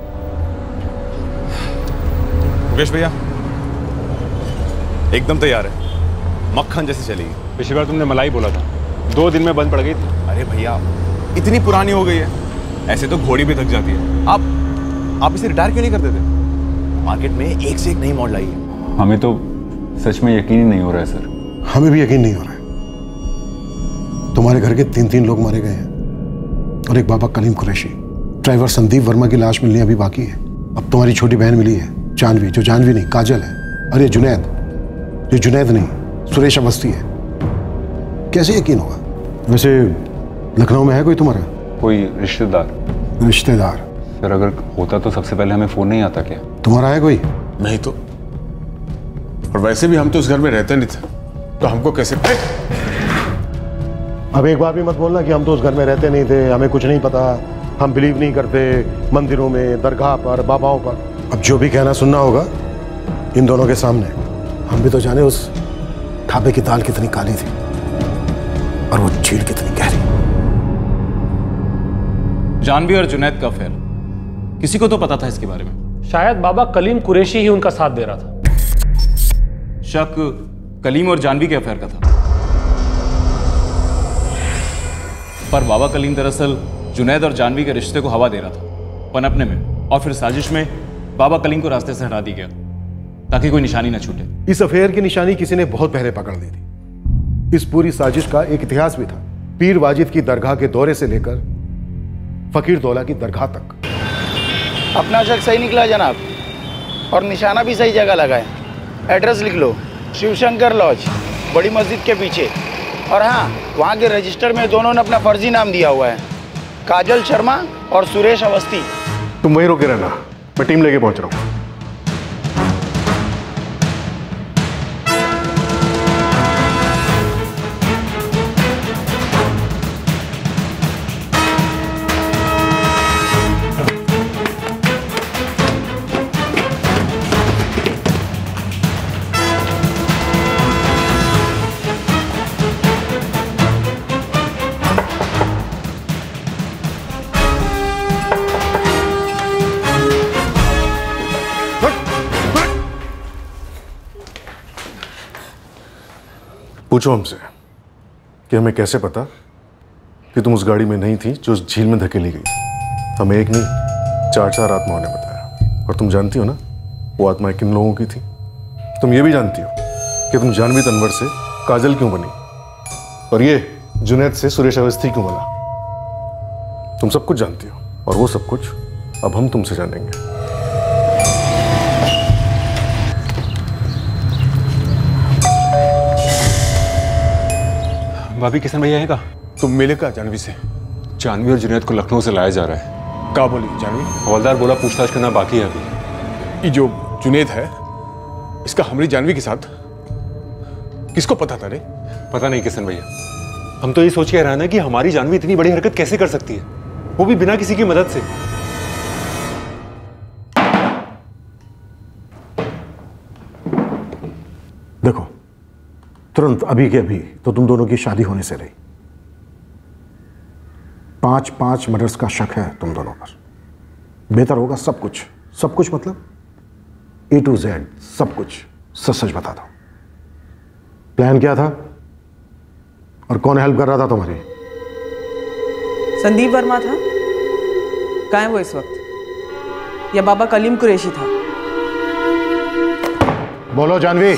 मुकेश भैया एकदम तैयार है, मक्खन जैसे चलेगी। पिछली बार तुमने मलाई बोला था, दो दिन में बंद पड़ गई थी। अरे भैया इतनी पुरानी हो गई है, ऐसे तो घोड़ी भी थक जाती है। आप आप इसे रिटायर क्यों नहीं कर देते? मार्केट में एक से एक नई मॉडल आई है। हमें तो सच में यकीन ही नहीं हो रहा है सर। हमें भी यकीन नहीं हो रहा है। तुम्हारे घर के तीन तीन लोग मारे गए हैं और एक बाबा कलीम कुरैशी। ड्राइवर संदीप वर्मा की लाश मिलनी अभी बाकी है। अब तुम्हारी छोटी बहन मिली है जानवी, जो जानवी नहीं काजल है। और ये जुनैद, जो जुनैद नहीं सुरेश अवस्थी है। कैसे यकीन होगा? वैसे लखनऊ में है कोई तुम्हारा? कोई रिश्तेदार? रिश्तेदार? सर अगर होता तो सबसे पहले हमें फोन नहीं आता क्या? तुम्हारा है कोई? नहीं तो, और वैसे भी हम तो उस घर में रहते नहीं थे, तो हमको कैसे? अब एक बार भी मत बोलना कि हम तो उस घर में रहते नहीं थे, हमें कुछ नहीं पता, हम बिलीव नहीं करते मंदिरों में, दरगाह पर, बाबाओं पर। अब जो भी कहना सुनना होगा इन दोनों के सामने। हम भी तो जाने उस ढाबे की दाल कितनी काली थी और वो झील कितनी गहरी। जानवी और जुनैद का अफेयर, किसी को तो पता था इसके बारे में? शायद बाबा कलीम कुरैशी ही उनका साथ दे रहा था। शक कलीम और जानवी के अफेयर का था, पर बाबा कलीम दरअसल जुनैद और जानवी के रिश्ते को हवा दे रहा था पनपने में, और फिर साजिश में बाबा कलीम को रास्ते से हटा दी गया ताकि कोई निशानी ना छूटे। इस अफेयर की निशानी किसी ने बहुत पहले पकड़ ली थी। इस पूरी साजिश का एक इतिहास भी था, पीर वाजिद की दरगाह के दौरे से लेकर फकीर दौला की दरगाह तक। अपना शक सही निकला जनाब, और निशाना भी सही जगह लगा है। एड्रेस लिख लो, शिवशंकर लॉज, बड़ी मस्जिद के पीछे। और हाँ, वहाँ के रजिस्टर में दोनों ने अपना फर्जी नाम दिया हुआ है, काजल शर्मा और सुरेश अवस्थी। तुम वहीं रोके रहना, मैं टीम लेके पहुंच रहा हूँ। पूछो हमसे कि हमें कैसे पता कि तुम उस गाड़ी में नहीं थी जो उस झील में धकेली गई। हमें एक नहीं चार चार आत्माओं ने बताया। और तुम जानती हो ना वो आत्माएं किन लोगों की थी? तुम ये भी जानती हो कि तुम जानवी तनवर से काजल क्यों बनी और ये जुनैद से सुरेश अवस्थी क्यों बना। तुम सब कुछ जानती हो, और वो सब कुछ अब हम तुमसे जानेंगे। भाभी किशन भैया है कहाँ? तुम मिले का जानवी से? जानवी और जुनैद को लखनऊ से लाया जा रहा है। क्या बोली जानवी? हवलदार बोला पूछताछ करना बाकी है अभी। ये जो जुनैद है, इसका हमारी जानवी के साथ किसको पता था रे? पता नहीं किशन भैया, हम तो ये सोच के हैरान है कि हमारी जानवी इतनी बड़ी हरकत कैसे कर सकती है, वो भी बिना किसी की मदद से। देखो, तुरंत अभी के अभी तो तुम दोनों की शादी होने से रही। पांच पांच मर्डर्स का शक है तुम दोनों पर। बेहतर होगा सब कुछ, सब कुछ मतलब ए टू जेड सब कुछ सच सच बता दो। प्लान क्या था और कौन हेल्प कर रहा था तुम्हारी? संदीप वर्मा था। कहाँ है वो इस वक्त? या बाबा कलीम कुरैशी था? बोलो जानवी।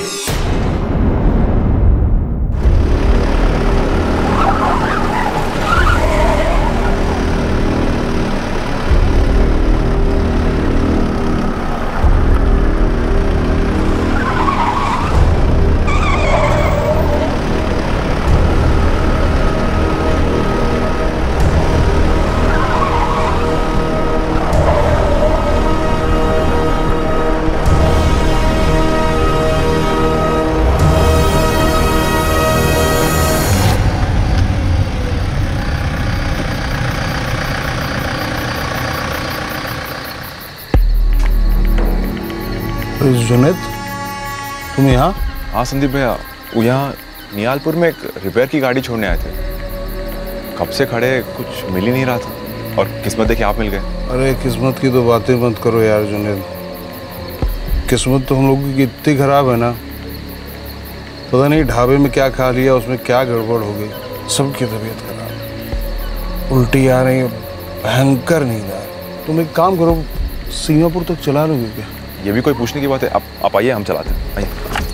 जुनैद, तुम यहाँ? हाँ संदीप भैया, वो यहाँ नियालपुर में एक रिपेयर की गाड़ी छोड़ने आए थे। कब से खड़े, कुछ मिल ही नहीं रहा था और किस्मत देखिए आप मिल गए। अरे किस्मत की तो बातें मत करो यार जुनैद। किस्मत तो हम लोगों की इतनी खराब है ना, पता नहीं ढाबे में क्या खा लिया, उसमें क्या गड़बड़ हो गई, सबकी तबीयत खराब, उल्टी आ रही, भयंकर नींद आ रही। तुम एक काम करो, सीमापुर तक चला लोगे क्या? ये भी कोई पूछने की बात है? आप आप आइए, हम चलाते हैं, आइए।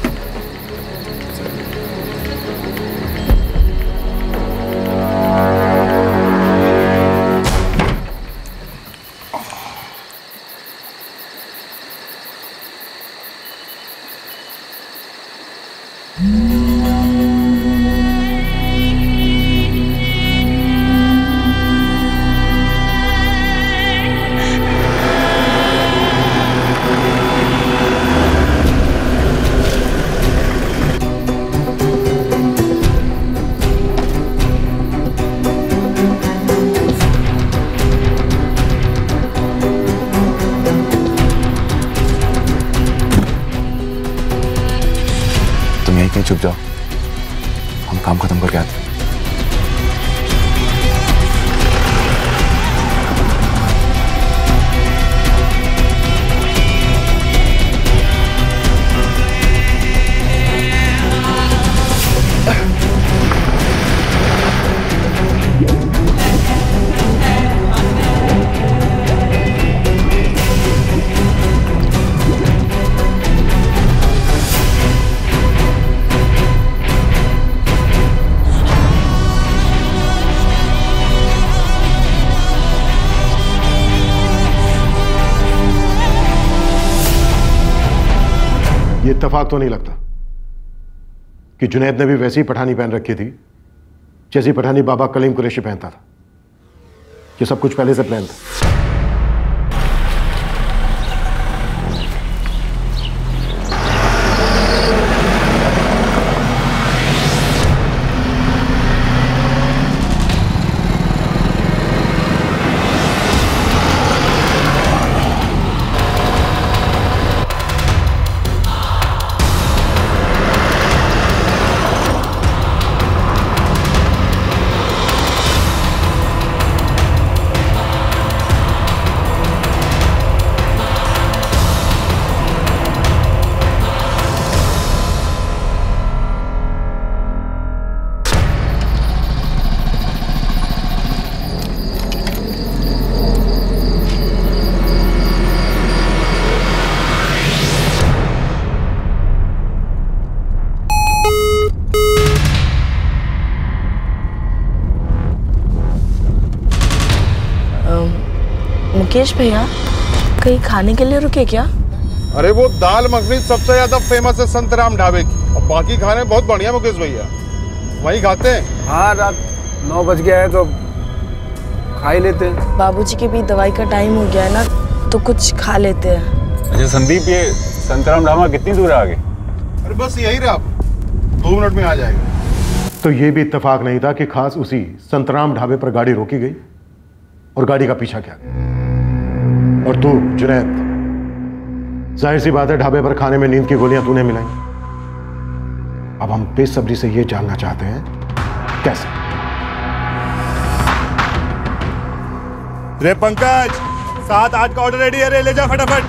चुप जाओ, हम काम खत्म करके आते हैं। ये इत्तेफाक तो नहीं लगता कि जुनैद ने भी वैसी ही पठानी पहन रखी थी जैसी पठानी बाबा कलीम कुरैशी पहनता था। ये सब कुछ पहले से प्लान था। मुकेश भैया कहीं खाने के लिए रुके क्या? अरे वो दाल मखनी सबसे ज्यादा फेमस है संतराम ढाबे की, और बाकी खाने बहुत बढ़िया मुकेश भैया, वहीं खाते हैं। हाँ रात नौ बज गया है तो खा ही लेते हैं। बाबूजी के भी दवाई का टाइम हो गया है ना, तो कुछ खा लेते हैं। अच्छा संदीप, ये संतराम ढाबा कितनी दूर है आगे? अरे बस यही रहा, दो मिनट में आ जाएगा। तो ये भी इत्तेफाक नहीं था कि खास उसी संतराम ढाबे पर गाड़ी रोकी गई और गाड़ी का पीछा किया गया। और तू जुनैद, जाहिर सी बात है ढाबे पर खाने में नींद की गोलियां तूने मिलाई। अब हम बेसब्री से ये जानना चाहते हैं कैसे। रे पंकज, सात आठ का ऑर्डर रेडी है रे, ले जा फटाफट।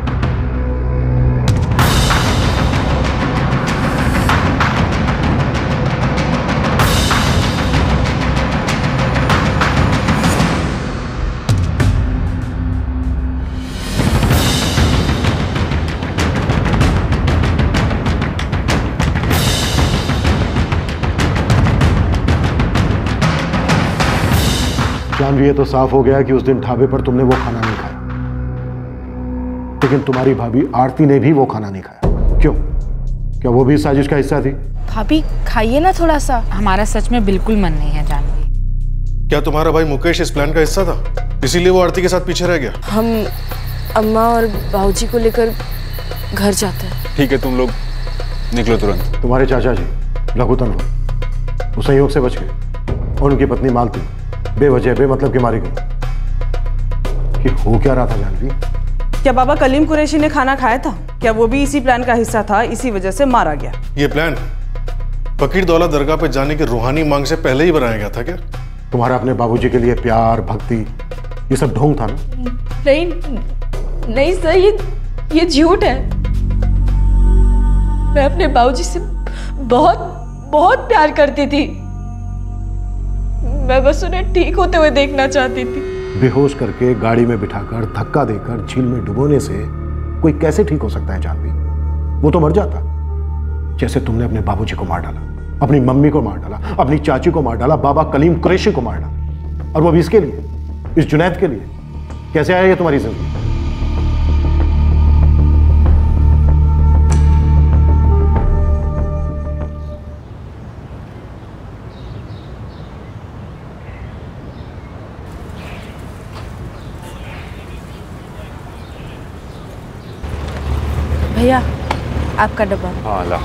जानवी, ये तो साफ हो गया कि उस दिन ढाबे पर तुमने वो खाना नहीं खाया, लेकिन तुम्हारी भाभी आरती ने भी वो खाना नहीं खाया। क्यों? क्या वो भी साजिश का हिस्सा थी? भाभी खाइए ना थोड़ा सा। हमारा सच में बिल्कुल मन नहीं है जानवी। क्या तुम्हारा भाई मुकेश इस प्लान का हिस्सा था, इसीलिए वो आरती के साथ पीछे रह गया? हम अम्मा और बाबूजी को लेकर घर जाते हैं। ठीक है, तुम लोग निकलो तुरंत। तुम्हारे चाचा जी लघु तनवर वो संयोग से बच गए और उनकी पत्नी मालती बेवजह बेमतलब की मारी गई। कि हो क्या रहा था जानवी? क्या बाबा कलीम कुरैशी ने खाना खाया था? क्या वो भी इसी प्लान का हिस्सा था, इसी वजह से मारा गया? ये प्लान फकीर दौला दरगाह पे जाने की रूहानी मांग से पहले ही बनाया गया था क्या? तुम्हारा अपने बाबूजी के लिए प्यार भक्ति ये सब ढोंग था ना? नहीं नहीं सर, ये ये झूठ है। मैं अपने बाबूजी से बहुत बहुत प्यार करती थी। मैं बस उन्हें ठीक होते हुए देखना चाहती थी। बेहोश करके गाड़ी में बिठाकर धक्का देकर झील में डुबोने से कोई कैसे ठीक हो सकता है जानवी? वो तो मर जाता, जैसे तुमने अपने बाबूजी को मार डाला, अपनी मम्मी को मार डाला, अपनी चाची को मार डाला, बाबा कलीम कुरैशी को मार डाला, और वो भी इसके लिए, इस जुनैद के लिए। कैसे आया ये तुम्हारी जिंदगी? भैया आपका डब्बा। हाँ ला।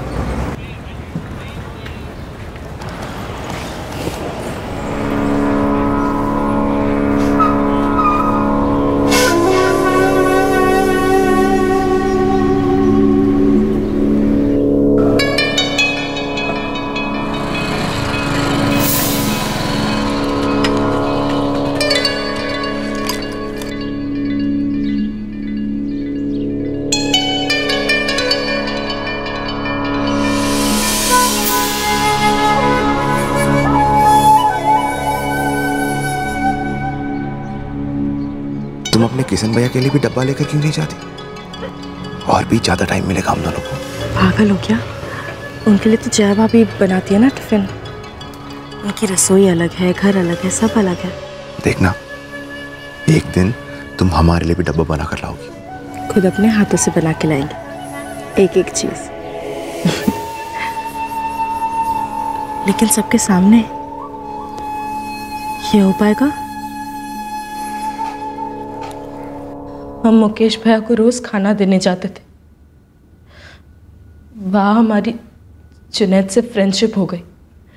तुम अपने किशन भैया के लिए भी डब्बा लेकर क्यों नहीं जाती? और भी ज्यादा टाइम मिलेगा हम दोनों को। पागल हो क्या? उनके लिए तो जया भाभी बनाती है ना टिफिन। उनकी रसोई अलग है, घर अलग है, सब अलग है। देखना एक दिन तुम हमारे लिए भी डब्बा बना कर लाओगी। खुद अपने हाथों से बना के लाएंगे एक एक चीज। लेकिन सबके सामने ये हो पाएगा? हम मुकेश भैया को रोज खाना देने जाते थे। वहाँ हमारी जुनैद से फ्रेंडशिप हो गई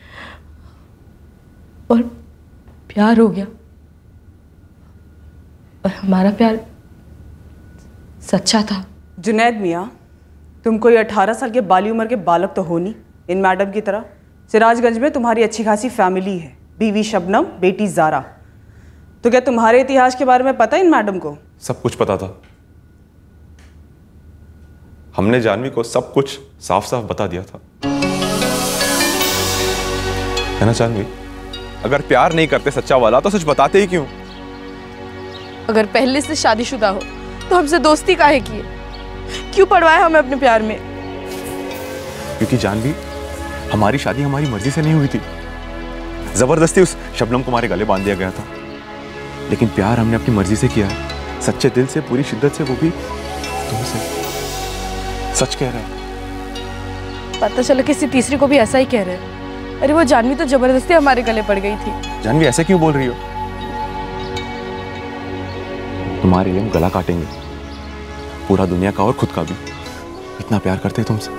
और प्यार हो गया, और हमारा प्यार सच्चा था। जुनैद मियाँ, तुम कोई अठारह साल के बाली उम्र के बालक तो हो नहीं इन मैडम की तरह। सिराजगंज में तुम्हारी अच्छी खासी फैमिली है, बीवी शबनम, बेटी जारा। तो क्या तुम्हारे इतिहास के बारे में पता है इन मैडम को? सब कुछ पता था। हमने जानवी को सब कुछ साफ साफ बता दिया था, है ना जानवी? अगर प्यार नहीं करते सच्चा वाला तो सच बताते ही क्यों? अगर पहले से शादीशुदा हो तो हमसे दोस्ती काहे किए? क्यों पड़वाया हमें अपने प्यार में? क्योंकि जानवी, हमारी शादी हमारी मर्जी से नहीं हुई थी। जबरदस्ती उस शबनम को हमारे गले बांध दिया गया था। लेकिन प्यार हमने अपनी मर्जी से किया है, सच्चे दिल से, पूरी शिद्दत से, वो भी तुमसे। सच कह रहा है। पता चला किसी तीसरी को भी ऐसा ही कह रहे हैं। अरे वो जानवी तो जबरदस्ती हमारे गले पड़ गई थी। जानवी ऐसे क्यों बोल रही हो? तुम्हारे लिए हम गला काटेंगे, पूरा दुनिया का और खुद का भी। इतना प्यार करते हैं तुमसे।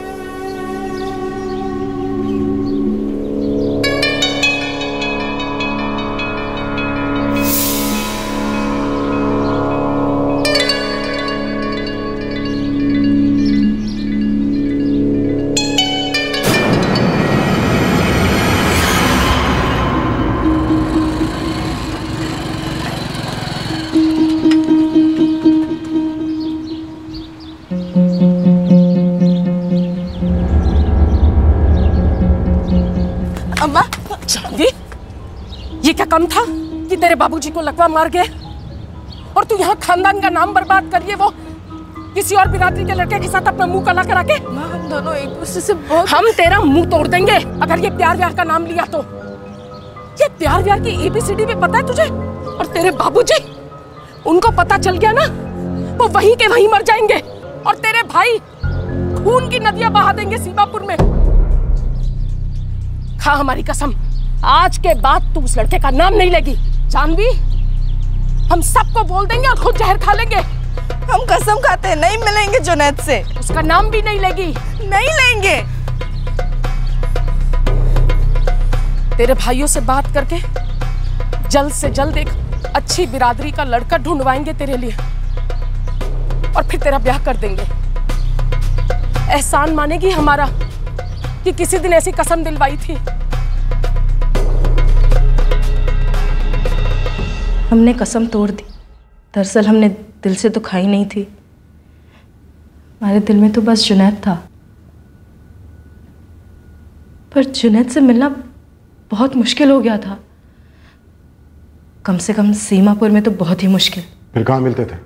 कम था कि तेरे बाबूजी को लकवा मार गए और तू यहाँ खानदान का नाम बर्बाद करिए, वो किसी और बिरादरी के लड़के के साथ अपना मुंह काला करा के। हम दोनों एक दूसरे से बहुत हम तेरा मुंह तोड़ देंगे अगर ये प्यार व्यार का नाम लिया तो। ये प्यार व्यार की एबीसीडी भी पता है तुझे? और तेरे बाबूजी, उनको पता चल गया ना, वो वहीं के वहीं मर जाएंगे और तेरे भाई खून की नदियां बहा देंगे सीमापुर में। खा हमारी कसम, आज के बाद तू उस लड़के का नाम नहीं लेगी। जानवी, हम सबको बोल देंगे और खुद जहर खा लेंगे। हम कसम खाते हैं नहीं मिलेंगे जुनैद से। उसका नाम भी नहीं लेगी। नहीं लेंगे। तेरे भाइयों से बात करके जल्द से जल्द एक अच्छी बिरादरी का लड़का ढूंढवाएंगे तेरे लिए और फिर तेरा ब्याह कर देंगे। एहसान मानेगी हमारा कि किसी दिन ऐसी कसम दिलवाई थी। हमने कसम तोड़ दी। दरअसल हमने दिल से तो खाई नहीं थी, हमारे दिल में तो बस जुनैद था। पर जुनैद से मिलना बहुत मुश्किल हो गया था, कम से कम सीमापुर में तो बहुत ही मुश्किल। फिर कहाँ मिलते थे?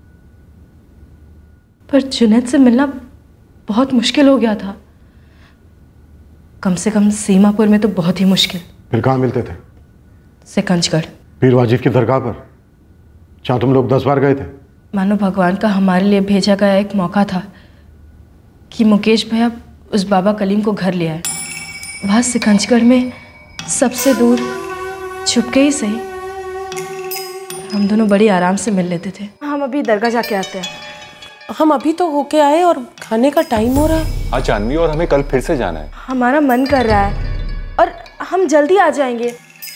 पर जुनैद से मिलना बहुत मुश्किल हो गया था, कम से कम सीमापुर में तो बहुत ही मुश्किल। फिर कहाँ मिलते थे? सिकंजगढ़, पीर वाजिद की दरगाह पर, जहाँ तुम लोग दस बार गए थे। मानो भगवान का हमारे लिए भेजा गया एक मौका था कि मुकेश भैया उस बाबा कलीम को घर ले आए। वहाँ सिकंजगढ़ में सबसे दूर छुपके ही सही हम दोनों बड़ी आराम से मिल लेते थे। हम अभी दरगाह जाके आते हैं। हम अभी तो होके आए और खाने का टाइम हो रहा है। आज जानवी और हमें कल फिर से जाना है। हमारा मन कर रहा है और हम जल्दी आ जाएंगे।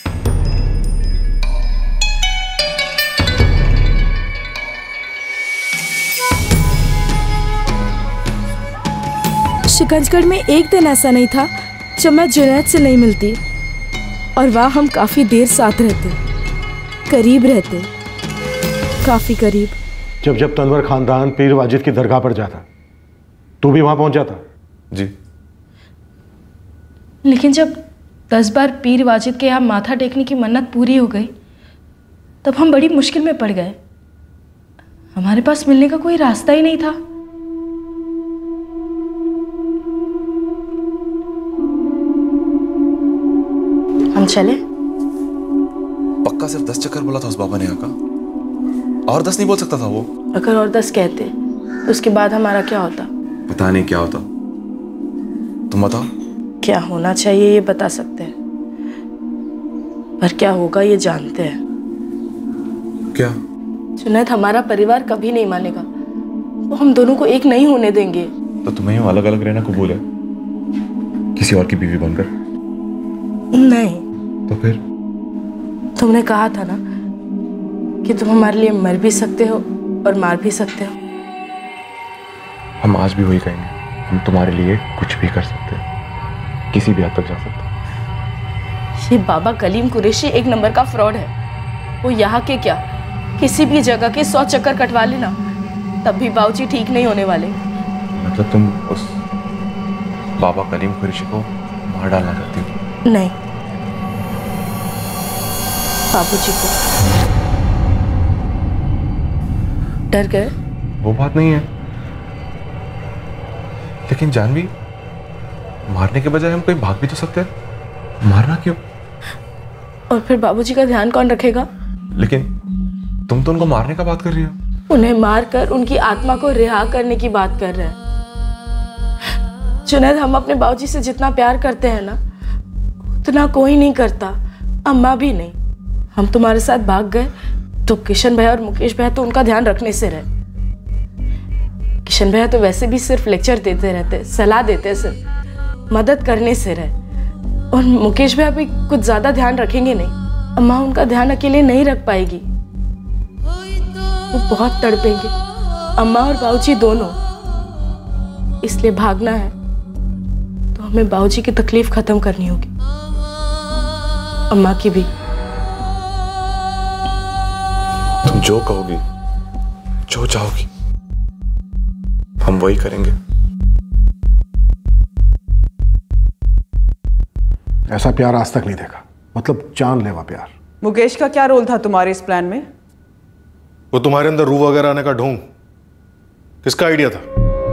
शिकंजगढ़ में एक दिन ऐसा नहीं था जब मैं जुनैद से नहीं मिलती, और वहाँ हम काफ़ी देर साथ रहते, करीब रहते, काफ़ी करीब। जब जब तनवर खानदान पीर वाजिद की दरगाह पर जाता, तू भी वहाँ पहुँच जाता? जी। लेकिन जब दस बार पीर वाजिद के यहाँ माथा टेकने की मन्नत पूरी हो गई, तब हम बड़ी मुश्किल में पड़ गए। हमारे पास मिलने का कोई रास्ता ही नहीं था। हम चले? पक्का सिर्फ दस चक्कर बोला था उस बाबा ने यहाँ का, और दस नहीं बोल सकता था वो? अगर और दस कहते तो उसके बाद हमारा क्या होता? पता नहीं क्या होता, तुम बताओ। क्या होना चाहिए ये बता सकते हैं, पर क्या होगा ये जानते हैं। क्या? जुनैद हमारा परिवार कभी नहीं मानेगा, वो हम दोनों को एक नहीं होने देंगे। तो तुम्हें यूं अलग अलग रहना कबूल है, किसी और की बीवी बनकर? नहीं। तो फिर? तुमने कहा था ना कि तुम हमारे लिए मर भी सकते हो और मार भी सकते हो। हम आज भी वही कहेंगे, हम तुम्हारे लिए कुछ भी कर सकते हैं, किसी भी हद तक जा सकते हैं। ये बाबा कलीम कुरैशी एक नंबर का फ्रॉड है। वो यहाँ के क्या, किसी भी जगह के सौ चक्कर कटवा लेना, तब भी बाबूजी ठीक नहीं होने वाले। मतलब तुम उस बाबा कलीम कुरैशी को मार डालना चाहती हो? नहीं, बाबूजी को। डर गए? वो बात नहीं है, लेकिन जानवी, मारने के बजाय हम कहीं भाग भी तो सकते हैं, मारना क्यों? और फिर बाबूजी का ध्यान कौन रखेगा? लेकिन तुम तो उनको मारने का बात कर रही हो। उन्हें मारकर उनकी आत्मा को रिहा करने की बात कर रहे हैं। जुनैद, हम अपने बाबूजी से जितना प्यार करते हैं ना, उतना कोई नहीं करता, अम्मा भी नहीं। हम तुम्हारे साथ भाग गए तो किशन भैया और मुकेश भैया तो उनका ध्यान रखने से रहे। किशन भैया तो वैसे भी सिर्फ लेक्चर देते रहते, सलाह देते, सिर्फ मदद करने से रहे। और मुकेश भैया भी कुछ ज्यादा ध्यान रखेंगे नहीं। अम्मा उनका ध्यान अकेले नहीं रख पाएगी, वो बहुत तड़पेंगे, अम्मा और बाबूजी दोनों। इसलिए भागना है तो हमें बाबूजी की तकलीफ खत्म करनी होगी, अम्मा की भी। तुम जो कहोगी, जो चाहोगी, हम वही करेंगे। ऐसा प्यार आज तक नहीं देखा, मतलब जानलेवा प्यार। मुकेश का क्या रोल था तुम्हारे इस प्लान में? वो तुम्हारे अंदर रूह वगैरह आने का ढोंग किसका आइडिया था?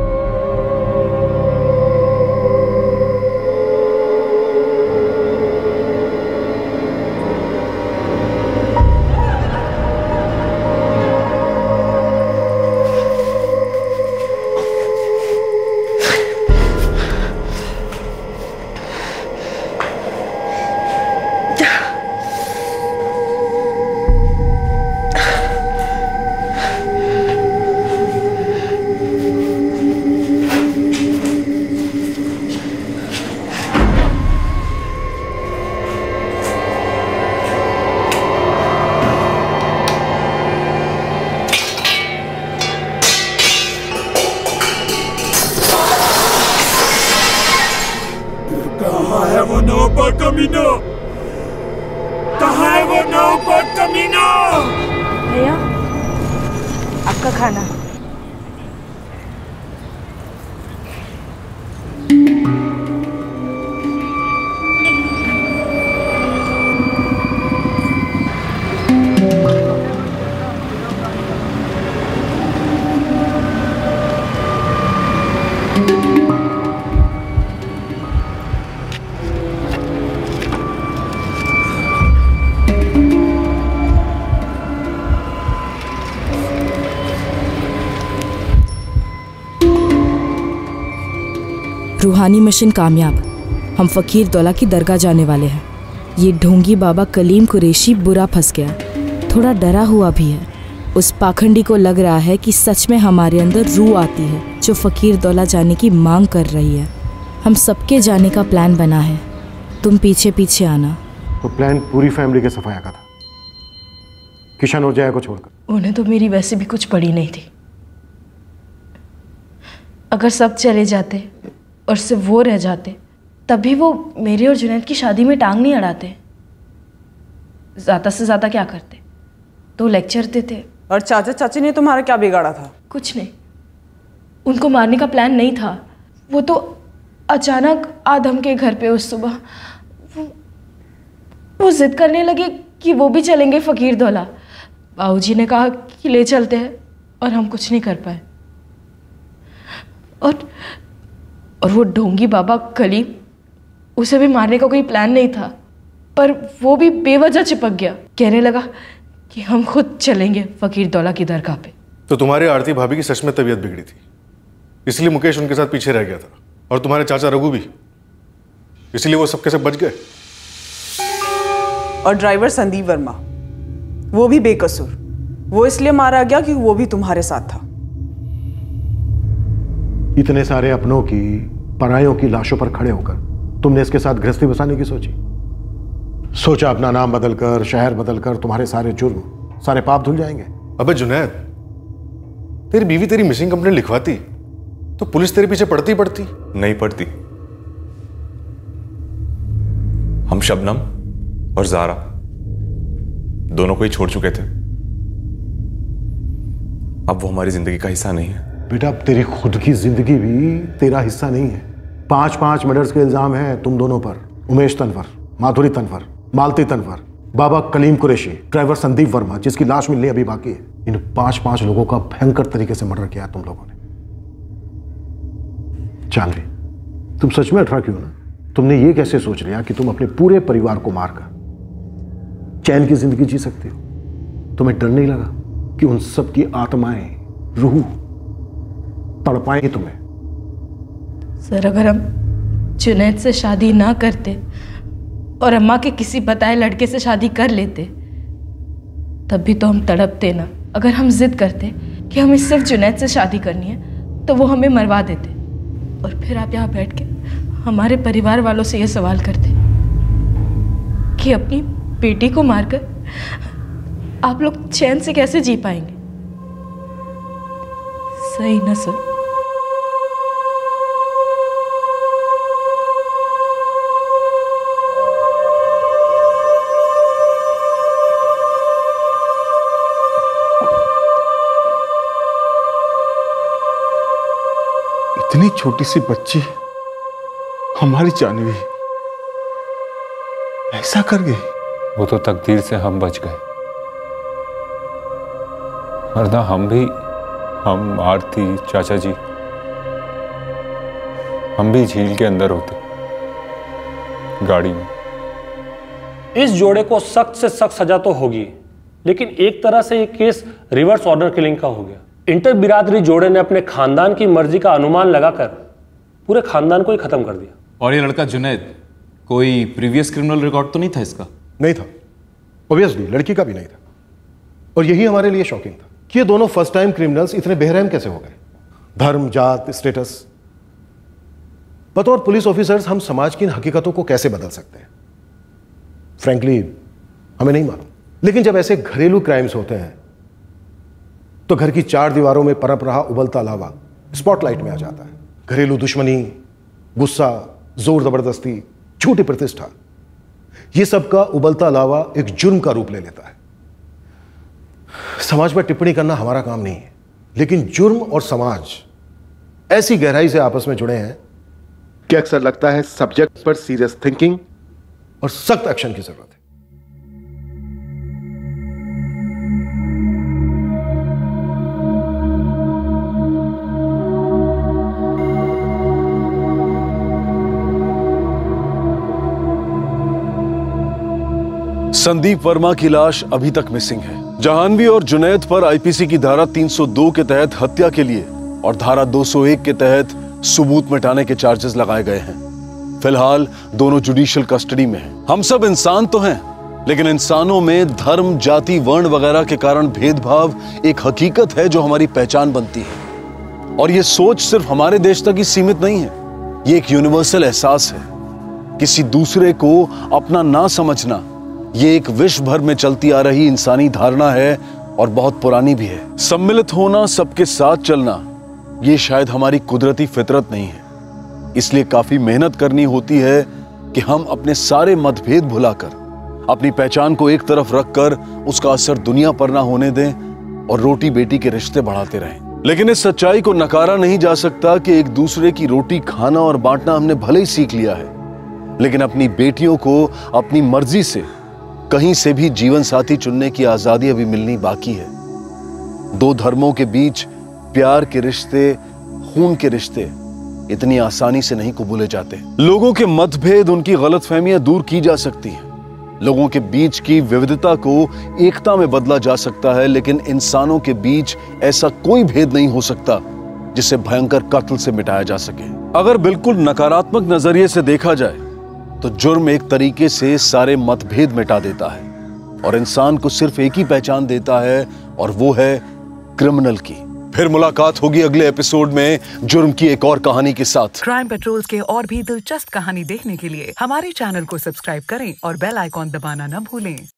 भैया आपका खाना। रूहानी मिशन कामयाब। हम फकीर दौला की दरगाह जाने वाले हैं। ये ढोंगी बाबा कलीम कुरैशी बुरा फंस गया, थोड़ा डरा हुआ भी है। उस पाखंडी को लग रहा है कि सच में हमारे अंदर रूह आती है जो फकीर दौला जाने की मांग कर रही है। हम सबके जाने का प्लान बना है, तुम पीछे पीछे आना। तो प्लान पूरी फैमिली के सफाया का था, किशन और जया को छोड़कर। उन्हें तो मेरी वैसे भी कुछ पड़ी नहीं थी। अगर सब चले जाते और सिर्फ वो रह जाते तभी वो मेरे और जुनैद की शादी में टांग नहीं अड़ाते। ज़्यादा से ज़्यादा क्या करते, तो लेक्चर देते। और चाचा चाची ने तुम्हारा क्या बिगाड़ा था? कुछ नहीं, उनको मारने का प्लान नहीं था। वो तो अचानक आदम के घर पे उस सुबह वो, वो जिद करने लगे कि वो भी चलेंगे फकीर दौला। बाबूजी ने कहा कि ले चलते हैं और हम कुछ नहीं कर पाए। और और वो ढोंगी बाबा कलीम, उसे भी मारने का कोई प्लान नहीं था, पर वो भी बेवजह चिपक गया। कहने लगा कि हम खुद चलेंगे फकीर दौला की दरगाह पे। तो तुम्हारी आरती भाभी की सच में तबीयत बिगड़ी थी, इसलिए मुकेश उनके साथ पीछे रह गया था। और तुम्हारे चाचा रघु भी, इसलिए वो सबके सब बच गए। और ड्राइवर संदीप वर्मा, वो भी बेकसूर। वो इसलिए मारा गया कि वो भी तुम्हारे साथ था। इतने सारे अपनों की, परायों की लाशों पर खड़े होकर तुमने इसके साथ गृहस्थी बसाने की सोची। सोचा अपना नाम बदलकर, शहर बदलकर तुम्हारे सारे जुर्म, सारे पाप धुल जाएंगे। अबे जुनैद, तेरी बीवी तेरी मिसिंग कंप्लेंट लिखवाती तो पुलिस तेरे पीछे पड़ती पड़ती नहीं पड़ती। हम शबनम और जारा दोनों को ही छोड़ चुके थे। अब वो हमारी जिंदगी का हिस्सा नहीं है। बेटा, अब तेरी खुद की जिंदगी भी तेरा हिस्सा नहीं है। पांच पांच मर्डर्स के इल्जाम हैं तुम दोनों पर। उमेश तनवर, माधुरी तनवर, मालती तनवर, बाबा कलीम कुरैशी, ड्राइवर संदीप वर्मा जिसकी लाश मिलनी अभी बाकी है। इन पांच पांच लोगों का भयंकर तरीके से मर्डर किया तुम लोगों ने। जानवी, तुम सच में अठारह क्यों ना? तुमने ये कैसे सोच लिया कि तुम अपने पूरे परिवार को मारकर चैन की जिंदगी जी सकते हो? तुम्हें डर नहीं लगा कि उन सब की आत्माएं, रूह तड़पाएंगे तुम्हें? सर, अगर हम जुनैद से शादी ना करते और अम्मा के किसी बताए लड़के से शादी कर लेते तब भी तो हम तड़पते ना। अगर हम जिद करते कि हमें सिर्फ जुनैद से शादी करनी है तो वो हमें मरवा देते। और फिर आप यहाँ बैठ के हमारे परिवार वालों से ये सवाल करते कि अपनी बेटी को मारकर आप लोग चैन से कैसे जी पाएंगे? सही ना सर? इतनी छोटी सी बच्ची हमारी जानवी ऐसा कर गई। वो तो तकदीर से हम बच गए, वरना हम भी, हम आरती, चाचा जी, हम भी झील के अंदर होते, गाड़ी में। इस जोड़े को सख्त से सख्त सजा तो होगी, लेकिन एक तरह से ये केस रिवर्स ऑर्डर किलिंग का हो गया। इंटर बिरादरी जोड़े ने अपने खानदान की मर्जी का अनुमान लगाकर पूरे खानदान को ही खत्म कर दिया। और ये लड़का जुनैद, कोई प्रीवियस क्रिमिनल रिकॉर्ड तो नहीं था इसका? नहीं था, ऑब्वियसली लड़की का भी नहीं था। और यही हमारे लिए शॉकिंग था कि ये दोनों फर्स्ट टाइम क्रिमिनल्स इतने बेरहम कैसे हो गए। धर्म, जात, स्टेटस, बतौर पुलिस ऑफिसर्स हम समाज की इन हकीकतों को कैसे बदल सकते हैं, फ्रैंकली हमें नहीं मालूम। लेकिन जब ऐसे घरेलू क्राइम्स होते हैं तो घर की चार दीवारों में पनप रहा उबलता लावा स्पॉटलाइट में आ जाता है। घरेलू दुश्मनी, गुस्सा, जोर जबरदस्ती, झूठी प्रतिष्ठा, ये सब का उबलता लावा एक जुर्म का रूप ले लेता है। समाज पर टिप्पणी करना हमारा काम नहीं है, लेकिन जुर्म और समाज ऐसी गहराई से आपस में जुड़े हैं कि अक्सर लगता है सब्जेक्ट पर सीरियस थिंकिंग और सख्त एक्शन की जरूरत है। संदीप वर्मा की लाश अभी तक मिसिंग है। जहानवी और जुनैद पर आईपीसी की धारा तीन सौ दो के तहत हत्या के लिए और धारा दो सौ एक के तहत सबूत मिटाने के चार्जेस लगाए गए हैं। फिलहाल दोनों जुडिशियल कस्टडी में हैं। हम सब इंसान तो हैं, लेकिन इंसानों में धर्म, जाति, वर्ण वगैरह के कारण भेदभाव एक हकीकत है जो हमारी पहचान बनती है। और ये सोच सिर्फ हमारे देश तक ही सीमित नहीं है, ये एक यूनिवर्सल एहसास है। किसी दूसरे को अपना ना समझना ये एक विश्व भर में चलती आ रही इंसानी धारणा है और बहुत पुरानी भी है। सम्मिलित होना, सबके साथ चलना, ये शायद हमारी कुदरती फितरत नहीं है। इसलिए काफी मेहनत करनी होती है कि हम अपने सारे मतभेद भुलाकर अपनी पहचान को एक तरफ रखकर उसका असर दुनिया पर ना होने दें और रोटी बेटी के रिश्ते बढ़ाते रहें। लेकिन इस सच्चाई को नकारा नहीं जा सकता कि एक दूसरे की रोटी खाना और बांटना हमने भले ही सीख लिया है, लेकिन अपनी बेटियों को अपनी मर्जी से कहीं से भी जीवन साथी चुनने की आजादी अभी मिलनी बाकी है। दो धर्मों के बीच प्यार के रिश्ते, खून के रिश्ते इतनी आसानी से नहीं कबूले जाते। लोगों के मतभेद, उनकी गलतफहमियां दूर की जा सकती हैं। लोगों के बीच की विविधता को एकता में बदला जा सकता है, लेकिन इंसानों के बीच ऐसा कोई भेद नहीं हो सकता जिसे भयंकर कत्ल से मिटाया जा सके। अगर बिल्कुल नकारात्मक नजरिए से देखा जाए तो जुर्म एक तरीके से सारे मतभेद मिटा देता है और इंसान को सिर्फ एक ही पहचान देता है, और वो है क्रिमिनल की। फिर मुलाकात होगी अगले एपिसोड में जुर्म की एक और कहानी के साथ। क्राइम पेट्रोल्स के और भी दिलचस्प कहानी देखने के लिए हमारे चैनल को सब्सक्राइब करें और बेल आइकॉन दबाना न भूलें।